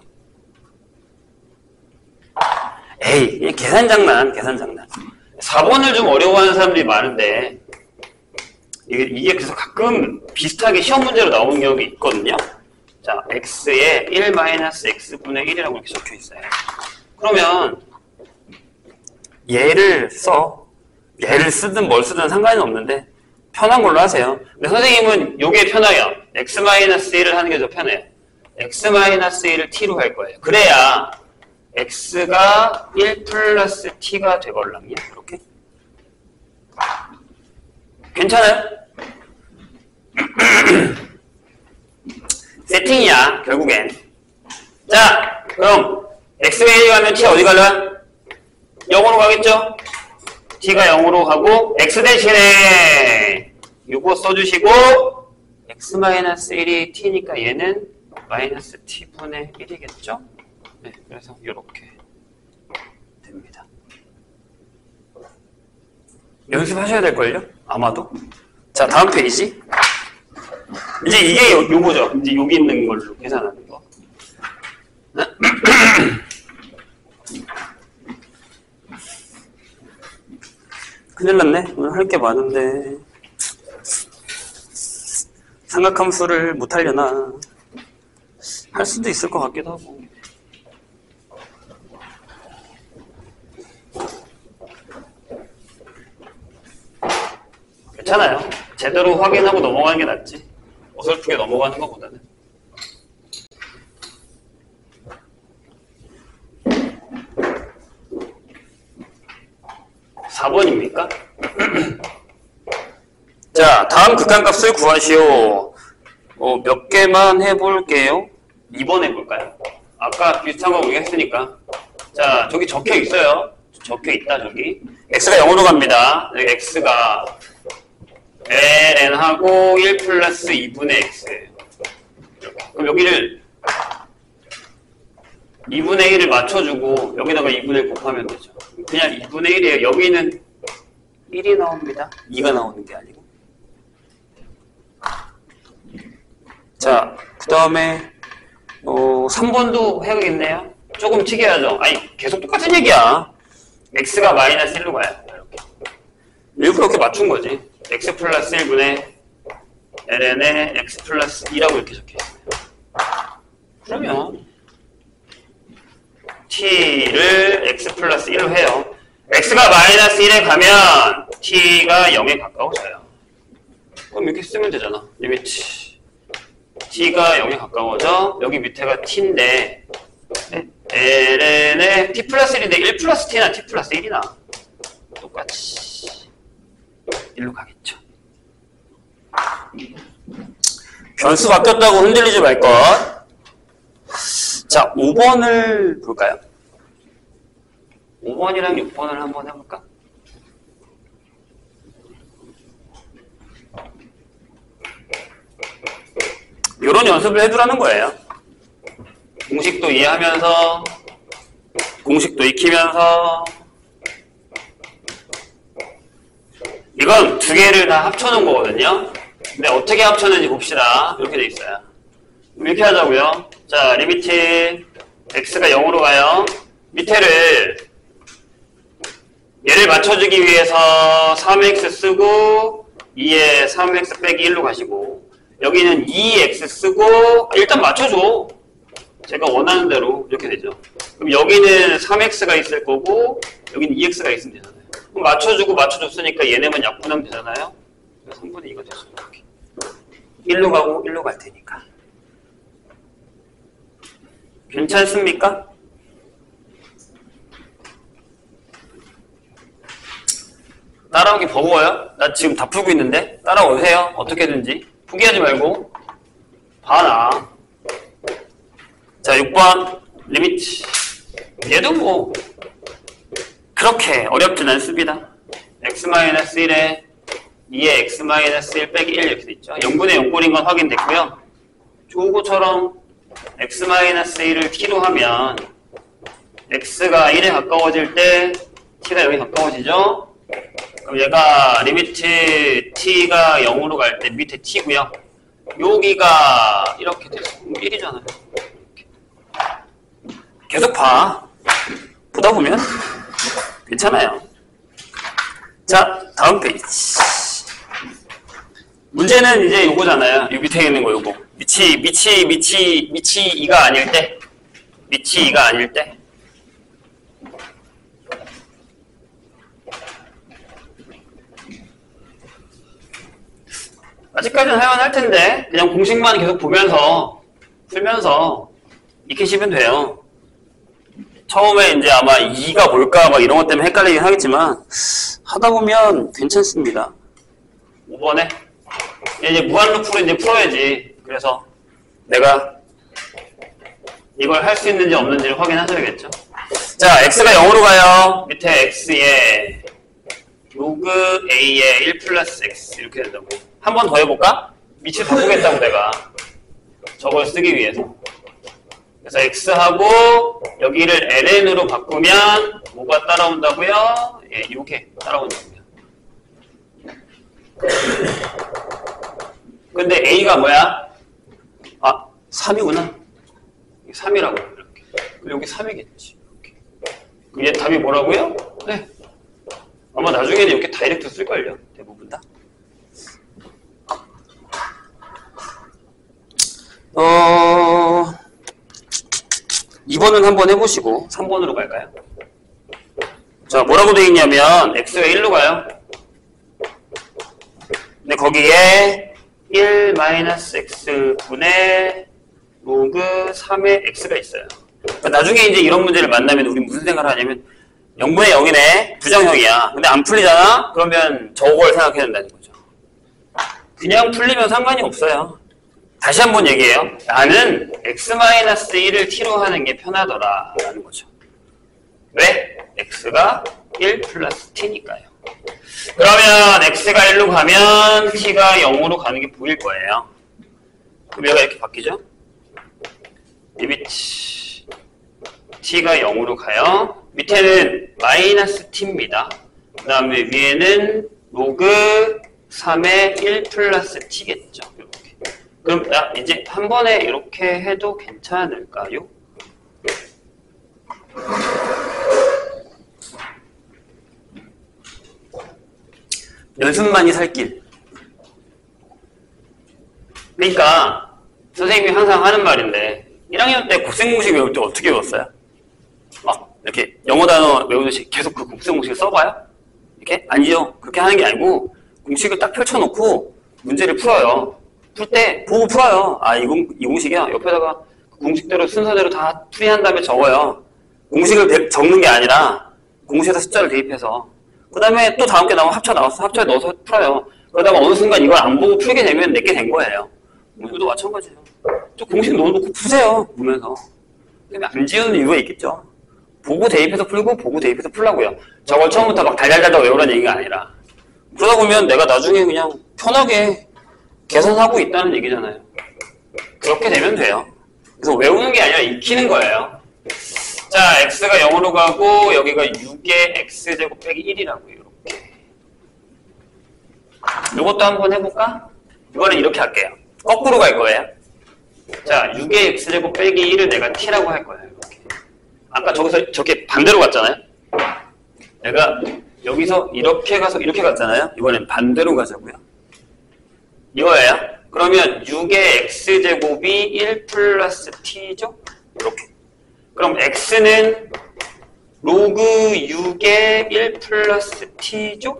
에이, 이 계산 장난, 계산 장난. 사 번을 좀 어려워하는 사람들이 많은데 이게, 이게 그래서 가끔 비슷하게 시험 문제로 나오는 경우가 있거든요. 자, x에 일 마이너스 x분의 일이라고 이렇게 적혀 있어요. 그러면 얘를 써. 얘를 쓰든 뭘 쓰든 상관은 없는데 편한 걸로 하세요. 근데 선생님은 요게 편해요. x 마이너스 일을 하는 게 더 편해요. x 마이너스 일을 t로 할 거예요. 그래야 x가 일 플러스 t가 되걸랑요. 이렇게. 괜찮아요? 세팅이야, 결국엔. 자, 그럼 x가 일이 가면 t 어디 갈라? 영으로 가겠죠? t가 영으로 가고 x 대신에 요거 써주시고 x 마이너스 일이 t니까 얘는 마이너스 t분의 일이겠죠? 네, 그래서 이렇게 됩니다. 연습하셔야 될걸요? 아마도. 자, 다음 페이지. 이제 이게 요, 요거죠. 이제 여기 있는 걸로 계산하는 거. 큰일 났네. 오늘 할 게 많은데. 삼각함수를 못하려나. 할 수도 있을 것 같기도 하고. 괜찮아요. 제대로 확인하고 넘어가는 게 낫지. 어설프게 넘어가는 것보다는. 사 번입니까? 자, 다음 극한값을 구하시오. 어, 몇 개만 해볼게요. 이 번 해볼까요? 아까 비슷한 거 우리가 했으니까. 자, 저기 적혀 있어요. 적혀 있다, 저기. x가 영으로 갑니다. 여기 x가 ln하고 일 플러스 이분의 x예요. 그럼 여기를 이분의 일을 맞춰주고 여기다가 이분의 일 곱하면 되죠. 그냥 이분의 일이에요. 여기는 일이 나옵니다. 이가 나오는 게 아니고. 자, 그 다음에 어, 삼 번도 해야겠네요. 조금 특이하죠? 아니, 계속 똑같은 얘기야. x가 마이너스 일로 가요. 이렇게. 일부러 이렇게 맞춘 거지. x 플러스 일분의 ln에 x 플러스 이라고 이렇게 적혀 있어요. 그러면 t를 x 플러스 일로 해요. x가 마이너스 일에 가면 t가 영에 가까워져요. 그럼 이렇게 쓰면 되잖아. 리미트 t가 영에 가까워져. 여기 밑에가 t인데 ln에 t 플러스 일인데 일 플러스 t나 t 플러스 일이나 똑같이 일로 가겠죠. 변수 바뀌었다고 흔들리지 말 것. 자, 오 번을 볼까요? 오 번이랑 육 번을 한번 해볼까? 이런 연습을 해두라는 거예요. 공식도 이해하면서, 공식도 익히면서, 이건 두 개를 다 합쳐놓은 거거든요. 근데 어떻게 합쳤는지 봅시다. 이렇게 돼 있어요. 이렇게 하자고요. 자, 리미트 x가 영으로 가요. 밑에를 얘를 맞춰주기 위해서 삼 엑스 쓰고 이에 삼 엑스 빼기 일로 가시고 여기는 이 엑스 쓰고 일단 맞춰줘. 제가 원하는 대로 이렇게 되죠. 그럼 여기는 삼 엑스가 있을 거고 여기는 이 엑스가 있으면 되잖아요. 그럼 맞춰주고 맞춰줬으니까 얘네만 약분하면 되잖아요. 삼분의 이가 됐어요. 이렇게. 일로 가고 일로 갈 테니까. 괜찮습니까? 따라오기 버거워요? 나 지금 다 풀고 있는데? 따라오세요. 어떻게든지. 포기하지 말고. 봐라. 자, 육 번. 리미트. 얘도 뭐, 그렇게 어렵진 않습니다. x-일에 이에 x-일 빼기 일 이렇게 돼있죠. 영분의 영꼴인 건 확인됐고요. 조거처럼 x-일을 t로 하면 x가 일에 가까워질 때 t가 영에 가까워지죠. 그럼 얘가 리미트 t가 영으로 갈 때 밑에 t고요. 여기가 이렇게 돼서 일이잖아요. 이렇게. 계속 봐. 보다 보면 괜찮아요. 자, 다음 페이지. 문제는 이제 요거잖아요. 요 밑에 있는 거 요거. 밑이, 밑이, 밑이, 밑이 이가 아닐 때. 밑이 이가 아닐 때. 아직까지는 할만할 텐데, 그냥 공식만 계속 보면서, 풀면서 익히시면 돼요. 처음에 이제 아마 이가 뭘까 막 이런 것 때문에 헷갈리긴 하겠지만, 하다 보면 괜찮습니다. 오 번에. 이제 무한루프로 이제 풀어야지. 그래서 내가 이걸 할 수 있는지 없는지를 확인하셔야겠죠. 자, x가 영으로 가요. 밑에 x에 로그 a에 일 플러스 x 이렇게 된다고. 한 번 더 해볼까? 밑을 바꾸겠다고 내가. 저걸 쓰기 위해서. 그래서 x하고 여기를 ln으로 바꾸면 뭐가 따라온다고요? 예, 이렇게 따라온다고요. 근데 a가 뭐야? 아, 삼이구나. 삼이라고 이렇게. 그럼 여기 삼이겠지. 이렇게. 그럼 얘 답이 뭐라고요? 네. 아마 나중에는 이렇게 다이렉트 쓸걸요. 대부분 다. 어... 이 번은 한번 해보시고 삼 번으로 갈까요? 자, 뭐라고 되어 있냐면 x가 일로 가요. 근데 거기에 일 마이너스 x분의 로그 삼의 x가 있어요. 그러니까 나중에 이제 이런 문제를 만나면 우리 무슨 생각을 하냐면 영분의 영이네. 부정형이야. 근데 안 풀리잖아? 그러면 저걸 생각해야 된다는 거죠. 그냥 풀리면 상관이 없어요. 다시 한번 얘기해요. 나는 x-일을 t로 하는 게 편하더라 라는 거죠. 왜? x가 일 플러스 t니까요. 그러면 x가 일로 가면 t가 영으로 가는 게 보일 거예요. 그럼 얘가 이렇게 바뀌죠? 리미트 t가 영으로 가요. 밑에는 마이너스 t입니다. 그 다음에 위에는 로그 삼의 일 플러스 t겠죠. 이렇게. 그럼 나 이제 한 번에 이렇게 해도 괜찮을까요? 연습만이 살 길. 그러니까 선생님이 항상 하는 말인데 일 학년 때 곱셈공식 외울 때 어떻게 외웠어요? 막 이렇게 영어 단어 외우듯이 계속 그 곱셈공식을 써봐요? 이렇게? 아니죠. 그렇게 하는 게 아니고 공식을 딱 펼쳐놓고 문제를 풀어요. 풀 때 보고 풀어요. 아, 이, 공, 이 공식이야. 옆에다가 공식대로 순서대로 다 풀이한 다음에 적어요. 공식을 대, 적는 게 아니라 공식에다 숫자를 대입해서 그 다음에 또 다음 게 나오면 합차 나왔어. 합차에 넣어서 풀어요. 그러다가 어느 순간 이걸 안 보고 풀게 되면 내게 된 거예요. 이것도 마찬가지예요. 또 공식 넣어놓고 푸세요. 보면서. 근데 안 지우는 이유가 있겠죠. 보고 대입해서 풀고 보고 대입해서 풀라고요. 저걸 처음부터 막 달달달달 외우라는 얘기가 아니라 그러다 보면 내가 나중에 그냥 편하게 계산하고 있다는 얘기잖아요. 그렇게 되면 돼요. 그래서 외우는 게 아니라 익히는 거예요. 자, x가 영으로 가고 여기가 육의 x제곱 빼기 일이라고요. 이렇게. 이것도 한번 해볼까? 이거는 이렇게 할게요. 거꾸로 갈 거예요. 자, 육의 x제곱 빼기 일을 내가 t라고 할 거예요. 이렇게. 아까 저기서 저렇게 반대로 갔잖아요. 내가 여기서 이렇게 가서 이렇게 갔잖아요. 이번엔 반대로 가자고요. 이거예요. 그러면 육의 x제곱이 일 플러스 t죠? 이렇게. 그럼 x는 로그 육의 일 플러스 t죠?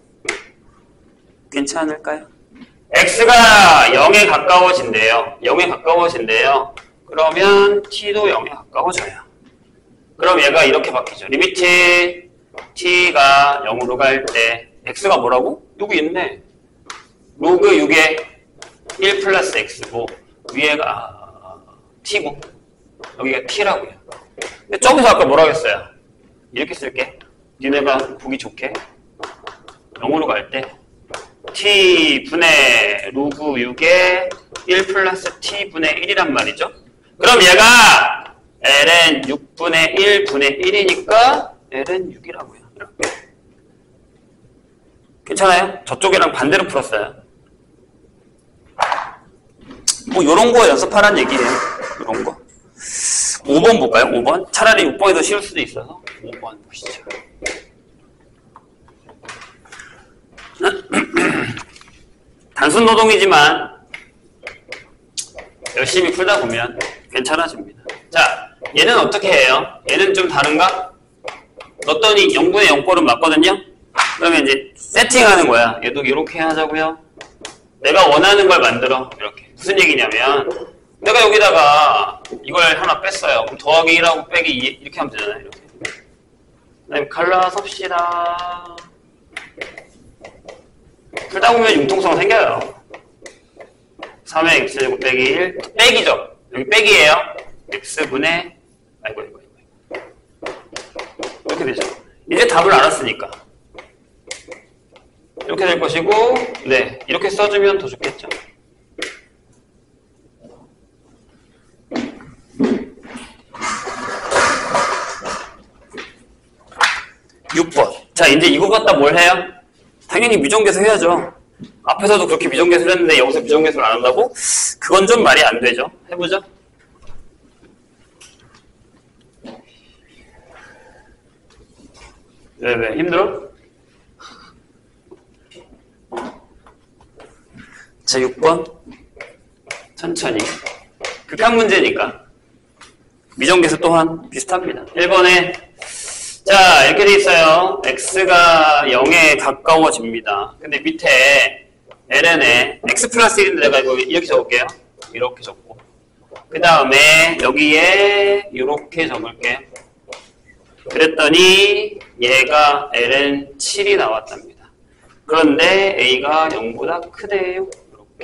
괜찮을까요? x가 영에 가까워진대요. 영에 가까워진대요. 그러면 t도 영에 가까워져요. 그럼 얘가 이렇게 바뀌죠. 리미트 t가 영으로 갈 때 x가 뭐라고? 여기 있네. 로그 육의 일 플러스 x고 위에가 아, t고 여기가 t라고요. 근데 저기서 아까 뭐라고 했어요? 이렇게 쓸게. 니네가 보기 좋게 영으로 갈 때 t분의 로그 육의 일 플러스 t분의 일이란 말이죠. 그럼 얘가 ln 육분의 일분의 일이니까 ln 육이라고요. 이렇게. 괜찮아요? 저쪽이랑 반대로 풀었어요. 뭐 요런 거 연습하라는 얘기예요. 요런 거. 오 번 볼까요? 오 번? 차라리 육 번이 더 쉬울 수도 있어서 오 번 보시죠. 단순 노동이지만 열심히 풀다 보면 괜찮아집니다. 자, 얘는 어떻게 해요? 얘는 좀 다른가? 넣었더니 영분의 영꼴은 맞거든요? 그러면 이제 세팅하는 거야. 얘도 이렇게 하자고요. 내가 원하는 걸 만들어. 이렇게. 무슨 얘기냐면 내가 여기다가 이걸 하나 뺐어요. 그럼 더하기 일하고 빼기 이 이렇게 하면 되잖아요. 이렇게. 그다음에 갈라섭시다. 풀다 보면 융통성 생겨요. 삼의 x제곱 빼기 일 빼기죠. 여기 빼기예요. x분의 아이고 이거 이거 이렇게 되죠. 이제 답을 알았으니까 이렇게 될 것이고, 네 이렇게 써주면 더 좋겠죠. 육 번. 자, 이제 이거 갖다 뭘 해요? 당연히 미정계수 해야죠. 앞에서도 그렇게 미정계수를 했는데 여기서 미정계수를 안 한다고? 그건 좀 말이 안 되죠. 해보죠. 왜, 왜? 힘들어? 자, 육 번. 천천히. 극한 문제니까. 미정계수 또한 비슷합니다. 일 번에 자, 이렇게 돼 있어요. x가 영에 가까워집니다. 근데 밑에 ln에 x 플러스 일인데 내가 이거 이렇게 적을게요. 이렇게 적고. 그 다음에 여기에 이렇게 적을게요. 그랬더니 얘가 ln 칠이 나왔답니다. 그런데 a가 영보다 크대요. 이렇게.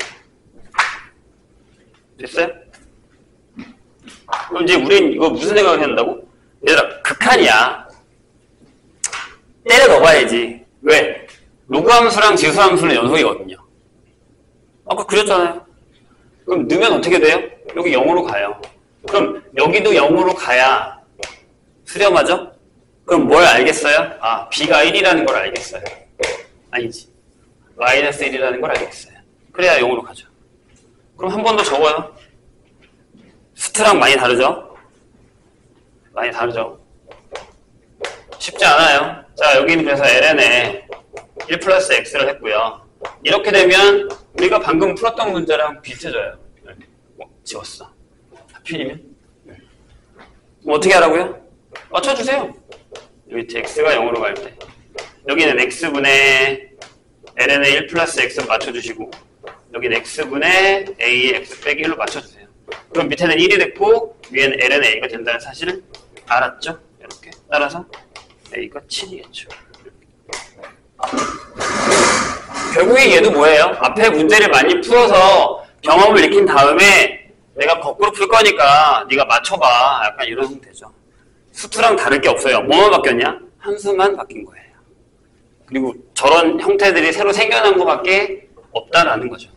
됐어요? 그럼 이제 우린 이거 무슨 생각을 해야 한다고? 얘들아, 극한이야. 때려 넣어봐야지. 왜? 로그 함수랑 지수 함수는 연속이거든요. 아까 그렸잖아요. 그럼 넣으면 어떻게 돼요? 여기 영으로 가요. 그럼 여기도 영으로 가야 수렴하죠? 그럼 뭘 알겠어요? 아, b가 일이라는 걸 알겠어요. 아니지. 마이너스 일이라는 걸 알겠어요. 그래야 영으로 가죠. 그럼 한 번 더 적어요. 수트랑 많이 다르죠? 많이 다르죠? 쉽지 않아요. 자, 여기는 그래서 ln에 일 플러스 x를 했고요. 이렇게 되면 우리가 방금 풀었던 문제랑 비슷해져요. 어, 지웠어. 하필이면? 그럼 어떻게 하라고요? 맞춰주세요. 밑에 x가 영으로 갈 때. 여기는 x분의 ln의 일 플러스 x로 맞춰주시고 여기는 x분의 a의 x 빼기 일로 맞춰주세요. 그럼 밑에는 일이 됐고 위에는 ln의 a가 된다는 사실을 알았죠? 이렇게 따라서 a가 칠이겠죠. 결국에 얘도 뭐예요? 앞에 문제를 많이 풀어서 경험을 익힌 다음에 내가 거꾸로 풀 거니까 네가 맞춰봐. 약간 이런 형태죠. 수투랑 다를 게 없어요. 뭐만 바뀌었냐? 함수만 바뀐 거예요. 그리고 저런 형태들이 새로 생겨난 것밖에 없다라는 거죠.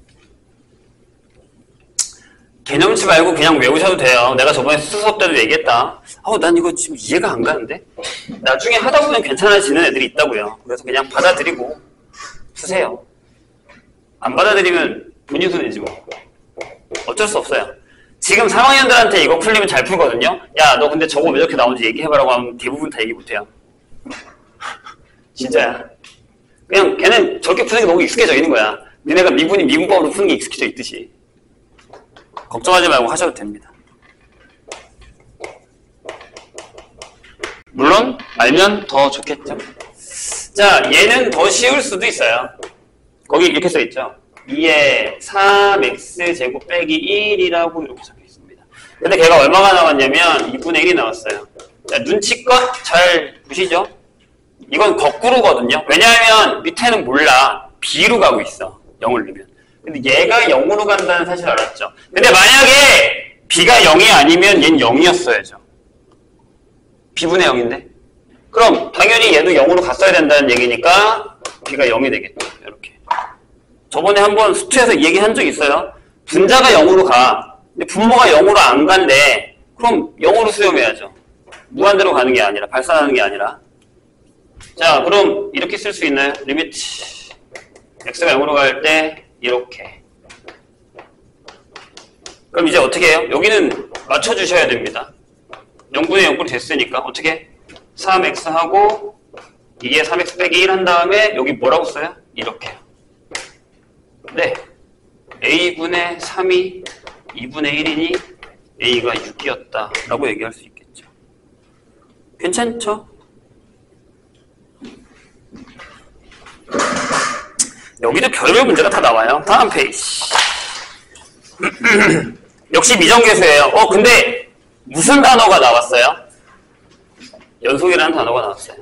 개념치 말고 그냥 외우셔도 돼요. 내가 저번에 수투 수업 때도 얘기했다. 어, 난 이거 지금 이해가 안 가는데? 나중에 하다 보면 괜찮아지는 애들이 있다고요. 그래서 그냥 받아들이고 푸세요. 안 받아들이면 본인 손이지 뭐. 어쩔 수 없어요. 지금 삼 학년들한테 이거 풀리면 잘 풀거든요. 야, 너 근데 저거 왜 저렇게 나오는지 얘기해봐라고 하면 대부분 다 얘기 못해요. 진짜야. 그냥 걔는 저렇게 푸는 게 너무 익숙해져 있는 거야. 니네가 미분이 미분법으로 푸는 게 익숙해져 있듯이. 걱정하지 말고 하셔도 됩니다. 물론 알면 더 좋겠죠. 자, 얘는 더 쉬울 수도 있어요. 거기 이렇게 써있죠. 이에 삼 엑스 제곱 빼기 일이라고 이렇게 적혀 있습니다. 근데 걔가 얼마가 나왔냐면 이분의 일이 나왔어요. 자, 눈치껏 잘 보시죠. 이건 거꾸로거든요. 왜냐하면 밑에는 몰라. B로 가고 있어. 영을 넣으면. 근데 얘가 영으로 간다는 사실 알았죠. 근데 만약에 B가 영이 아니면 얘는 영이었어야죠. B분의 영인데. 그럼 당연히 얘도 영으로 갔어야 된다는 얘기니까 B가 영이 되겠죠. 이렇게. 저번에 한번 수투에서 얘기한 적 있어요. 분자가 영으로 가. 근데 분모가 영으로 안 간대. 그럼 영으로 수렴해야죠. 무한대로 가는 게 아니라, 발산하는 게 아니라. 자, 그럼 이렇게 쓸 수 있나요? 리미트 x가 영으로 갈 때 이렇게. 그럼 이제 어떻게 해요? 여기는 맞춰주셔야 됩니다. 영분의 영분이 됐으니까 어떻게? 삼 엑스 하고 이게 삼 엑스 빼기 일 한 다음에 여기 뭐라고 써요? 이렇게요. 네, a분의 삼이 이분의 일이니 a가 육이었다 라고 얘기할 수 있겠죠. 괜찮죠? 여기도 별별 문제가 다 나와요. 다음 페이지. 역시 미정계수예요. 어, 근데 무슨 단어가 나왔어요? 연속이라는 단어가 나왔어요.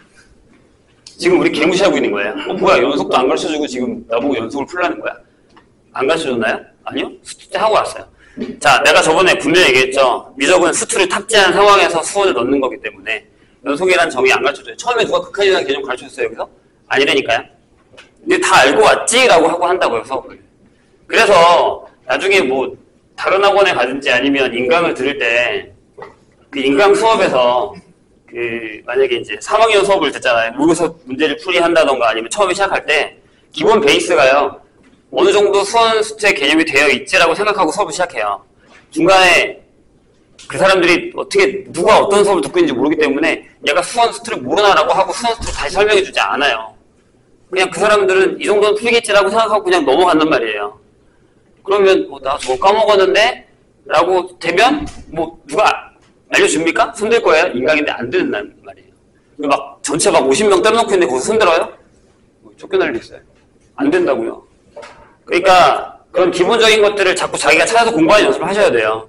지금 우리 개무시하고 있는 거예요. 어, 뭐야, 연속도 안 가르쳐주고 지금 나보고 연속을 풀라는 거야. 안 가르쳐줬나요? 아니요? 수투 때 하고 왔어요. 자, 내가 저번에 분명히 얘기했죠. 미적은 수투를 탑재한 상황에서 수원을 넣는 거기 때문에 연속이라는 정의 안 가르쳐줘요. 처음에 누가 극한이라는 개념 가르쳐줬어요, 여기서? 아니라니까요. 근데 다 알고 왔지? 라고 하고 한다고요, 수업을. 그래서 나중에 뭐 다른 학원에 가든지 아니면 인강을 들을 때 그 인강 수업에서 그 만약에 이제 삼 학년 수업을 듣잖아요. 모의고사 문제를 풀이한다던가 아니면 처음에 시작할 때 기본 베이스가요. 어느 정도 수원 수투의 개념이 되어 있지라고 생각하고 수업을 시작해요. 중간에 그 사람들이 어떻게 누가 어떤 수업을 듣고 있는지 모르기 때문에 얘가 수원 수투를 모르나라고 하고 수원 수투를 다시 설명해 주지 않아요. 그냥 그 사람들은 이 정도는 풀겠지라고 생각하고 그냥 넘어간단 말이에요. 그러면 뭐 나 저거 까먹었는데? 라고 되면 뭐 누가 알려줍니까? 손들 거예요? 인강인데 안 듣는단 말이에요. 막 전체 막 오십 명 때려놓고 있는데 거기서 손들어요? 뭐 쫓겨날리겠어요. 안 된다고요. 그러니까 그런 기본적인 것들을 자꾸 자기가 찾아서 공부하는 연습을 하셔야 돼요.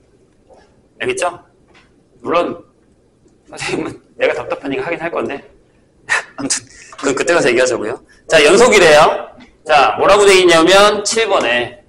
알겠죠? 물론 선생님은 내가 답답하니까 하긴 할 건데 아무튼 그건 그때 가서 얘기하자고요. 자, 연속이래요. 자, 뭐라고 돼 있냐면 칠 번에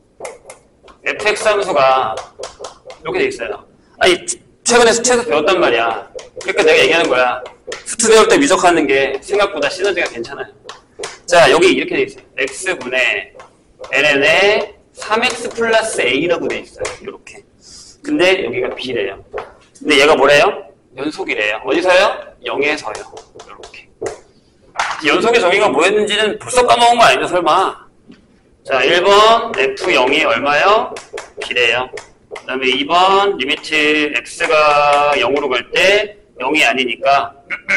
에프엑스 함수가 이렇게 돼 있어요. 아니, 최근에 수투에서 배웠단 말이야. 그러니까 내가 얘기하는 거야. 수투 배울 때 미적하는 게 생각보다 시너지가 괜찮아요. 자, 여기 이렇게 돼 있어요. x분의 ln의 삼 엑스 플러스 a라고 돼 있어요. 이렇게. 근데 여기가 b래요. 근데 얘가 뭐래요? 연속이래요. 어디서요? 영에서요. 이렇게. 연속의 정의가 뭐였는지는 벌써 까먹은 거 아니죠, 설마? 자, 일 번 에프 영이 얼마요? b래요. 그 다음에 이 번 리미트 x가 영으로 갈 때 영이 아니니까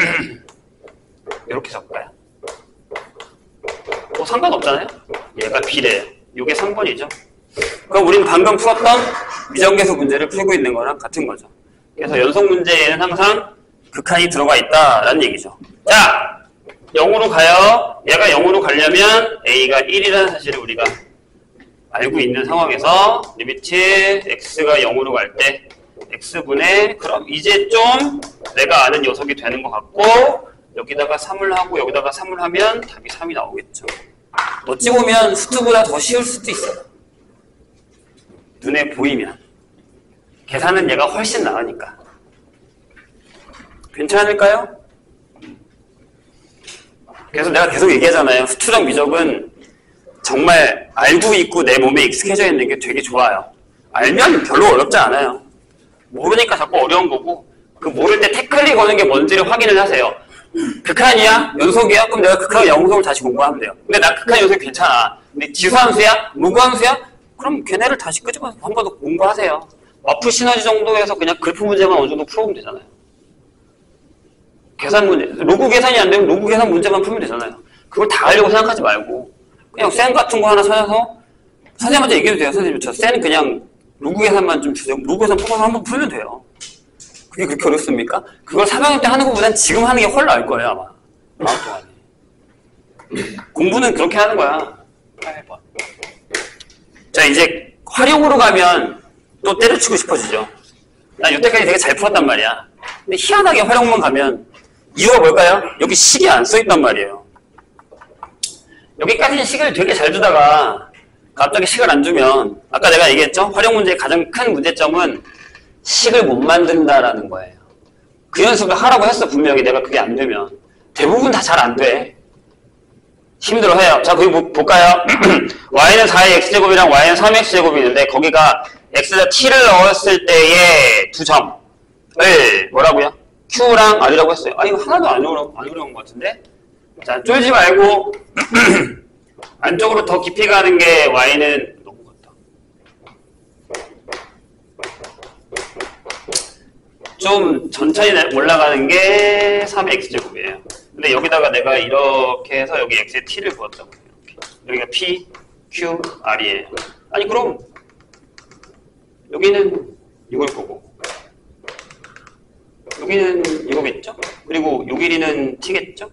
이렇게 적을까요? 뭐 상관없잖아요? 얘가 b래요. 이게 삼 번이죠. 그럼 우리는 방금 풀었던 미정계수 문제를 풀고 있는 거랑 같은 거죠. 그래서 연속 문제에는 항상 극한이 들어가 있다라는 얘기죠. 자, 영으로 가요. 얘가 영으로 가려면 A가 일이라는 사실을 우리가 알고 있는 상황에서 리미트 x가 영으로 갈 때 x분의 그럼 이제 좀 내가 아는 녀석이 되는 것 같고 여기다가 삼을 하고 여기다가 삼을 하면 답이 삼이 나오겠죠. 어찌 보면 수트보다 더 쉬울 수도 있어요. 눈에 보이면. 계산은 얘가 훨씬 나으니까. 괜찮을까요? 그래서 내가 계속 얘기하잖아요. 수투랑 미적은 정말 알고 있고 내 몸에 익숙해져 있는 게 되게 좋아요. 알면 별로 어렵지 않아요. 모르니까 자꾸 어려운 거고 그 모를 때 태클이 거는 게 뭔지를 확인을 하세요. 극한이야? 연속이야? 그럼 내가 극한 영속을 다시 공부하면 돼요. 근데 나 극한 연속이 괜찮아. 근데 지수함수야? 무구함수야? 그럼 걔네를 다시 끄집어서 한 번 더 공부하세요. 와플 시너지 정도에서 그냥 그래프 문제만 어느 정도 풀어보면 되잖아요. 계산 문제, 로그 계산이 안 되면 로그 계산 문제만 풀면 되잖아요. 그걸 다 하려고 생각하지 말고 그냥 셈 같은 거 하나 찾아서 선생님한테 얘기해도 돼요. 선생님 저 셈 그냥 로그 계산만 좀 주세요. 로그 계산 뽑아서 한번 풀면 돼요. 그게 그렇게 어렵습니까? 그걸 삼 학년 때 하는 것보단 지금 하는 게 훨씬 나을 거예요 아마. 마음 동안에. 공부는 그렇게 하는 거야. 팔 번. 자 이제 활용으로 가면 또 때려치고 싶어지죠. 난 이때까지 되게 잘 풀었단 말이야. 근데 희한하게 활용만 가면 이유가 뭘까요? 여기 식이 안 써있단 말이에요. 여기까지는 식을 되게 잘 두다가 갑자기 식을 안 주면 아까 내가 얘기했죠? 활용 문제의 가장 큰 문제점은 식을 못 만든다라는 거예요. 그 연습을 하라고 했어 분명히. 내가 그게 안 되면 대부분 다 잘 안 돼. 힘들어해요. 자 거기 뭐, 볼까요? y는 사의 x제곱이랑 y는 삼의 x제곱이 있는데 거기가 x에다 t를 넣었을 때의 두 점을 뭐라고요? q랑 r이라고 했어요. 아 이거 하나도 안 어려운, 안 어려운 것 같은데? 자 쫄지 말고 안쪽으로 더 깊이 가는 게 y는 너무 같다. 좀 천천히 올라가는 게 삼의 x제곱이에요. 근데 여기다가 내가 이렇게 해서 여기 x에 t를 부었다고 해요. 여기가 p, q, r이에요. 아니 그럼 여기는 이걸 거고 여기는 이거겠죠? 그리고 요 길이는 t겠죠?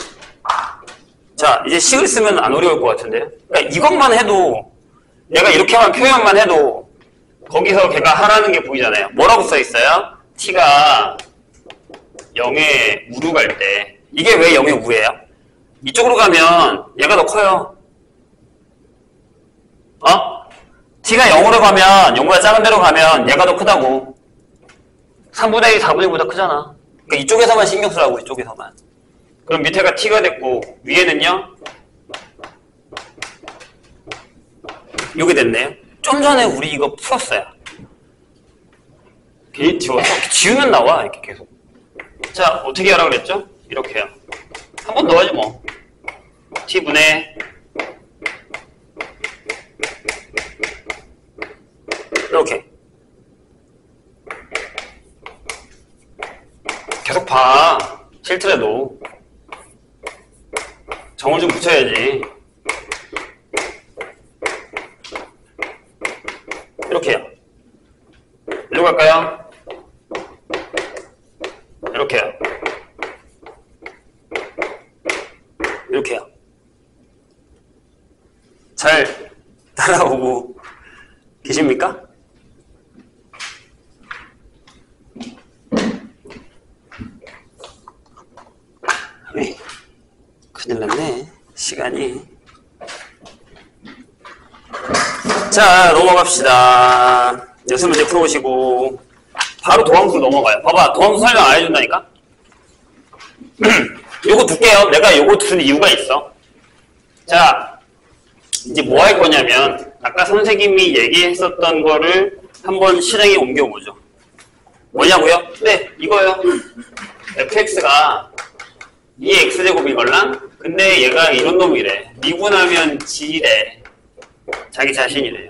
자 이제 식을 쓰면 안 어려울 것 같은데요? 그러니까 이것만 해도 얘가 이렇게만 표현만 해도 거기서 걔가 하라는 게 보이잖아요. 뭐라고 써 있어요? t가 영에 우로 갈 때 이게 왜 영의 우예요? 이쪽으로 가면 얘가 더 커요. 어? t가 영으로 가면 영보다 작은 데로 가면 얘가 더 크다고. 삼분의 일, 사분의 일보다 크잖아. 그러니까 이쪽에서만 신경 쓰라고. 이쪽에서만. 그럼 밑에가 t가 됐고 위에는요? 이게 됐네요. 좀 전에 우리 이거 풀었어요. 괜히 지웠어. 지우면 나와 이렇게 계속. 자 어떻게 하라고 그랬죠? 이렇게요. 한 번 더 하지 뭐. t분의 이렇게. 계속 봐. 싫더라도. 정을 좀 붙여야지. 이렇게요. 이리로 갈까요? 이렇게요. 이렇게요. 잘 따라오고 계십니까? 네. 큰일 났네. 시간이. 자, 넘어갑시다. 연습 문제 풀어보시고 바로 도함수 넘어가요. 봐봐, 도함수 설명 안 해준다니까? 요거 둘게요. 내가 요거 두는 이유가 있어. 자, 이제 뭐 할 거냐면 아까 선생님이 얘기했었던 거를 한번 실행에 옮겨보죠. 뭐냐고요? 네, 이거요. fx가 이 x제곱이걸랑? 근데 얘가 이런 놈이래. 미분하면 g래. 자기 자신이래요.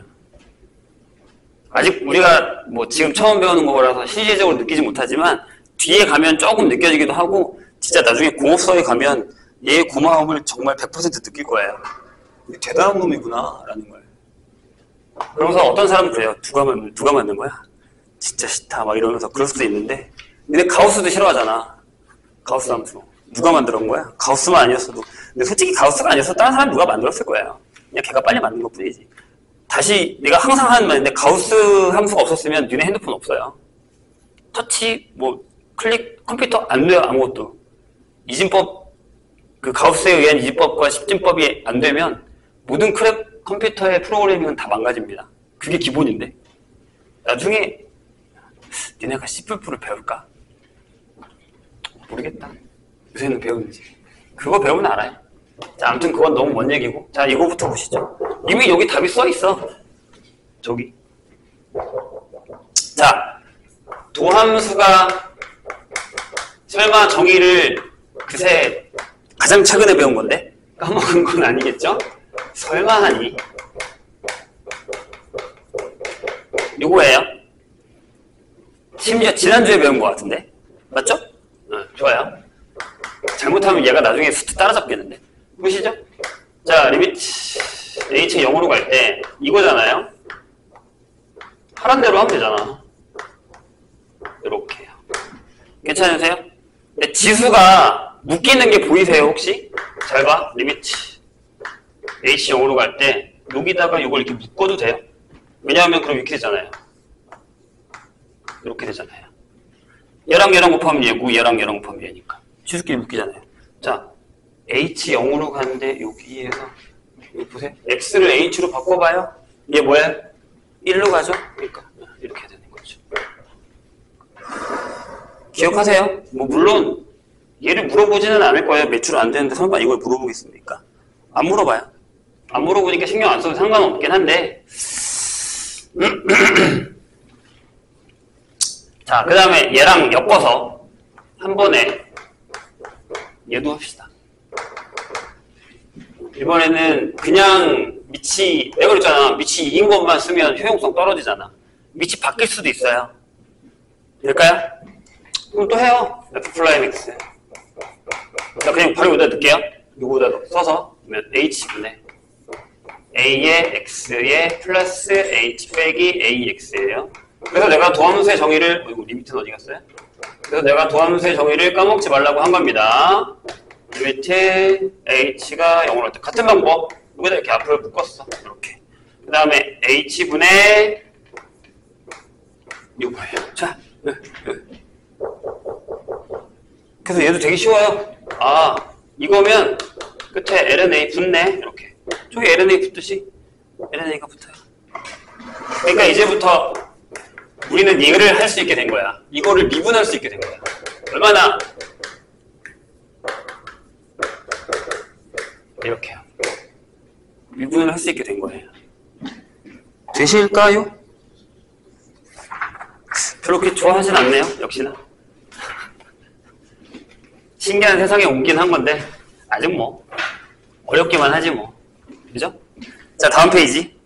아직 우리가 뭐 지금 처음 배우는 거라서 실질적으로 느끼지 못하지만 뒤에 가면 조금 느껴지기도 하고 진짜 나중에 공업서에 가면 얘의 고마움을 정말 백 퍼센트 느낄 거예요. 대단한 놈이구나 라는 걸. 그러면서 어떤 사람은 그래요. 누가, 만, 누가 만든 거야? 진짜 싫다 막 이러면서 그럴 수도 있는데 근데 가우스도 싫어하잖아. 가우스 함수. 누가 만들었던 거야? 가우스만 아니었어도. 근데 솔직히 가우스가 아니었어 다른 사람 누가 만들었을 거예요. 그냥 걔가 빨리 만든 것 뿐이지. 다시 내가 항상 하는 말인데 가우스 함수가 없었으면 니네 핸드폰 없어요. 터치, 뭐 클릭, 컴퓨터 안 돼요. 아무것도. 이진법, 그 가우스에 의한 이진법과 십진법이 안 되면 모든 크랩 컴퓨터의 프로그래밍은 다 망가집니다. 그게 기본인데. 나중에 니네가 씨 플러스 플러스를 배울까? 모르겠다. 요새는 배우는지. 그거 배우면 알아요. 자, 아무튼 그건 너무 먼 얘기고. 자, 이거부터 보시죠. 이미 여기 답이 써 있어. 저기. 자, 도함수가 설마 정의를 그새 가장 최근에 배운 건데? 까먹은 건 아니겠죠? 설마 하니? 요거예요. 심지어 지난주에 배운 것 같은데? 맞죠? 응, 좋아요. 잘못하면 얘가 나중에 수트 따라잡겠는데? 보시죠? 자, 리미트 h 영으로 갈 때 이거잖아요? 하란 대로 하면 되잖아. 이렇게요. 괜찮으세요? 근데 지수가 묶이는 게 보이세요, 혹시? 잘 봐. 리미트 h 영으로 갈 때 여기다가 이걸 이렇게 묶어도 돼요? 왜냐하면 그럼 이렇게 되잖아요. 이렇게 되잖아요. 얘랑 얘랑 곱하면 얘고 얘랑 얘랑 곱하면 얘니까. 지수끼리 묶이잖아요. 자, h 영으로 가는데 여기에서 여기 보세요. x를 h로 바꿔봐요. 얘 뭐야? 일로 가죠? 그러니까 이렇게 되는 거죠. 기억하세요? 뭐 물론 얘를 물어보지는 않을 거예요. 매출 안 되는데 설마 이걸 물어보겠습니까? 안 물어봐요. 안 물어보니까 신경 안 써도 상관없긴 한데 자, 그 다음에 얘랑 엮어서 한 번에 얘도 합시다. 이번에는 그냥 밑이, 내가 그랬잖아. 밑이 이인 것만 쓰면 효용성 떨어지잖아. 밑이 바뀔 수도 있어요. 될까요? 그럼 또 해요. F 플라임 X. 자, 그냥 바로 여기다 넣을게요. 이거보다 써서. 그러면 H분의 A의 X의 플러스 H 빼기 AX예요. 그래서 내가 도함수의 정의를, 어이구, 리미트는 어디 갔어요? 그래서 내가 도함수의 정의를 까먹지 말라고 한 겁니다. 리미트 h가 영으로 할 때 같은 방법 여기다 이렇게 앞을 묶었어. 이렇게. 그 다음에 h분의 이거 뭐예요? 자, 그래서 얘도 되게 쉬워요. 아, 이거면 끝에 엘엔에이 붙네. 이렇게. 저기 엘엔에이 붙듯이 엘엔에이가 붙어요. 그러니까 이제부터 우리는 얘를 할 수 있게 된 거야. 이거를 미분할 수 있게 된 거야. 얼마나 이렇게요. 미분을 할 수 있게 된 거예요. 되실까요? 별로 그렇게 좋아하진 않네요. 역시나. 신기한 세상에 오긴 한 건데 아직 뭐 어렵기만 하지 뭐. 그죠? 자, 다음 페이지.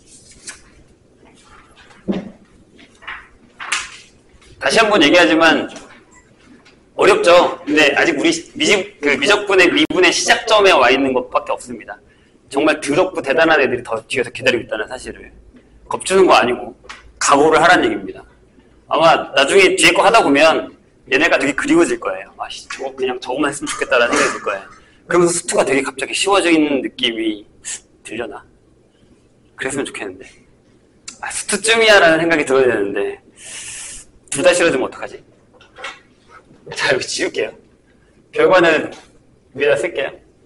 다시 한번 얘기하지만 어렵죠. 근데 아직 우리 미적, 그 미적분의 미분의 시작점에 와 있는 것밖에 없습니다. 정말 더럽고 대단한 애들이 더 뒤에서 기다리고 있다는 사실을 겁주는 거 아니고 각오를 하라는 얘기입니다. 아마 나중에 뒤에 거 하다 보면 얘네가 되게 그리워질 거예요. 아, 저거 그냥 저거만 했으면 좋겠다라는 생각이 들 거예요. 그러면서 수트가 되게 갑자기 쉬워지는 느낌이 들려나? 그랬으면 좋겠는데. 아, 수트쯤이야 라는 생각이 들어야 되는데 둘 다 싫어지면 어떡하지? 자, 여기 지울게요. 결과는 위에다 쓸게요.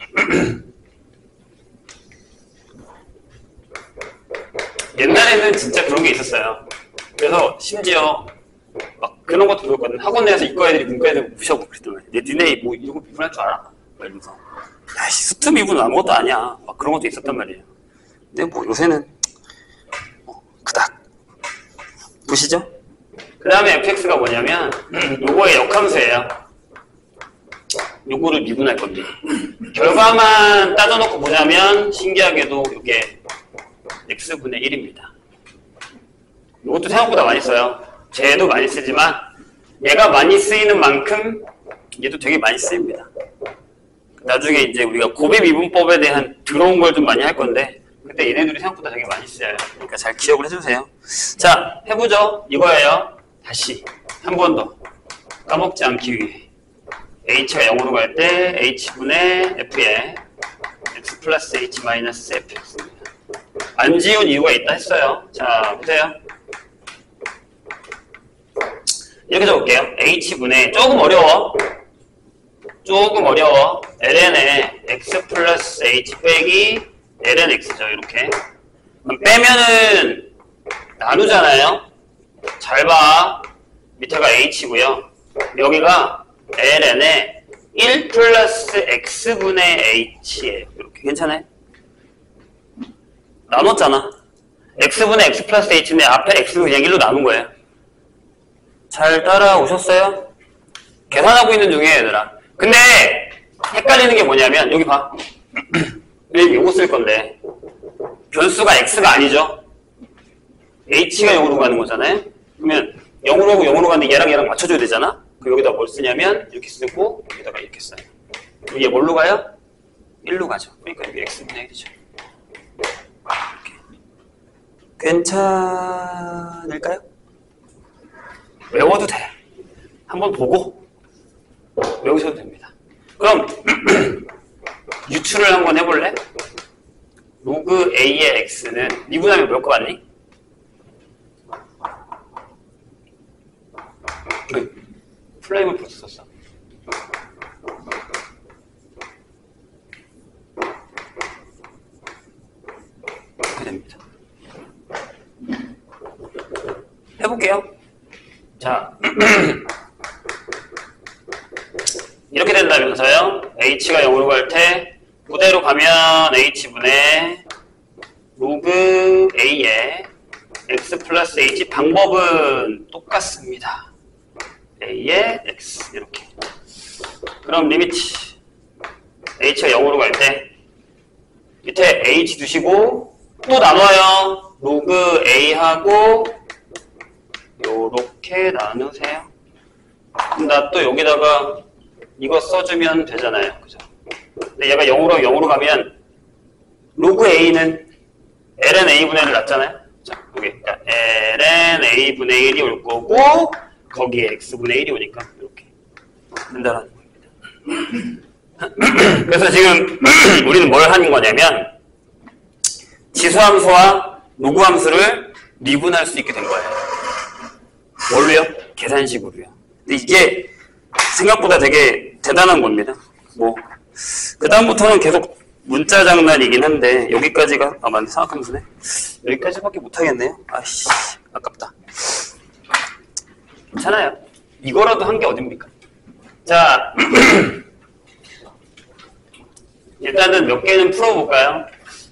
옛날에는 진짜 그런 게 있었어요. 그래서 심지어 막 그런 것도 배웠거든. 학원 내에서 이과 애들이 문과 애들 무시하고 그랬단 말이야. 니네 뭐 이런 거 미분할 줄 알아? 막 이러면서. 야, 수트 미분은 아무것도 아니야. 막 그런 것도 있었단 말이에요. 근데 뭐 요새는 뭐 그닥. 보시죠? 그 다음에 에프엑스가 뭐냐면 요거의 역함수예요. 요거를 미분할 겁니다. 결과만 따져놓고 보자면 신기하게도 이게 x분의 일입니다. 이것도 생각보다 많이 써요. 쟤도 많이 쓰지만 얘가 많이 쓰이는 만큼 얘도 되게 많이 쓰입니다. 나중에 이제 우리가 곱의 미분법에 대한 들어온 걸 좀 많이 할 건데 그때 얘네들이 생각보다 되게 많이 쓰여요. 그러니까 잘 기억을 해주세요. 자, 해보죠. 이거예요. 다시 한 번 더 까먹지 않기 위해 h가 영으로 갈 때 h분의 f에 x 플러스 h 마이너스 fx입니다. 안 지운 이유가 있다 했어요. 자, 보세요. 이렇게 적을게요. h분의, 조금 어려워. 조금 어려워. ln에 x 플러스 h 빼기 ln x죠. 이렇게. 빼면은 나누잖아요. 잘 봐. 밑에가 h고요. 여기가 ln에 일 플러스 x분의 h예요. 이렇게. 괜찮아요? 나눴잖아. x분의 x 플러스 h인데 앞에 x는 그냥 일로 나눈 거예요. 잘 따라오셨어요? 계산하고 있는 중이에요, 얘들아. 근데 헷갈리는 게 뭐냐면 여기 봐. 요거 쓸 건데 변수가 x가 아니죠. h가 영으로 가는 거잖아요. 그러면 영으로 하고 영으로 가는데 얘랑 얘랑 맞춰줘야 되잖아. 그럼 여기다 뭘 쓰냐면 이렇게 쓰고 여기다가 이렇게 써요. 이게 뭘로 가요? 일로 가죠. 그러니까 여기 x분의 일이죠. 괜찮을까요? 외워도 돼. 한번 보고 외우셔도 됩니다. 그럼 유추를 한번 해볼래? 로그 a의 x는 미분하면 몇 거 같니? 왜? 플레임을 벌써 썼어. 이렇게 됩니다. 해볼게요. 자, 이렇게 된다면서요. h가 영으로 갈 때 그대로 가면 h분의 로그 a의 x 플러스 h 방법은 똑같습니다. a의 x 이렇게. 그럼 리미트 h가 영으로 갈 때 밑에 h 두시고 또 나눠요. 로그 a하고 요렇게 나누세요. 그럼 나 또 여기다가 이거 써주면 되잖아요. 그죠? 근데 얘가 영으로 영으로 가면 로그 a는 ln a분의 일을 놨잖아요. 자, 여기 그러니까 ln a분의 일이 올 거고 거기에 x분의 일이 오니까 이렇게 된다라는 겁니다. 그래서 지금 우리는 뭘 하는 거냐면 지수함수와 로그함수를 미분할 수 있게 된 거예요. 뭘로요? 계산식으로요. 근데 이게 생각보다 되게 대단한 겁니다. 뭐, 그 다음부터는 계속 문자 장난이긴 한데, 여기까지가, 아, 맞네, 생각하면서네. 여기까지밖에 못하겠네요. 아이씨, 아깝다. 괜찮아요. 이거라도 한 게 어딥니까? 자, 일단은 몇 개는 풀어볼까요?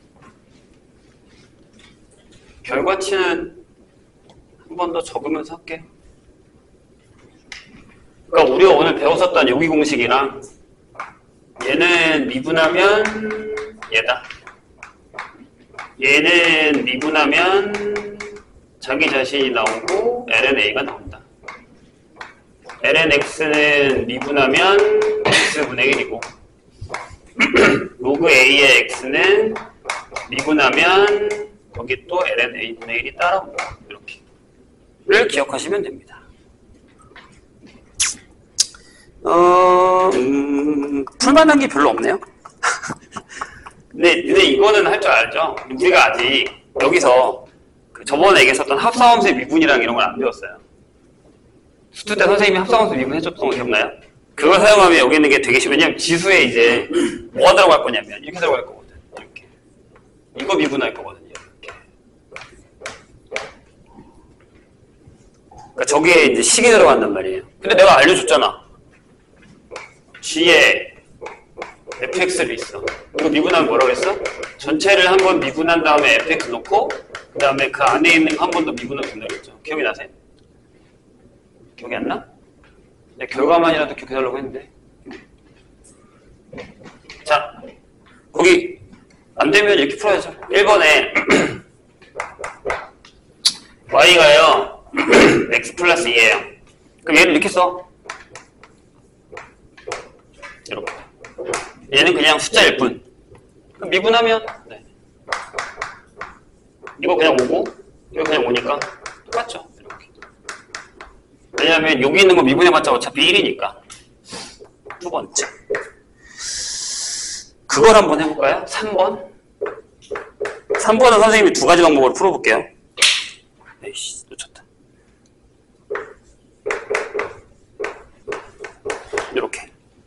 결과치는 한 번 더 적으면서 할게요. 그러니까 우리가 오늘 배웠었던 여기 공식이랑 얘는 미분하면 얘다. 얘는 미분하면 자기 자신이 나오고 ln a가 나온다. ln x는 미분하면 x분의 일이고 로그 a의 x는 미분하면 여기 또 ln a분의 일이 따라온다. 이렇게를 기억하시면 됩니다. 어, 음, 풀만한 게 별로 없네요. 근데, 근데 이거는 할 줄 알죠? 우리가 아직 여기서 그 저번에 얘기했었던 합성함수의 미분이랑 이런 걸 안 배웠어요. 수투 때 선생님이 합성함수 미분 해줬던 거 기억나요? 그걸 사용하면 여기 있는 게 되게 쉽, 왜냐면 지수에 이제 뭐가 들어갈 거냐면 이렇게 들어갈 거거든. 이렇게. 이거 미분할 거거든요. 이렇게. 그러니까 저기에 이제 식이 들어간단 말이에요. 근데 내가 알려줬잖아. G에 fx를 있어. 이거 미분하면 뭐라고 했어? 전체를 한번 미분한 다음에 fx 놓고 그 다음에 그 안에 있는 거 한 번 더 미분을 준다고 했죠. 기억이 나세요? 기억이 안 나? 내 결과만이라도 기억해달라고 했는데. 자, 거기 안 되면 이렇게 풀어야죠. 일 번에 y가요 x 플러스 이예요. 그럼 얘를 이렇게 써. 이렇게. 얘는 그냥 숫자일 뿐. 그럼 미분하면 네. 이거 그냥 오고 이거 그냥 오니까 똑같죠. 이렇게. 왜냐하면 여기 있는 거 미분해봤자 어차피 일이니까. 두 번째. 그걸 한번 해볼까요? 삼 번. 삼 번은 선생님이 두 가지 방법으로 풀어볼게요. 에이씨, 놓쳤다. 이렇게.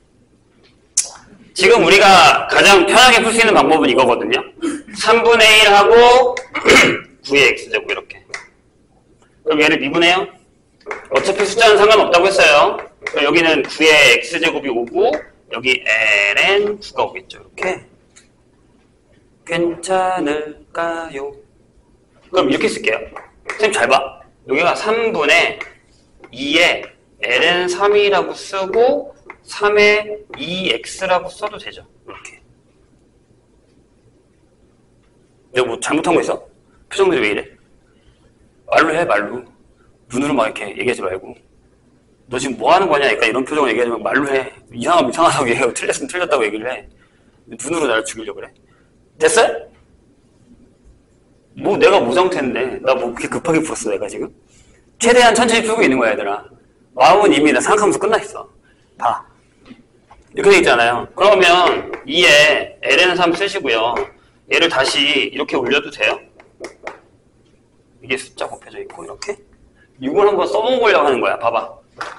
지금 우리가 가장 편하게 풀 수 있는 방법은 이거거든요. 삼분의 일 하고 구의 x제곱 이렇게. 그럼 얘를 미분해요. 어차피 숫자는 상관없다고 했어요. 그럼 여기는 구의 x제곱이 오고 여기 ln 구가 오겠죠. 이렇게. 괜찮을까요? 그럼 이렇게 쓸게요. 선생님 잘 봐. 여기가 삼분의 이에 ln 삼이라고 쓰고 삼에 이 엑스라고 써도 되죠. 이렇게. 내가 뭐 잘못한 거 있어? 표정들이 왜 이래? 말로 해, 말로. 눈으로 막 이렇게 얘기하지 말고. 너 지금 뭐 하는 거냐? 약간 이런 표정을 얘기하지 말고 말로 해. 이상하면 이상하다고 얘기하고 틀렸으면 틀렸다고 얘기를 해. 눈으로 나를 죽이려고 그래. 됐어요? 뭐 내가 무상태인데 나 뭐 그렇게 급하게 풀었어 내가 지금? 최대한 천천히 풀고 있는 거야 얘들아. 마음은 이미 나 생각하면서 끝나있어. 봐. 이렇게 돼 있잖아요. 그러면 이에 엘엔 삼 쓰시고요. 얘를 다시 이렇게 올려도 돼요? 이게 숫자 곱해져 있고 이렇게 이걸 한번 써먹으려고 하는 거야. 봐봐.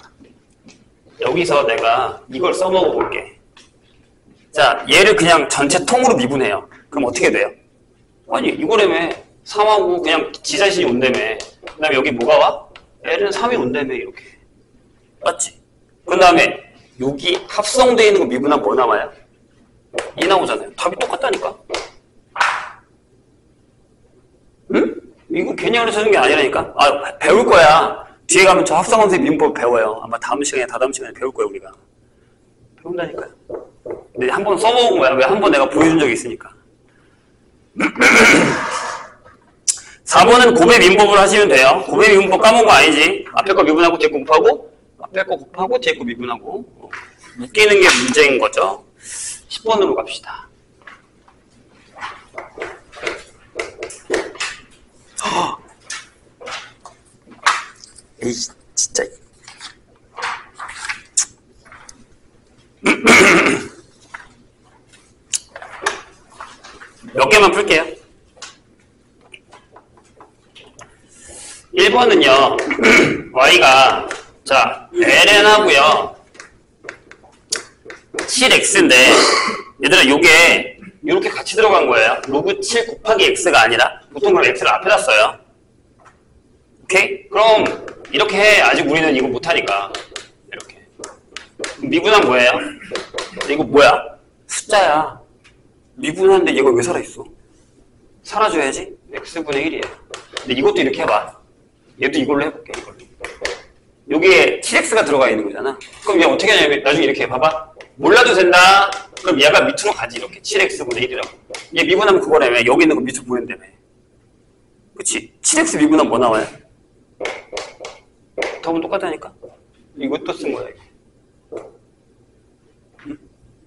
여기서 내가 이걸 써먹어 볼게. 자, 얘를 그냥 전체 통으로 미분해요. 그럼 어떻게 돼요? 아니 이거라며 삼하고 그냥 지 자신이 온다며. 그 다음에 여기 뭐가 와? L은 삼이 온다며. 이렇게 맞지? 그 다음에 여기 합성되어 있는 거 미분하면 뭐 나와요? 이 나오잖아요. 답이 똑같다니까. 응? 이거 괜히 가르쳐준 게 아니라니까. 아, 배울 거야. 뒤에 가면 저 합성함수의 미분법 배워요. 아마 다음 시간에 다다음 시간에 배울 거예요 우리가. 배운다니까요. 근데 한 번 써먹은 거야. 왜 한 번 내가 보여준 적이 있으니까. 사 번은 곱의 미분법을 하시면 돼요. 곱의 미분법 까먹은 거 아니지. 앞에 거 미분하고 뒤에 거 곱하고 앞에 거 곱하고 뒤에 거 미분하고 묶이는 게 문제인 거죠. 십 번으로 갑시다. 에이 진짜 몇 개만 풀게요. 일 번은요 y가 자 엘엔 하고요 칠 엑스인데 얘들아 요게 이렇게 같이 들어간 거예요. 로그 칠 곱하기 x가 아니라 보통 그럼 x를 앞에다 써요. 오케이? 그럼 이렇게 해. 아직 우리는 이거 못하니까 이렇게 미분한 뭐예요? 이거 뭐야? 숫자야. 미분하는데 얘가 왜 살아있어? 사라져야지. x분의 일이에요. 근데 이것도 이렇게 해봐. 얘도 이걸로 해볼게. 이걸로. 여기에 칠 엑스가 들어가 있는 거잖아. 그럼 얘 어떻게 하냐면 나중에 이렇게 해. 봐봐. 몰라도 된다. 그럼 얘가 밑으로 가지. 이렇게 칠 엑스분의 일이라고. 얘 미분하면 그거라며. 여기 있는 거 밑으로 보낸다며. 그치? 칠 엑스 미분하면 뭐 나와요? 답은 똑같다니까. 이것도 쓴 거야. 이거. 응?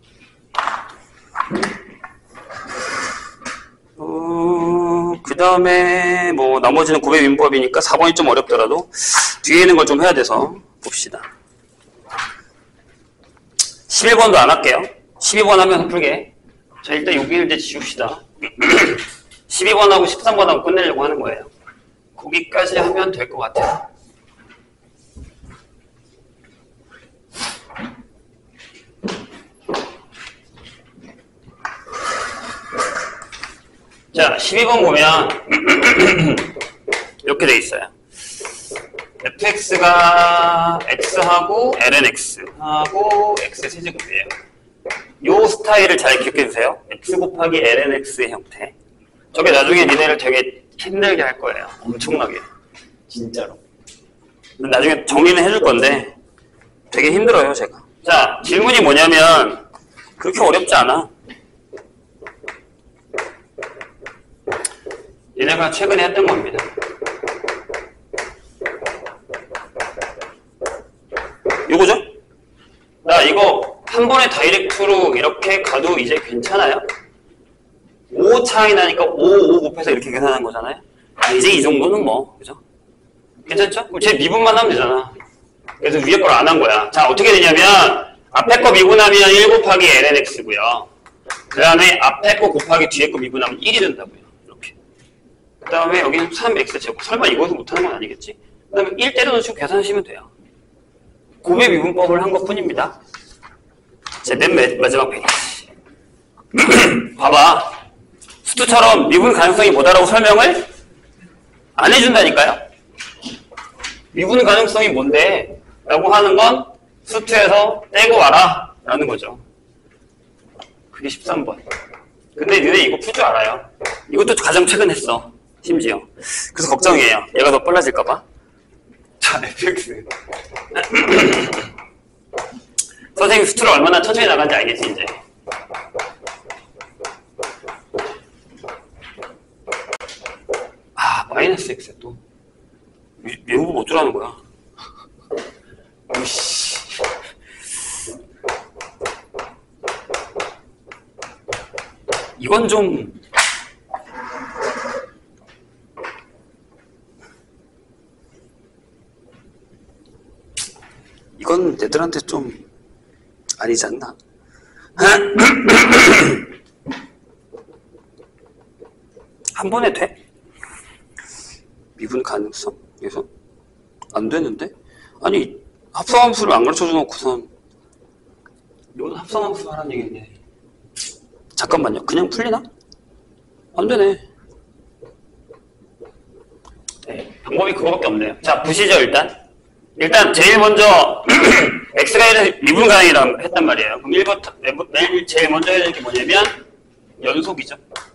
어, 그 다음에 뭐 나머지는 곱의 미분법이니까 사 번이 좀 어렵더라도 뒤에 있는 걸 좀 해야 돼서 봅시다. 십일 번도 안 할게요. 십이 번 하면서 풀게. 자, 일단 여기를 이제 지웁시다. 십이 번하고 십삼 번하고 끝내려고 하는 거예요. 거기까지 하면 될 것 같아요. 자, 십이 번 보면 이렇게 돼 있어요. fx가 x하고 lnx하고 x의 세제곱이에요. 요 스타일을 잘 기억해 주세요. x 곱하기 lnx의 형태. 저게 나중에 니네를 되게 힘들게 할 거예요. 엄청나게. 진짜로. 나중에 정리는 해줄 건데 되게 힘들어요, 제가. 자, 질문이 뭐냐면 그렇게 어렵지 않아. 얘네가 최근에 했던 겁니다. 요거죠? 나 이거 한 번에 다이렉트로 이렇게 가도 이제 괜찮아요? 오 차이 나니까 오, 오 곱해서 이렇게 계산하는 거잖아요? 아, 이제 이 정도는 뭐, 그죠? 괜찮죠? 그럼 제 미분만 하면 되잖아. 그래서 위에 걸 안 한 거야. 자, 어떻게 되냐면, 앞에 거 미분하면 일 곱하기 lnx고요. 그 다음에 앞에 거 곱하기 뒤에 거 미분하면 일이 된다고요. 이렇게. 그 다음에 여기는 삼 엑스 제곱. 설마 이것을 못하는 건 아니겠지? 그 다음에 일 때려넣으시고 계산하시면 돼요. 곱의 미분법을 한 것 뿐입니다. 자, 맨 마지막 페이지. 봐봐. 수투처럼 미분 가능성이 뭐다라고 설명을 안 해준다니까요? 미분 가능성이 뭔데? 라고 하는 건 수투에서 떼고 와라. 라는 거죠. 그게 십삼 번. 근데 너네 이거 풀 줄 알아요. 이것도 가장 최근 했어. 심지어. 그래서 걱정이에요. 얘가 더 빨라질까봐. 자, 에프엑스. 선생님 수투를 얼마나 천천히 나가는지 알겠지, 이제. 아, 마이너스 X에 또. 외우고 못 들어가는 거야. 으이씨. 이건 좀. 이건 얘들한테 좀 아니지 않나? 한 번에 돼? 미분 가능성? 그래서 안 되는데? 아니 합성함수를 안 가르쳐 줘놓고선 이건 합성함수 하라는 얘기인데 잠깐만요. 그냥 풀리나? 안 되네. 네, 방법이 그거밖에 없네요. 자, 보시죠. 일단 일단 제일 먼저 x가 미분 가능이라고 했단 말이에요. 그럼 일 부터 맨 제일 먼저 해야 될 게 뭐냐면 연속이죠.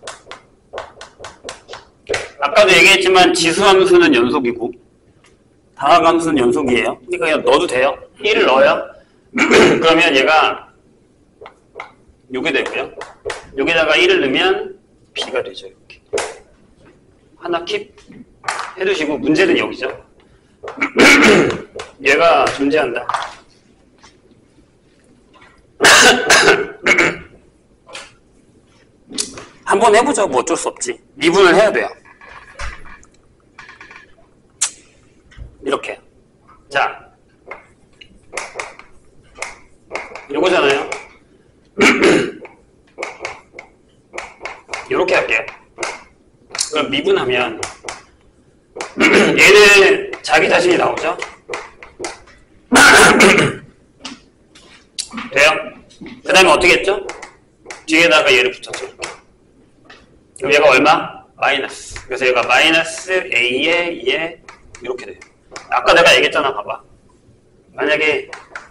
아까도 얘기했지만 지수함수는 연속이고 다항함수는 연속이에요. 그러니까 그냥 넣어도 돼요. 일을 넣어요. 그러면 얘가 요게 되고요. 여기다가 일을 넣으면 b가 되죠. 이렇게 하나 킵 해두시고 문제는 여기죠. 얘가 존재한다. 한번 해보죠. 뭐 어쩔 수 없지. 미분을 해야 돼요. 이렇게. 자, 요거잖아요. 요렇게 할게요. 그럼 미분하면 얘는 자기 자신이 나오죠? 돼요? 그 다음에 어떻게 했죠? 뒤에다가 얘를 붙였죠. 그럼 얘가 얼마? 마이너스. 그래서 얘가 마이너스 A에 얘 이렇게 돼요. 아까 내가 얘기했잖아. 봐봐. 만약에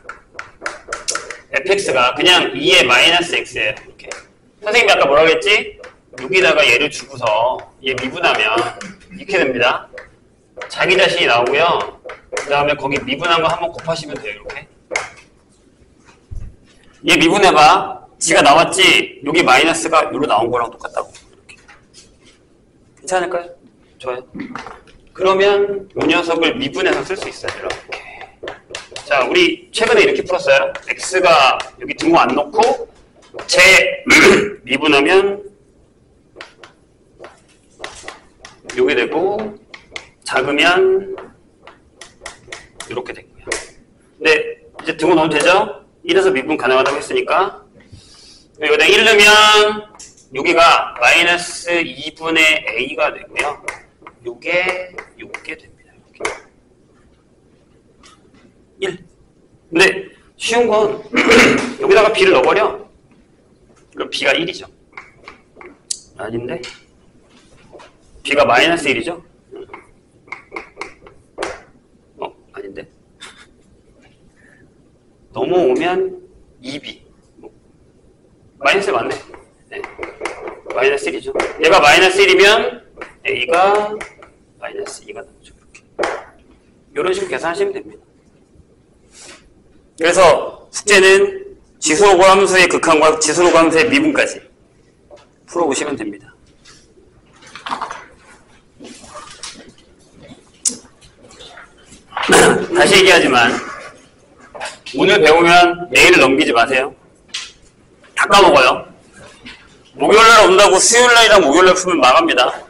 에프엑스가 그냥 이에 마이너스 X예요. 이렇게. 선생님이 아까 뭐라고 했지? 여기다가 얘를 주고서 얘 미분하면 이렇게 됩니다. 자기 자신이 나오고요. 그 다음에 거기 미분한 거 한번 곱하시면 돼요. 이렇게. 얘 미분해봐. 지가 나왔지? 여기 마이너스가 여기로 나온 거랑 똑같다고. 이렇게. 괜찮을까요? 좋아요. 그러면 이 녀석을 미분해서 쓸 수 있어요. 이렇게. 자, 우리 최근에 이렇게 풀었어요. x가 여기 등호 안 놓고 제 미분하면 요게 되고 작으면 이렇게 되고요. 근데 이제 등호 넣으면 되죠? 일에서 미분 가능하다고 했으니까 여기다 일 넣으면 여기가 마이너스 이분의 a가 되고요. 요게 요게 됩니다. 이렇게. 일. 근데 쉬운 건 여기다가 b를 넣어버려. 그럼 b가 일이죠. 아닌데? b가 마이너스 일이죠? 어? 아닌데? 넘어오면 이 비. 마이너스 맞네. 네. 마이너스 일이죠. 얘가 마이너스 일이면 a가 마이너스 이가 나오죠. 이렇게. 이런 식으로 계산하시면 됩니다. 그래서 숙제는 지수로고 함수의 극한과 지수로고 함수의 미분까지 풀어보시면 됩니다. 다시 얘기하지만 오늘 배우면 내일을 넘기지 마세요. 다 까먹어요. 목요일날 온다고 수요일날이랑 목요일날 풀면 망합니다.